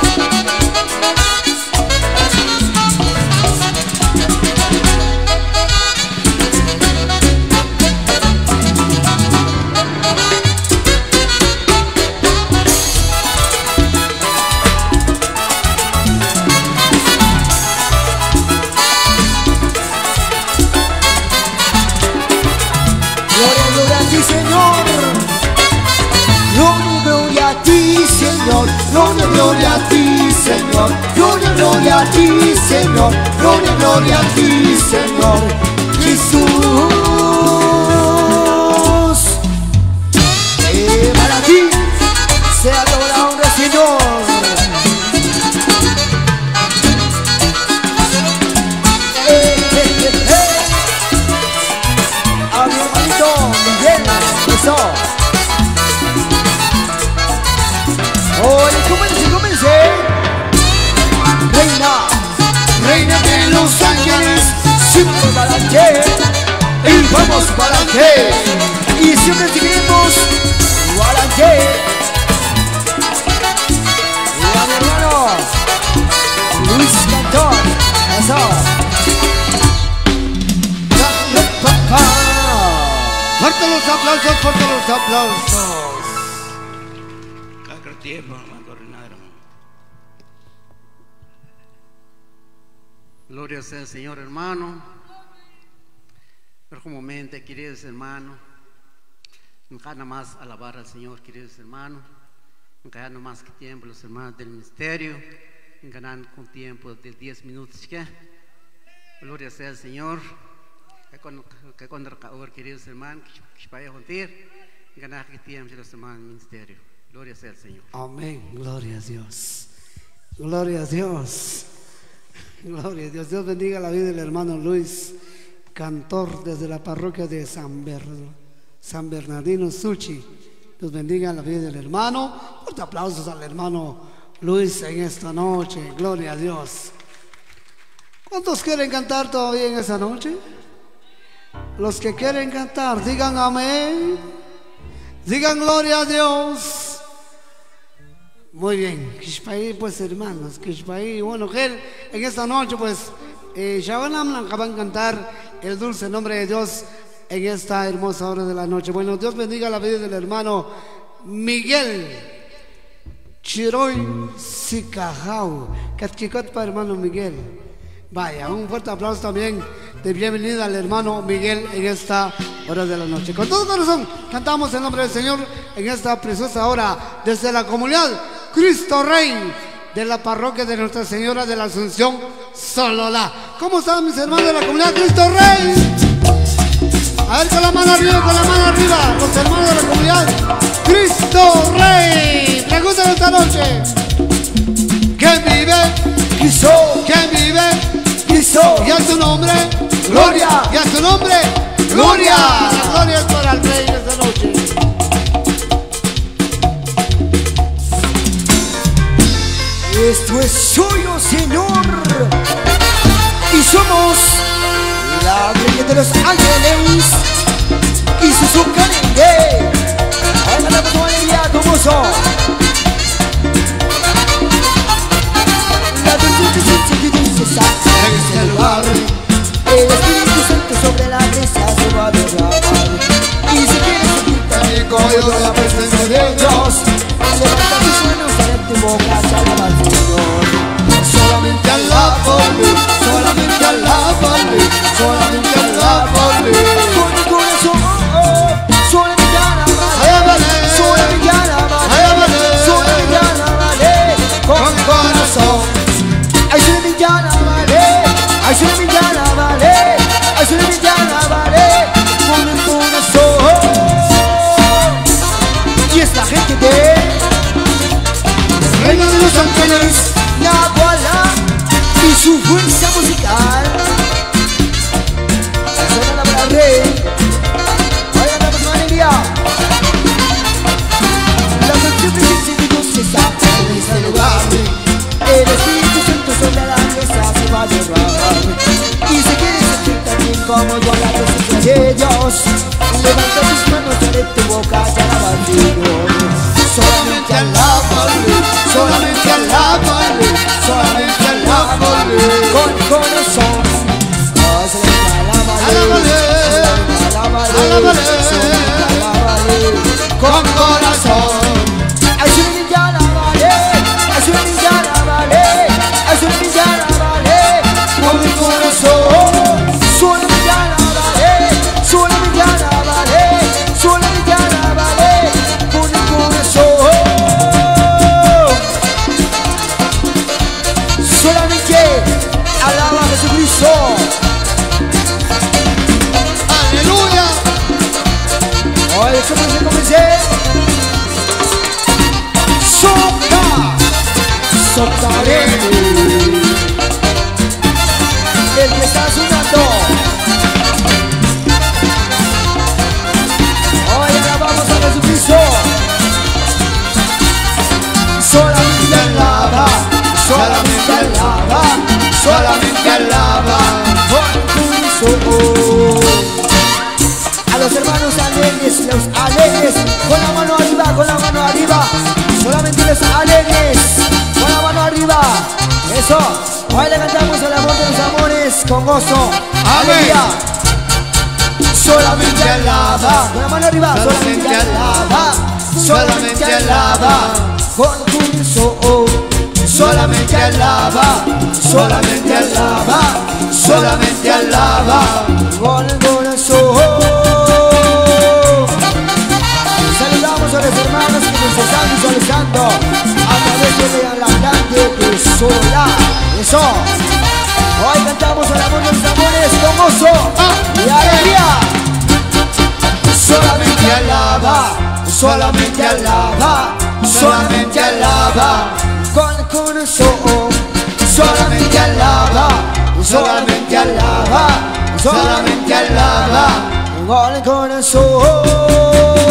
Gloria, gloria a ti, Señor. Gloria, gloria a ti, Señor. Gloria, gloria a ti, Señor. Gloria, gloria a ti, Señor. Gloria, gloria a ti, Señor. Jesús. Eh, para ti sea toda la honra, Señor. Eh, eh, eh, eh. A mi hermanito Miguel, eso. Vamos para adelante. Y siempre seguiremos para adelante. Mira mi hermano Luis Cantón. Eso. Fuerte los aplausos, fuerte los aplausos. Cada tiempo, hermano Coronado. Gloria sea al Señor, hermano. Por un momento, queridos hermanos, nada más alabar al Señor, queridos hermanos. Nunca no más que tiempo los hermanos del ministerio, ganan con tiempo de diez minutos. ¿Qué? Gloria sea al Señor. Que cuando ahora, queridos hermanos, que vaya a contar, ganar que tiempo los hermanos del ministerio. Gloria sea al Señor. Amén. Gloria a Dios. Gloria a Dios. Gloria a Dios. Dios bendiga la vida del hermano Luis, cantor desde la parroquia de San, Ber San Bernardino Suchi. Dios bendiga la vida del hermano. Fuerte aplausos al hermano Luis en esta noche. Gloria a Dios. ¿Cuántos quieren cantar todavía en esta noche? Los que quieren cantar, digan amén. Digan gloria a Dios. Muy bien, Kishpaí, pues hermanos, Kishpaí, bueno, que en esta noche pues eh, ya van a, van a cantar el dulce nombre de Dios en esta hermosa hora de la noche. Bueno, Dios bendiga la vida del hermano Miguel Chiroy Sicajau. Catquicot para hermano Miguel. Vaya, un fuerte aplauso también de bienvenida al hermano Miguel en esta hora de la noche. Con todo corazón cantamos el nombre del Señor en esta preciosa hora desde la comunidad Cristo Rey de la parroquia de Nuestra Señora de la Asunción Sololá. ¿Cómo están mis hermanos de la comunidad Cristo Rey? A ver, con la mano arriba, con la mano arriba, los hermanos de la comunidad Cristo Rey. Pregúntale esta noche. ¿Quién vive? Cristo. ¿Quién vive? Cristo. Y a su nombre, gloria. Y a su nombre, gloria. La gloria es para el Rey esta noche. Esto es suyo, Señor. Y somos la gloria de los ángeles y su calengue. Ahora la con alegría como son. La dulce que dice está en este lugar. El Espíritu Santo sobre la mesa se va a derramar. Y si quieres sentir también como la presencia de Dios, levanta tus manos en tu boca, alaba al Señor. Solamente alábale, solamente alábale, solamente alábale. Con tu corazón, oh, oh, solamente alábale, solamente alábale, solamente alábale. Con tu corazón, ay, solamente alábale, ay, solamente alábale, ay, solamente alábale. Con el corazón. Y esta gente de Reina de los Ángeles, la bola y su fuerza musical. Suena la palabra rey. Ahora andamos con alegría. La canción presencia de Dios está en este lugar. El Espíritu Santo sobre la mesa se va a derramar. Y si quieres sentir también como yo la presencia de Dios, levanta tus manos de tu boca y alaba al Señor. Solamente alábale, solamente alábale, solamente alábale. Con el corazón, solamente alábale, alábale, solamente alábale. Con corazón, ay, solamente alábale, ay, solamente alábale, ay, solamente alábale. Con el corazón, solamente alábale, solamente alábale, solamente alábale. Con el corazón, solamente alaba a Jesucristo. Aleluya. Oye, comencé, comencé. Sopla, soplaré. El que está sonando. Hoy alabamos a Jesucristo. Solamente alaba, solamente alaba, solamente alaba. Con tu corazón. alegres, los alegres, con la mano arriba, con la mano arriba, solamente los alegres, con la mano arriba, eso, hoy le cantamos el amor de los amores con gozo, alegría, solamente alaba, con la mano arriba, solamente alaba, solamente alaba, con tu corazón, solamente alaba, solamente alaba, solamente alaba, con el corazón. Saludamos a los hermanos que nos están visualizando a través de la grande que sola. Eso. Hoy cantamos el amor de los amores con gozo y alegría. Solamente alaba, solamente alaba, solamente alaba, con el corazón. Solamente alaba, solamente alaba, solamente alaba, con el corazón.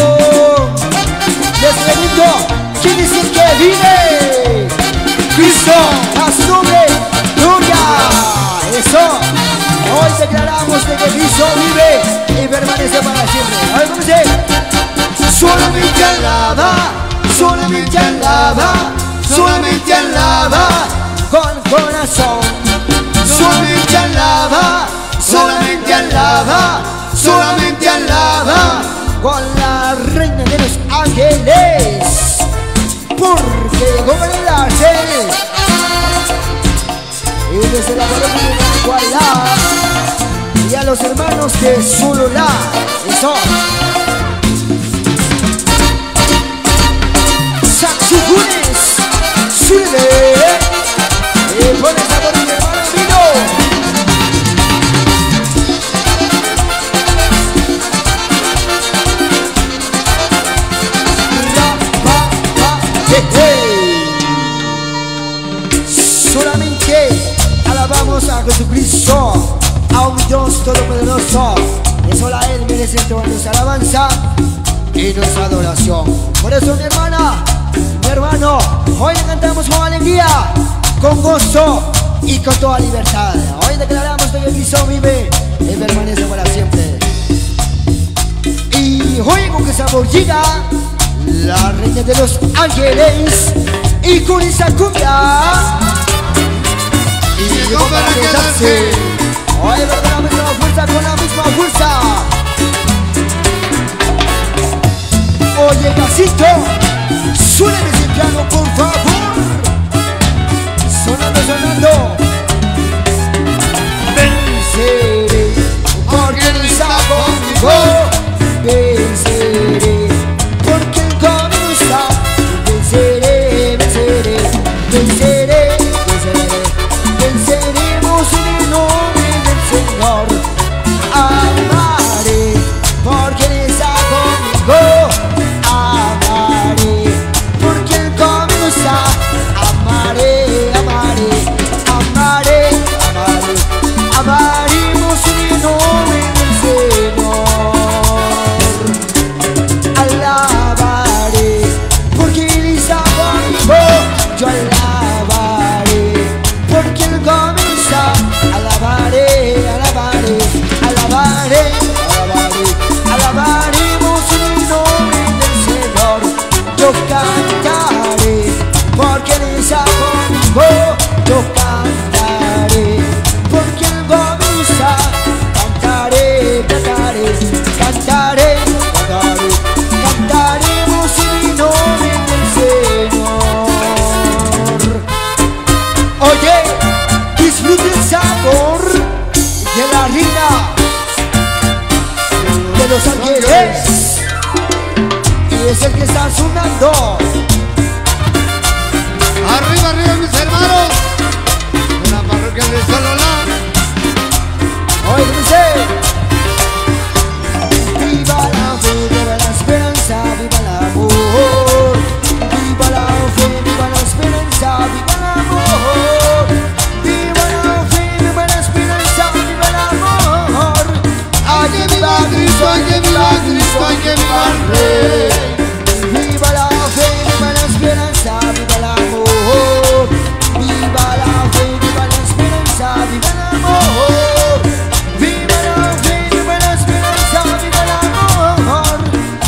Les pregunto, ¿quién es el que vive? Cristo, a su nombre, gloria. Eso, hoy declaramos de que Cristo vive y permanece para siempre. A ver, ¿cómo dice? Solamente alaba, solamente alaba, solamente alaba, con corazón. Solamente alaba, solamente alaba, solamente alaba, con la reina de los ángeles, porque llegó para darse y desde la gloria igualdad y a los hermanos de Zululá, eso. Saxofones, sube y pon el sabor de mi hermano vino. Solamente alabamos a Jesucristo, a un Dios todopoderoso, que solo a Él merece toda nuestra alabanza y nuestra adoración. Por eso, mi hermana, mi hermano, hoy le cantamos con alegría, con gozo y con toda libertad. Hoy declaramos que Cristo vive y permanece para siempre. Y hoy con que sabor llega la reina de los ángeles y con esa cumbia y llegó para quedarse. Hoy verdaderamente la fuerza con la misma fuerza. Oye, casito, súbeme ese piano por favor. Sonando, sonando. Venceré porque Él está conmigo. Venceré porque el camino está. Venceré, venceré, venceré, venceré. Venceremos en el nombre del Señor. Amaré porque Él está conmigo. Amaré porque el camino está. Amaré, amaré, amaré, amaré. Amaremos en el nombre del Señor. Alabaré porque Él está conmigo. Yo alabaré porque Él comienza. Alabaré, alabaré, alabaré, alabaré. Alabaremos en el nombre del Señor. Yo cantaré porque Él está conmigo. Yo cantaré porque Él comienza. Cantaré, cantaré, cantaré, cantaré. Cantaremos en el nombre del Señor. Oye, disfrute el sabor de la reina de los ángeles y es el que está sonando. Arriba, arriba, mis hermanos, de la parroquia de Zululá. Hoy dice: viva la fe, viva la esperanza, viva el amor. Viva la fe, viva la esperanza, viva el amor. Viva la fe, viva la esperanza, viva el amor. Ay, que viva Cristo, ay, que viva Cristo, ay, que viva el Rey. Viva la fe, viva la esperanza, viva el amor. Viva la fe, viva la esperanza, viva el amor. Viva la fe, viva la esperanza, viva el amor.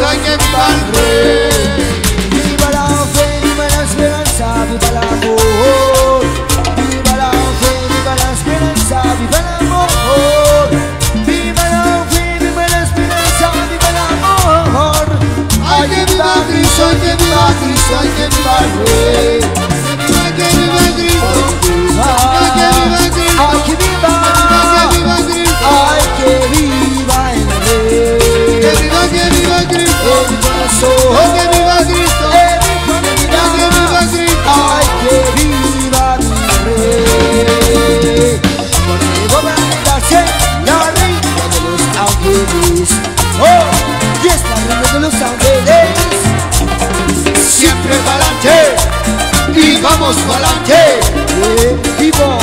Cristo, hay que viva el Rey. Viva la fe, viva la esperanza, viva el amor. Viva la fe, viva la esperanza, viva el amor. Viva la fe, viva la esperanza, viva el amor. Hay que viva Cristo, hay que viva Cristo, hay que viva el Rey. Hay que viva Cristo, hay que viva Cristo, hay que viva, hay que viva Cristo, hay que viva el Rey. que viva, que viva Cristo, En mi corazón, hay que viva Cristo, en mi familia, hay que viva Cristo, ay que viva mi Rey. Porque gobernarse la reina de los ángeles. Oh, y es la reina de los ángeles. siempre pa'lante y vamos pa'lante. Eh, vivo.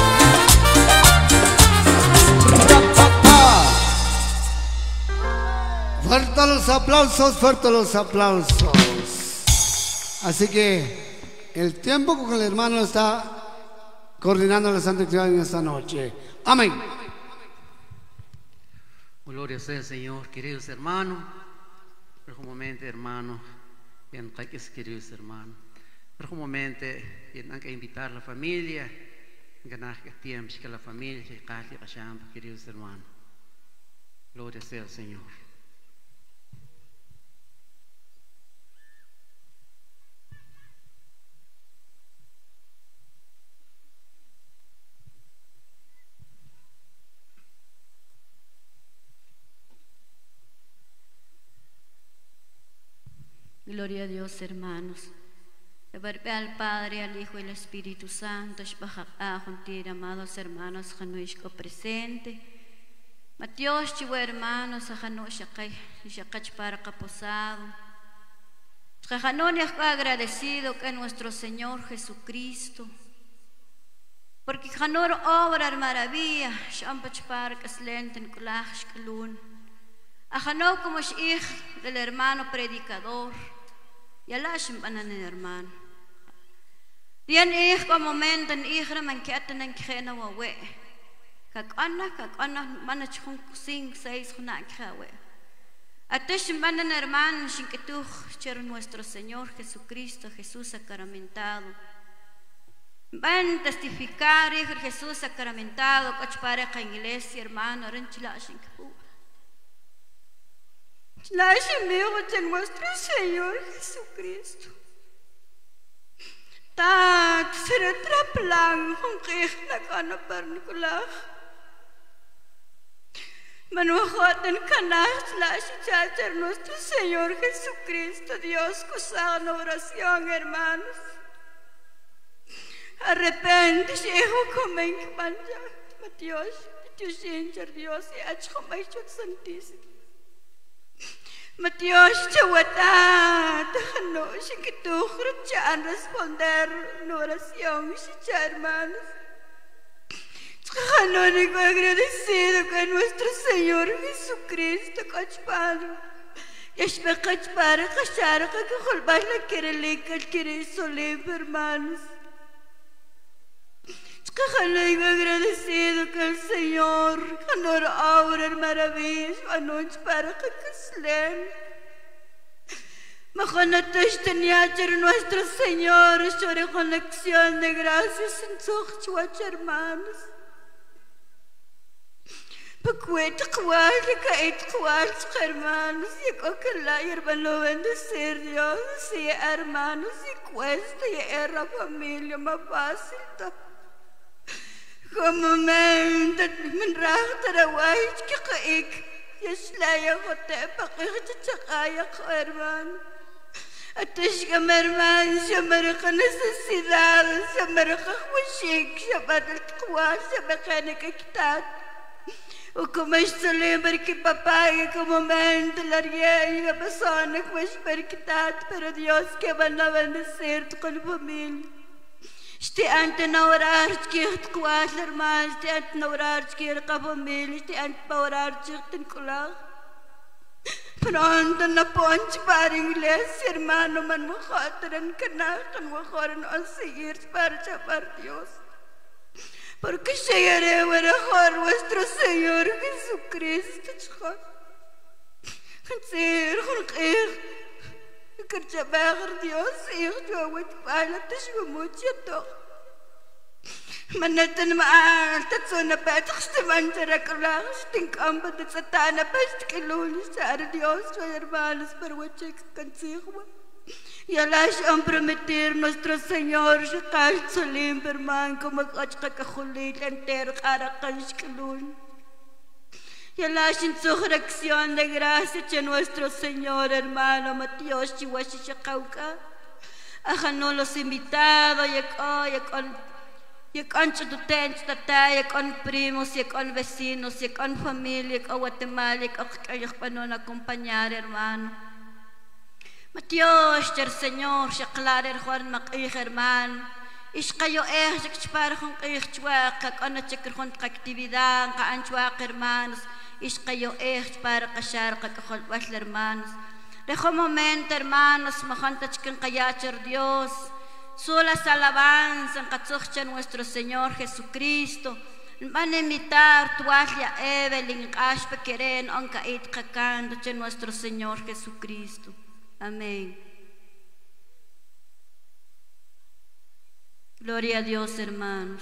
Fuertes los aplausos, fuertes los aplausos. Así que el tiempo con el hermano está coordinando la Santa Actividad en esta noche. Amén. Gloria sea el Señor, queridos hermanos. Por un momento, hermano, bien, queridos hermanos. Por un momento, hay que invitar a la familia, ganar tiempo que la familia, queridos hermanos. Gloria sea el Señor. Gloria a Dios, hermanos. Reverbe al Padre, al Hijo y al Espíritu Santo. A juntir, amados hermanos, Januishko presente. Matios, chivo hermanos, a Janush, Shakach para caposado. Jajanón agradecido que nuestro Señor Jesucristo. Porque Janor obra maravilla, Shampach para Caslenten, Kulach, Kalun. A Janó como hij del hermano predicador. Y alashim banan hermano. Dien ich como momento en ihre man ketten en kena wawe. Kak anna kak anna manach hun sing seis huna kawe. Ateshim banan hermano sin que tú cher nuestro Señor Jesucristo, Jesús sacramentado. Van testificar hijo Jesús sacramentado, coch para la iglesia hermano, renchilashin kapu. Nacimiento de nuestro Señor Jesucristo. Tat será traplang con que la cana pernicola. Manuajat en canas la chicha nuestro Señor Jesucristo. Dios cosa en oración, hermanos. Arrepente, hijo, comen que manja. Dios, Dios, Dios, y achomaicho santísimo. Matios chawata, no, sin que tú rechan responder en oración, hermanos. Canónico agradecido con nuestro Señor Jesucristo, Cachpado. Y es para Cachpado, Cachara, que Jolbas la quiere leca, quiere solemne, hermanos. Canónico agradecido con el Señor, Canor ahora maravillas, anoche para que Caslen. Majonatosh tenía nuestro Señor, sobre conexión de gracias en sus hermanos. Pacueta cual, caet cual, hermanos, y que la hermano bendecir Dios, sí, hermanos, y cuesta, y era familia más fácil. Como men, dat men racht er away, kika ik, yeslaya hote, pakikita chakaya ko, hermano. Atas ka, hermano, siya maraka necesidad, siya maraka kwasik, siya badat kwa, siya mekanika kitat. O como esto le que papá, y como momento la ría, y la persona que es perquitat, pero Dios que van a bendecir tu con familia. Este ante na orar skirt kwaad hermano, este ante na orar skirt ka familie, este ante pa orar skirt en kulag. Pronto na ponch para inglés, hermano, man mojatran kanakan mojoran on seguir para chapar Dios. Porque llegaré mejor nuestro Señor Jesucristo. Ser con que Kerjabar Dios, Hijo, yo voy a la mucho. Manatan maal, tatsona pataks teman cara kelas, tingkam pada satana pasti kelunis ada Dios, hermanos, para wajah consigo. Y alas han prometer nuestro Señor, sekal salim berman, como kacka kahulit enter cara kalun. Y alas en su reacción de gracia a nuestro Señor, hermano Matios, chihuashi chacauca. Ajano los invitados, y con y con estudiantes, y con primos, y con vecinos, y con familia, y con Guatemala, y con aquellos que nos acompañar, hermano. Matios, el Señor, se aclara el Juan Maquij, hermano. Y es que yo es que para con que chuaca, con la cheque con actividad, con chuaca, hermanos. Y es que yo es para casar, con los hermanos. Dejo un momento, hermanos, me janta chicken kayacher Dios. Solas alabanzas en a nuestro Señor Jesucristo. Van a imitar tu alia Evelyn, Ashpa Keren, Onka It Kakando, nuestro Señor Jesucristo. Amén. Gloria a Dios, hermanos.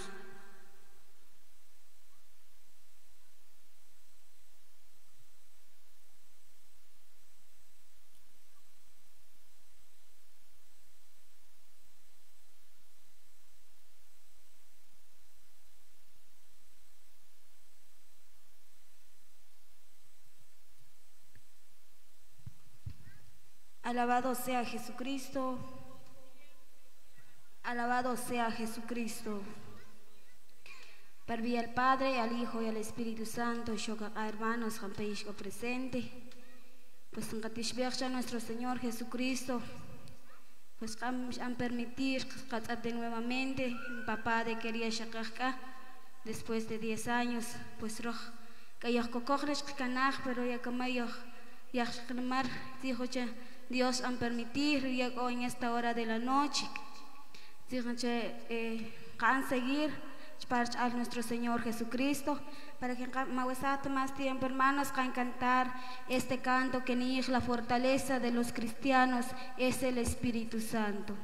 Alabado sea Jesucristo. Alabado sea Jesucristo. Por vía al Padre, al Hijo y al Espíritu Santo, yo hermanos, campeisco presente. Pues en Catishbercha nuestro Señor Jesucristo, pues han permitido casarte nuevamente, mi papá de quería shakarka, después de diez años, pues roh, que yo cocojes canaj, pero ya como yo, ya mar, dijo ya. Dios han permitido llegó en esta hora de la noche. Díganse, eh, can seguir para nuestro Señor Jesucristo, para que me más tiempo, hermanos, can cantar este canto que ni es la fortaleza de los cristianos, es el Espíritu Santo.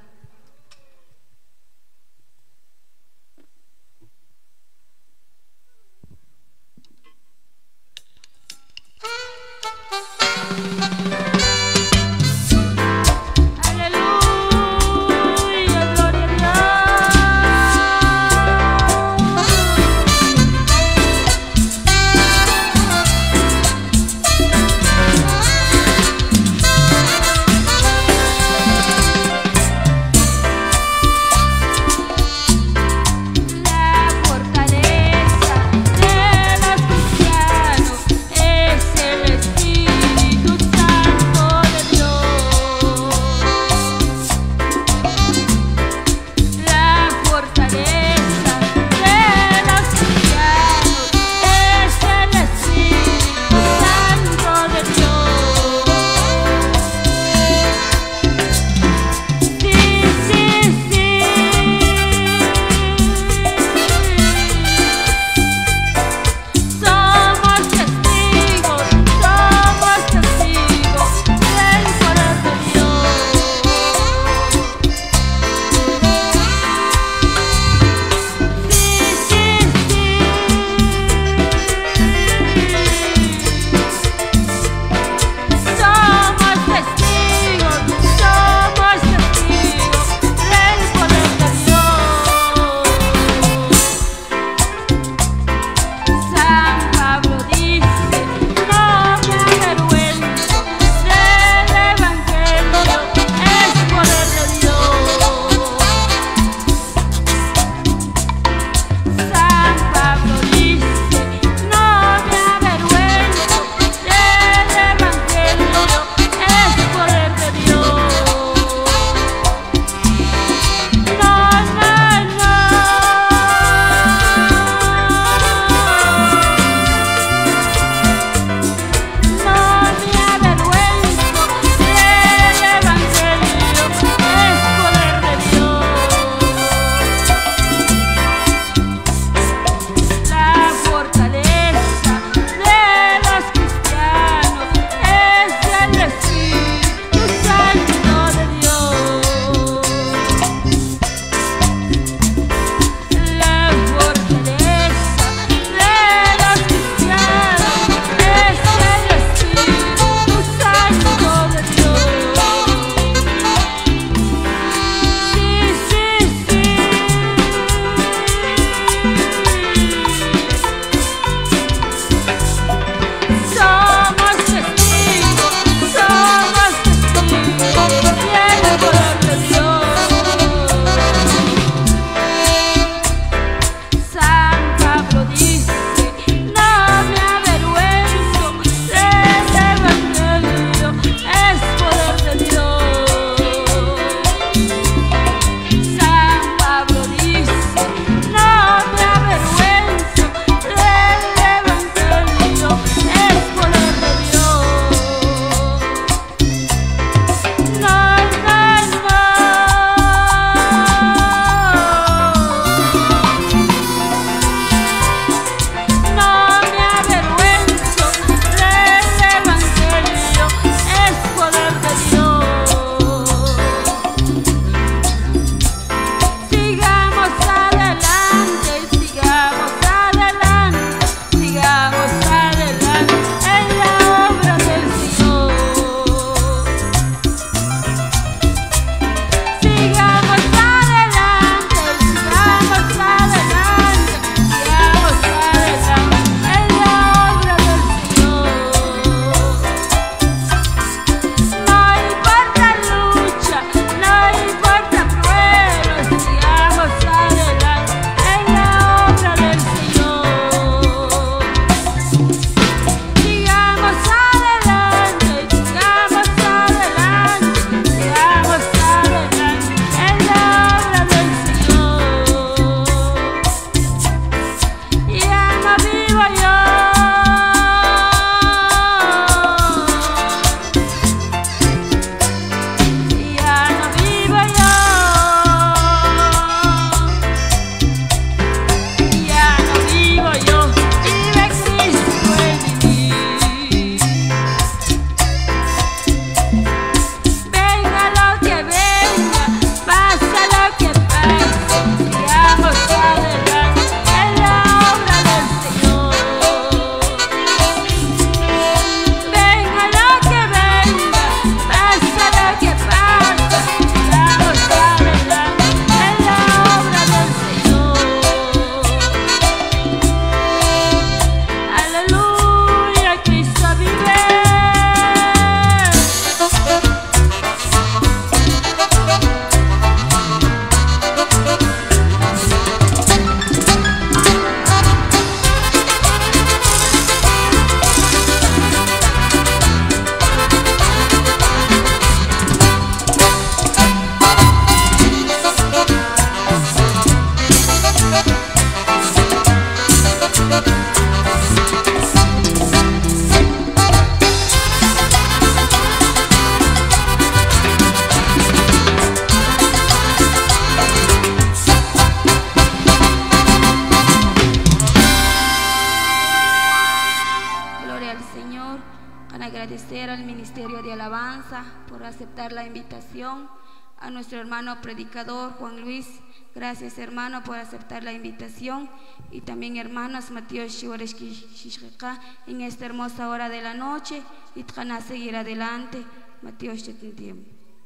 agradecer al Ministerio de Alabanza por aceptar la invitación, a nuestro hermano predicador Juan Luis. Gracias, hermano, por aceptar la invitación. Y también, hermanos, Matías Shiwareshki Shishka, en esta hermosa hora de la noche. Y a seguir adelante. Matías Chetintiempo.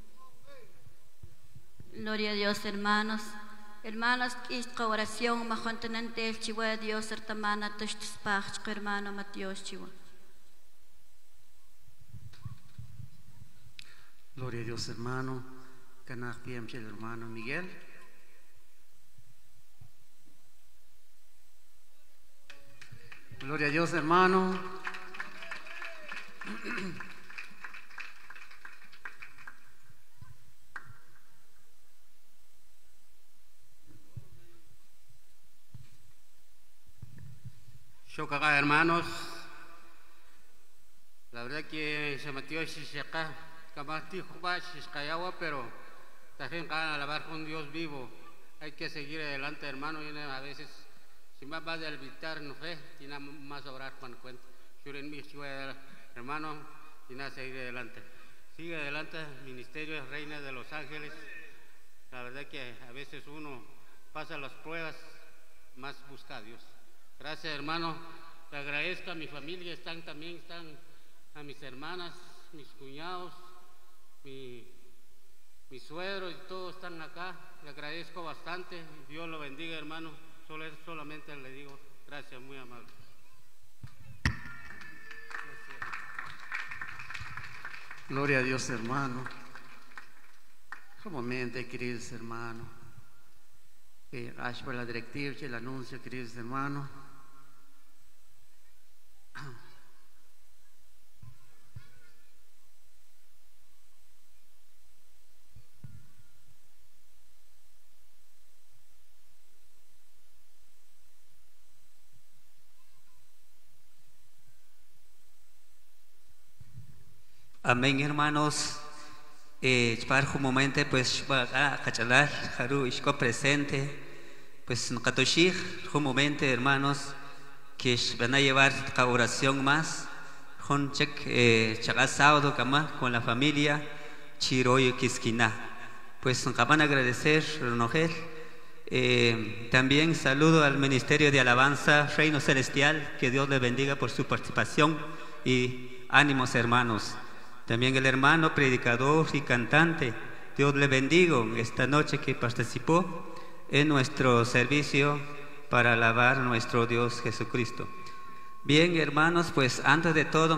Gloria a Dios, hermanos. Hermanos, esta oración, majontenante el chihuahua Dios, hermana, teshtuspach, hermano Matías Chihuahua. Gloria a Dios, hermano. Canaj Piemche, el hermano Miguel. Gloria a Dios, hermano. Shokaga, hermanos. La verdad que se metió Shishaka, Kamati Juba Shishkayawa, pero también para alabar con Dios vivo. Hay que seguir adelante, hermano, y a veces si más va de albitar no fe, tiene más orar cuando cuenta. Shuren mi hermano, y nada, seguir adelante. Sigue adelante, Ministerio de Reina de los Ángeles. La verdad que a veces uno pasa las pruebas, más busca a Dios. Gracias, hermano. Te agradezco a mi familia, están también, están a mis hermanas, mis cuñados, mi, mi suegro y todos están acá. Le agradezco bastante. Dios lo bendiga, hermano. Solo, solamente le digo gracias, muy amable. Gloria a Dios, hermano. Un momento, queridos hermanos. Eh, gracias por la directiva y el anuncio, queridos hermanos. Amén, hermanos. Eh, para un momento, pues, a cachalar, Haru, Ishko presente, pues, en Katoshir, un momento, hermanos, que van a llevar la oración más, con check, eh, chagas sábado, cama, con la familia, Chiroyo Kiskina. Pues, van a agradecer, Ronogel. Eh, también saludo al Ministerio de Alabanza, Reino Celestial, que Dios le bendiga por su participación y ánimos, hermanos. También el hermano predicador y cantante, Dios le bendiga esta noche que participó en nuestro servicio para alabar a nuestro Dios Jesucristo. Bien, hermanos, pues antes de todo,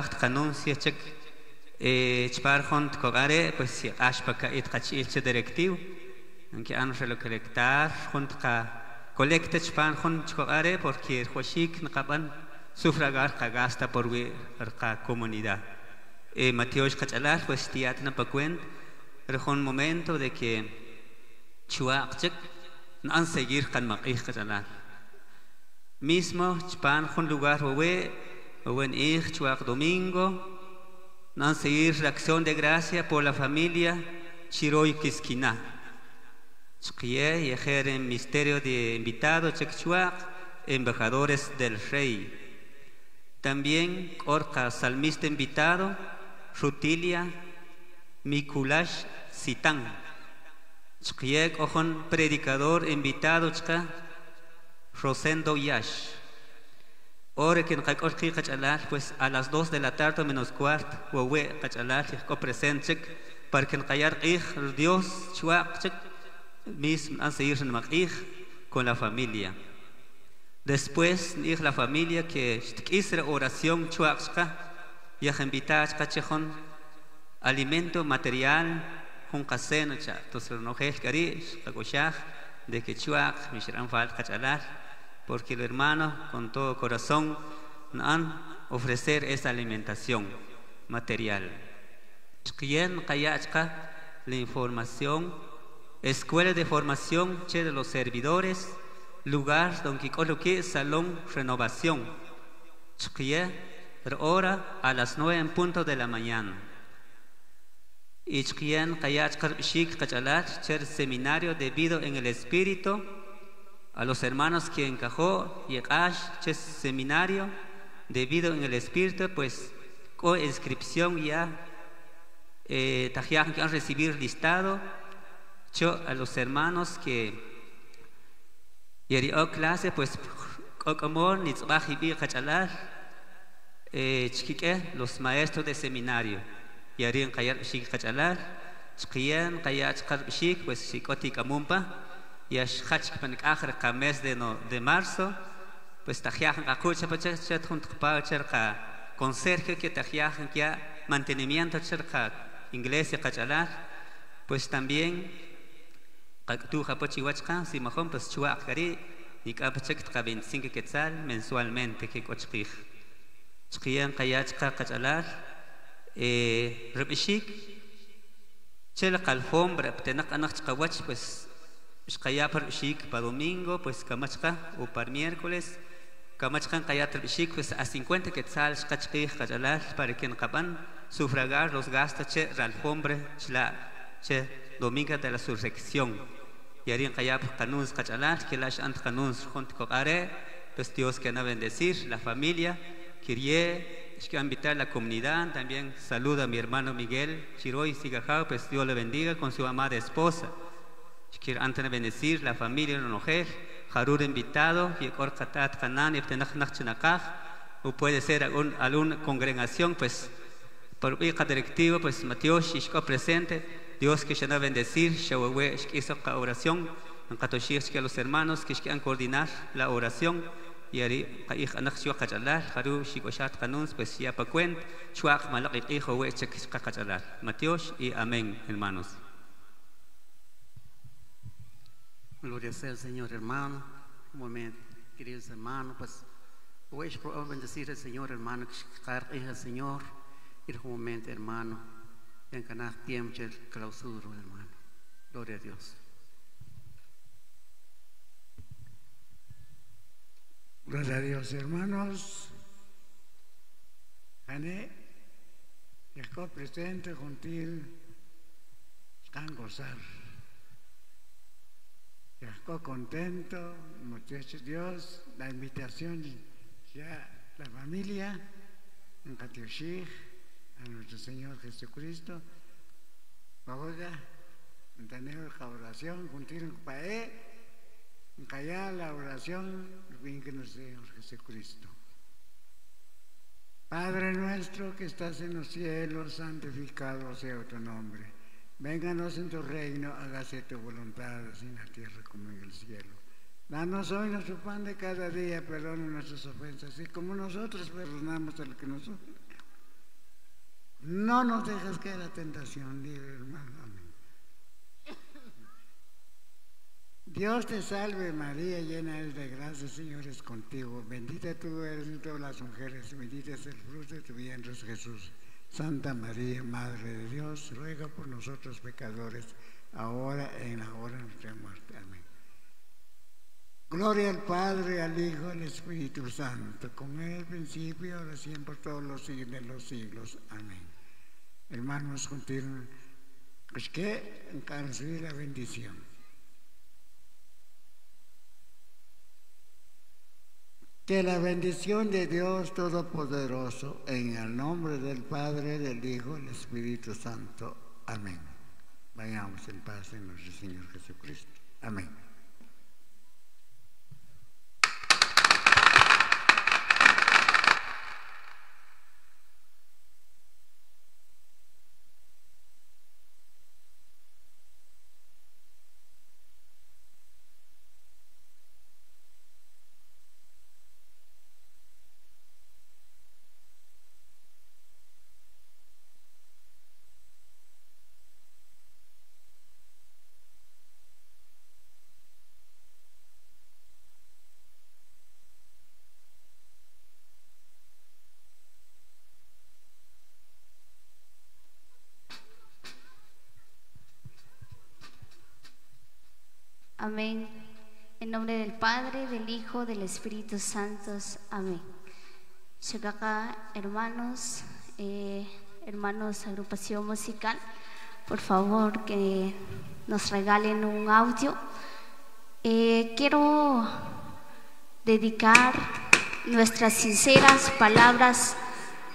pues si ashpaka it kachilche directivo, aunque han recolectar junto a colecta chpan junto kogare porque el huashik nakaban sufragar kagasta por la comunidad. Eh, Mateos Cachalar, pues tiatna pacuen, pero un momento de que chuachek no han seguir con maquij Cachalar. Mismo chpan un lugar owe, owe en ich chuach domingo, no han seguir reacción de gracia por la familia Chiroy Kiskina. Chkie y ejer en misterio de invitado chekchuach, embajadores del rey. También Orca, salmista invitado, Rutilia Mikulash Sitán. Chkiek ojon predicador invitado chka Rosendo Yash. Ore que orki kachalar, pues a las dos de la tarde menos cuarto, huewe kachalar, ko presente para que callar Dios chuak mismo han seguir en maquij con la familia. Después la familia que hizo oración chuak y a invitar a alimento material, un caseno, entonces no es cariz, de que chuak, mishran fal cachalar, porque el hermano con todo corazón han ofrecer esa alimentación material. Quien kayachka la información, escuela de formación de los servidores, lugar donde coloqué salón renovación. Ahora a las nueve en punto de la mañana. Y quien el seminario debido en el espíritu a los hermanos que encajó y el seminario debido en el espíritu, pues con inscripción ya, eh, tajiajan que han recibido listado, yo a los hermanos que yerió clase, pues, como ni trabajibi cachalar, eh, chiquique, los maestros de seminario, yerin kayar shik cachalar, chiquien kayar chkar shik, pues shikoti kamumpa, yash hach panik akhir ka mes de no de marzo, pues tajiajan ka kucha pacha chat junt pa cerca con Sergio que tajiajan ya mantenimiento cerca inglés y cachalar, pues también tu japochihuachka si majón pues chua akari ni kapachek ka veinticinco quetzal mensualmente que cochqij chiquien kayachka cachalar eh rebishik chela alfombra tenak anak chqawach pues Shkaya par shik para domingo, pues kamachka o para miércoles, kamachkan kaya shik pues a cincuenta quetzal shkachki kajalar para que kapan sufragar los gastos che alfombra chla che domingo de la resurrección. Y harían kaya kanuns kajalar que las ant kanuns junto con are, pues Dios que na bendecir la familia, quiere que invitar a la comunidad, también saluda a mi hermano Miguel Chiroy Sigajao, pues Dios le bendiga con su amada esposa. Quiero antes de bendecir la familia de la mujer, Harur invitado, y Korkatat Kanan, y o puede ser alguna congregación, pues por hija directivo, pues Matios Ishko presente, Dios que se va a bendecir, Shawawe hizo la oración, en Katoshir que los hermanos que quieran coordinar la oración, y Ari Kaich Anaxio Kachalar, Haru Shikoshat Kanuns, pues ya pa cuen, Chuak Malak Hijo We Kachalar, Matios y amén, hermanos. Gloria sea al Señor, hermano. Un momento, queridos hermanos, pues voy a bendecir al Señor, hermano, que es el Señor. Y un momento, hermano, en canal tiempo el clausura, hermano. Gloria a Dios. Gloria a Dios, hermanos. Ané, Jacob presente, gentil, están gozar. Estoy contento, muchachos, Dios, la invitación ya la familia, en Katioshich, a nuestro Señor Jesucristo, Bahoga, en tener la oración, juntar en Pae, en callar la oración, bien que nuestro Señor Jesucristo. Padre nuestro que estás en los cielos, santificado sea tu nombre. Vénganos en tu reino, hágase tu voluntad, así en la tierra como en el cielo. Danos hoy nuestro pan de cada día, perdona nuestras ofensas, así como nosotros perdonamos a los que nos ofenden. No nos dejes caer la tentación, libre hermano. Amén. Dios te salve María, llena eres de gracia, el Señor es contigo. Bendita tú eres entre todas las mujeres, bendita es el fruto de tu vientre, Jesús. Santa María, Madre de Dios, ruega por nosotros pecadores, ahora y en la hora de nuestra muerte. Amén. Gloria al Padre, al Hijo, al Espíritu Santo, como en el principio, ahora siempre, por todos los siglos de los siglos. Amén. Hermanos, continúen. Pues que en recibir la bendición. Que la bendición de Dios Todopoderoso, en el nombre del Padre, del Hijo y del Espíritu Santo. Amén. Vayamos en paz en nuestro Señor Jesucristo. Amén. Amén. En nombre del Padre, del Hijo, del Espíritu Santo. Amén. Shagaka, hermanos, eh, hermanos, agrupación musical, por favor que nos regalen un audio. Eh, quiero dedicar nuestras sinceras palabras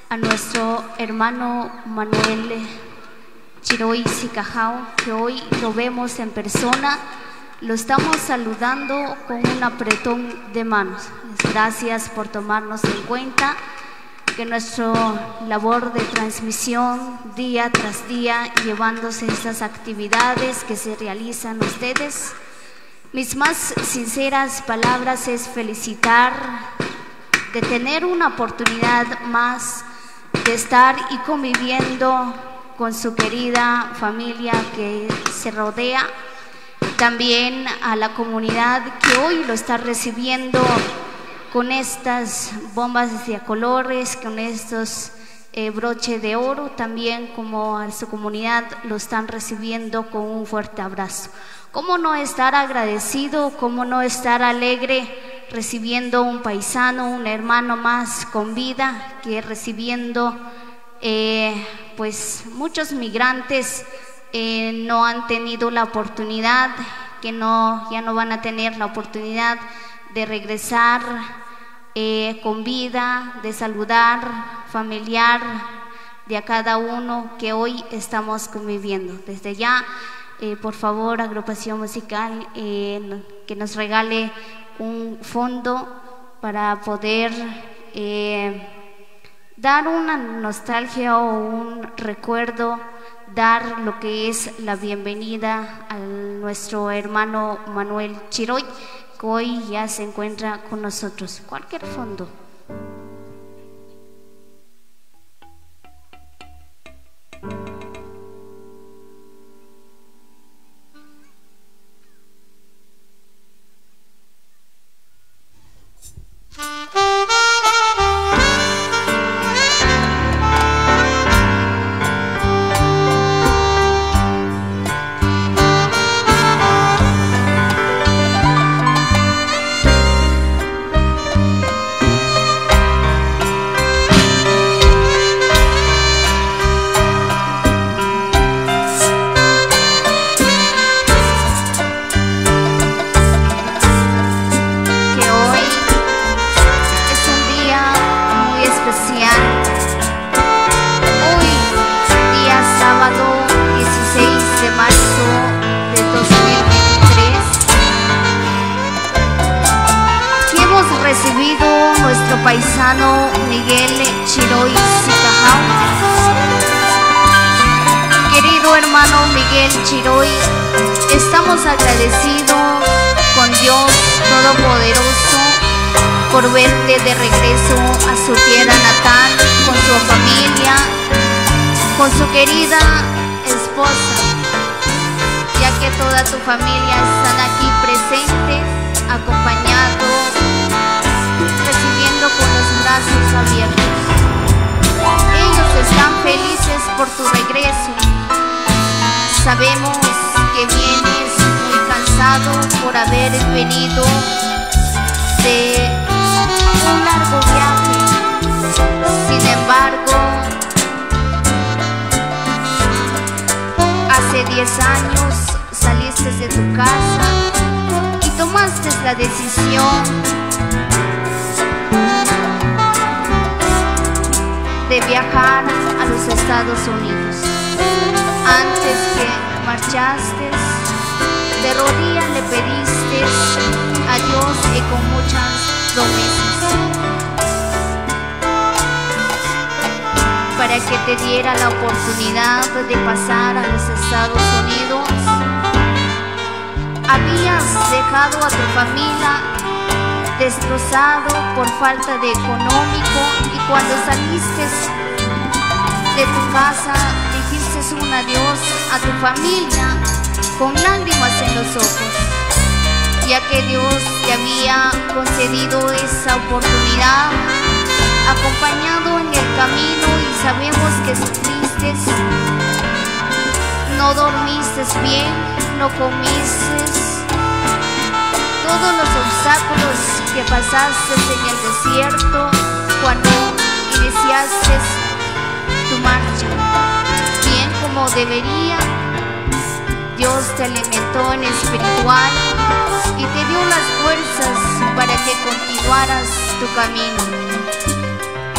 a nuestro hermano Manuel Chiroy Sicajao, que hoy lo vemos en persona. Lo estamos saludando con un apretón de manos. Gracias por tomarnos en cuenta, que nuestra labor de transmisión día tras día, llevándose estas actividades que se realizan ustedes. Mis más sinceras palabras es felicitar de tener una oportunidad más de estar y conviviendo con su querida familia que se rodea. También a la comunidad que hoy lo está recibiendo con estas bombas de colores, con estos eh, broches de oro, también como a su comunidad lo están recibiendo con un fuerte abrazo. ¿Cómo no estar agradecido? ¿Cómo no estar alegre recibiendo un paisano, un hermano más con vida, que recibiendo eh, pues muchos migrantes eh, no han tenido la oportunidad, que no, ya no van a tener la oportunidad de regresar eh, con vida, de saludar familiar de a cada uno que hoy estamos conviviendo. Desde ya, eh, por favor, agrupación musical, eh, que nos regale un fondo para poder eh, dar una nostalgia o un recuerdo, dar lo que es la bienvenida a nuestro hermano Manuel Chiroy, que hoy ya se encuentra con nosotros. Cualquier fondo. Paisano Miguel Chiroy Sicajao. Querido hermano Miguel Chiroy, estamos agradecidos con Dios Todopoderoso por verte de regreso a su tierra natal, con su familia, con su querida esposa, ya que toda tu familia están aquí presentes, acompañados, con los brazos abiertos. Ellos están felices por tu regreso. Sabemos que vienes muy cansado por haber venido de un largo viaje. Sin embargo, hace diez años saliste de tu casa y tomaste la decisión de viajar a los Estados Unidos. Antes que marchaste, de rodillas le pediste a Dios y con muchas promesas para que te diera la oportunidad de pasar a los Estados Unidos. Habías dejado a tu familia destrozado por falta de económico, y cuando saliste de tu casa dijiste un adiós a tu familia con lágrimas en los ojos, ya que Dios te había concedido esa oportunidad, acompañado en el camino, y sabemos que sufriste, no dormiste bien, no comiste, todos los obstáculos que pasaste en el desierto cuando iniciaste tu marcha. Bien como debería, Dios te alimentó en espiritual y te dio las fuerzas para que continuaras tu camino. A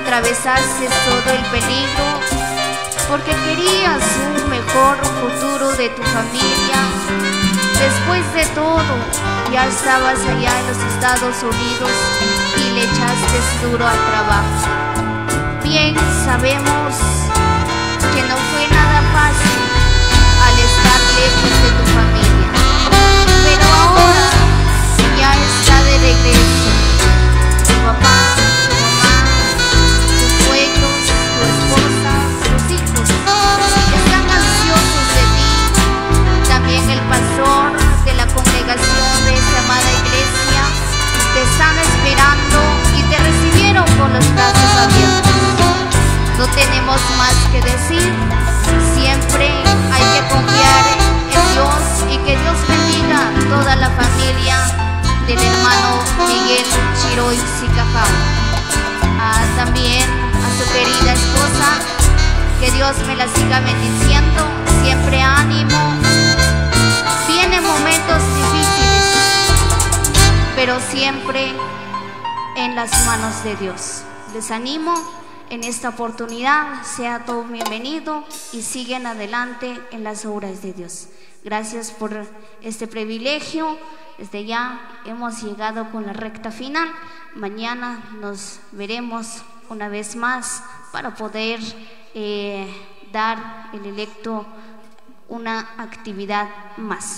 atravesaste todo el peligro, porque querías un mejor futuro de tu familia. Después de todo, ya estabas allá en los Estados Unidos y le echaste duro al trabajo. Bien sabemos que no fue nada fácil al estar lejos de tu familia, pero ahora ya está de regreso. Tu papá, tu mamá, tus suegros, tu esposa, tus hijos están ansiosos de ti. También el pastor de la congregación de esta amada iglesia te están esperando y te recibieron con los brazos abiertos. No tenemos más que decir, siempre hay que confiar en Dios y que Dios bendiga a toda la familia del hermano Miguel Chiroy Sicajao. Ah, también a su querida esposa, que Dios me la siga bendiciendo, siempre ánimo. Vienen momentos difíciles, pero siempre en las manos de Dios. Les animo en esta oportunidad, sea todo bienvenido y siguen adelante en las obras de Dios. Gracias por este privilegio. Desde ya hemos llegado con la recta final. Mañana nos veremos una vez más para poder eh, dar el electo una actividad más.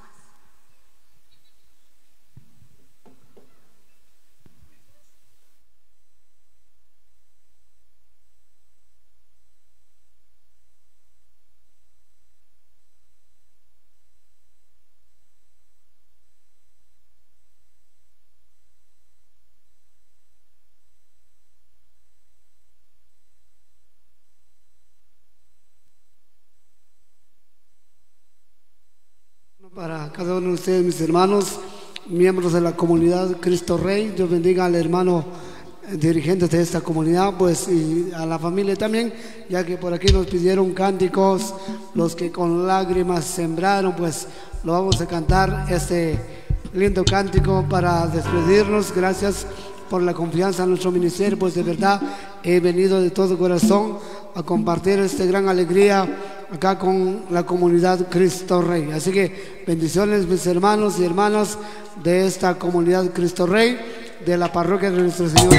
Para cada uno de ustedes, mis hermanos, miembros de la comunidad Cristo Rey, Dios bendiga al hermano dirigente de esta comunidad, pues, y a la familia también, ya que por aquí nos pidieron cánticos, los que con lágrimas sembraron, pues lo vamos a cantar, este lindo cántico para despedirnos. Gracias por la confianza en nuestro ministerio, pues de verdad he venido de todo corazón a compartir esta gran alegría acá con la comunidad Cristo Rey. Así que bendiciones, mis hermanos y hermanas de esta comunidad Cristo Rey, de la parroquia de nuestro Señor.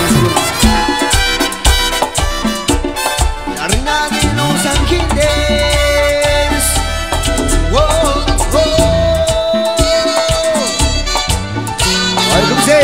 La reina de los ángeles, oh, oh. A ver, ¿cómo se?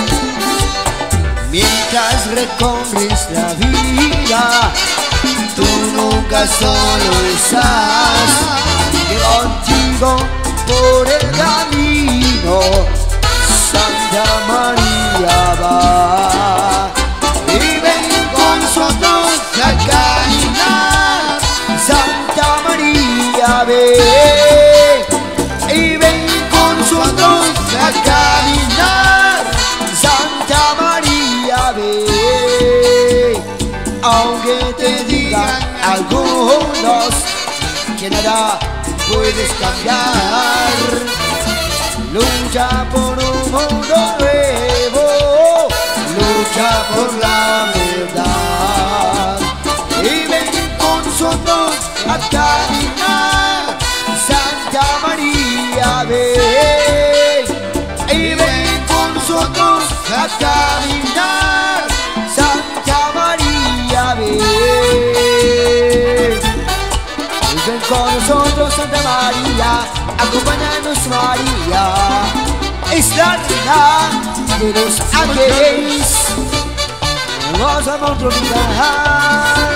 Mientras recorres la vida, tú nunca solo estás, que contigo por el camino Santa María va. Y ven con nosotros a caminar, Santa María ve. Y ven con nosotros a caminar, Santa María ve. Aunque te digan algunos que nada puedes cambiar, lucha por un mundo nuevo, lucha por la verdad. Y ven con nosotros a caminar, Santa María ve. Y ven con nosotros a caminar, Santa María ve. Y ven con nosotros, Santa María, acompáñanos, María, es la reina de los ángeles, vamos a nuestro lugar.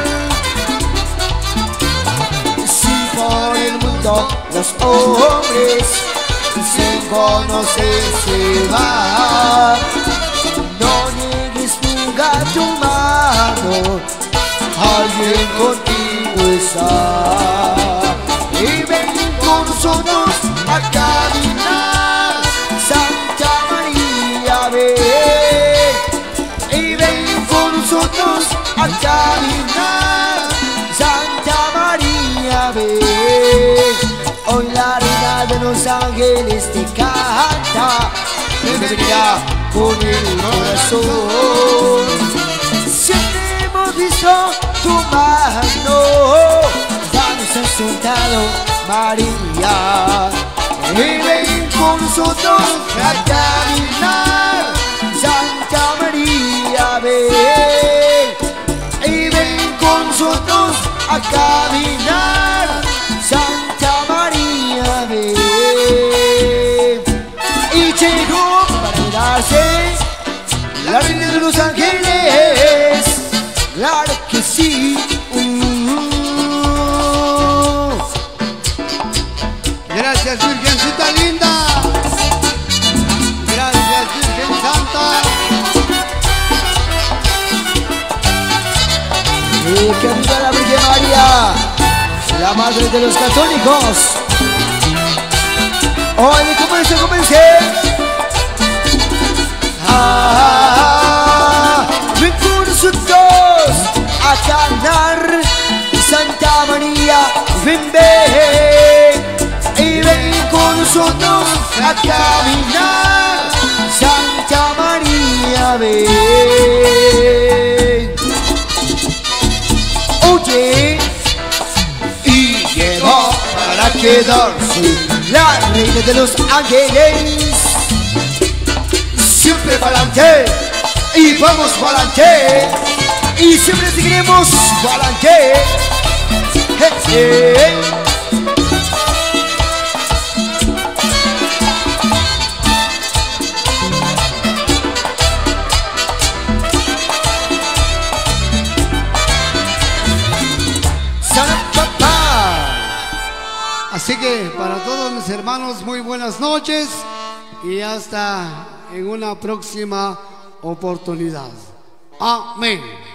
Si por el mundo los hombres sin conocerse van, no niegues nunca tu mano, alguien contigo está. Y ven con nosotros a caminar, Santa María ve. Y ven con nosotros a caminar, Santa María ve. Hoy la reina de los ángeles te canta, bienvenida con el corazón. Siempre extenso tu mano, danos el soldado María, y ven con nosotros a caminar, Santa María, ven, y ven con nosotros a caminar, Santa María, ven. Y llegó para quedarse la reina de los ángeles, claro que sí. uh. Gracias, Virgencita linda. Gracias, Virgen Santa. Y que viva la Virgen María, la madre de los católicos. Oye, comencé, comencé. Ah, ven con nosotros a cantar, Santa María, ven, ven. Y ven con nosotros a caminar, Santa María, ven. Oye, y llegó para quedarse la reina de los ángeles. Siempre para adelante y vamos para adelante y siempre seguiremos para adelante. Hey, hey. Así que para todos mis hermanos, muy buenas noches y hasta en una próxima oportunidad. Amén.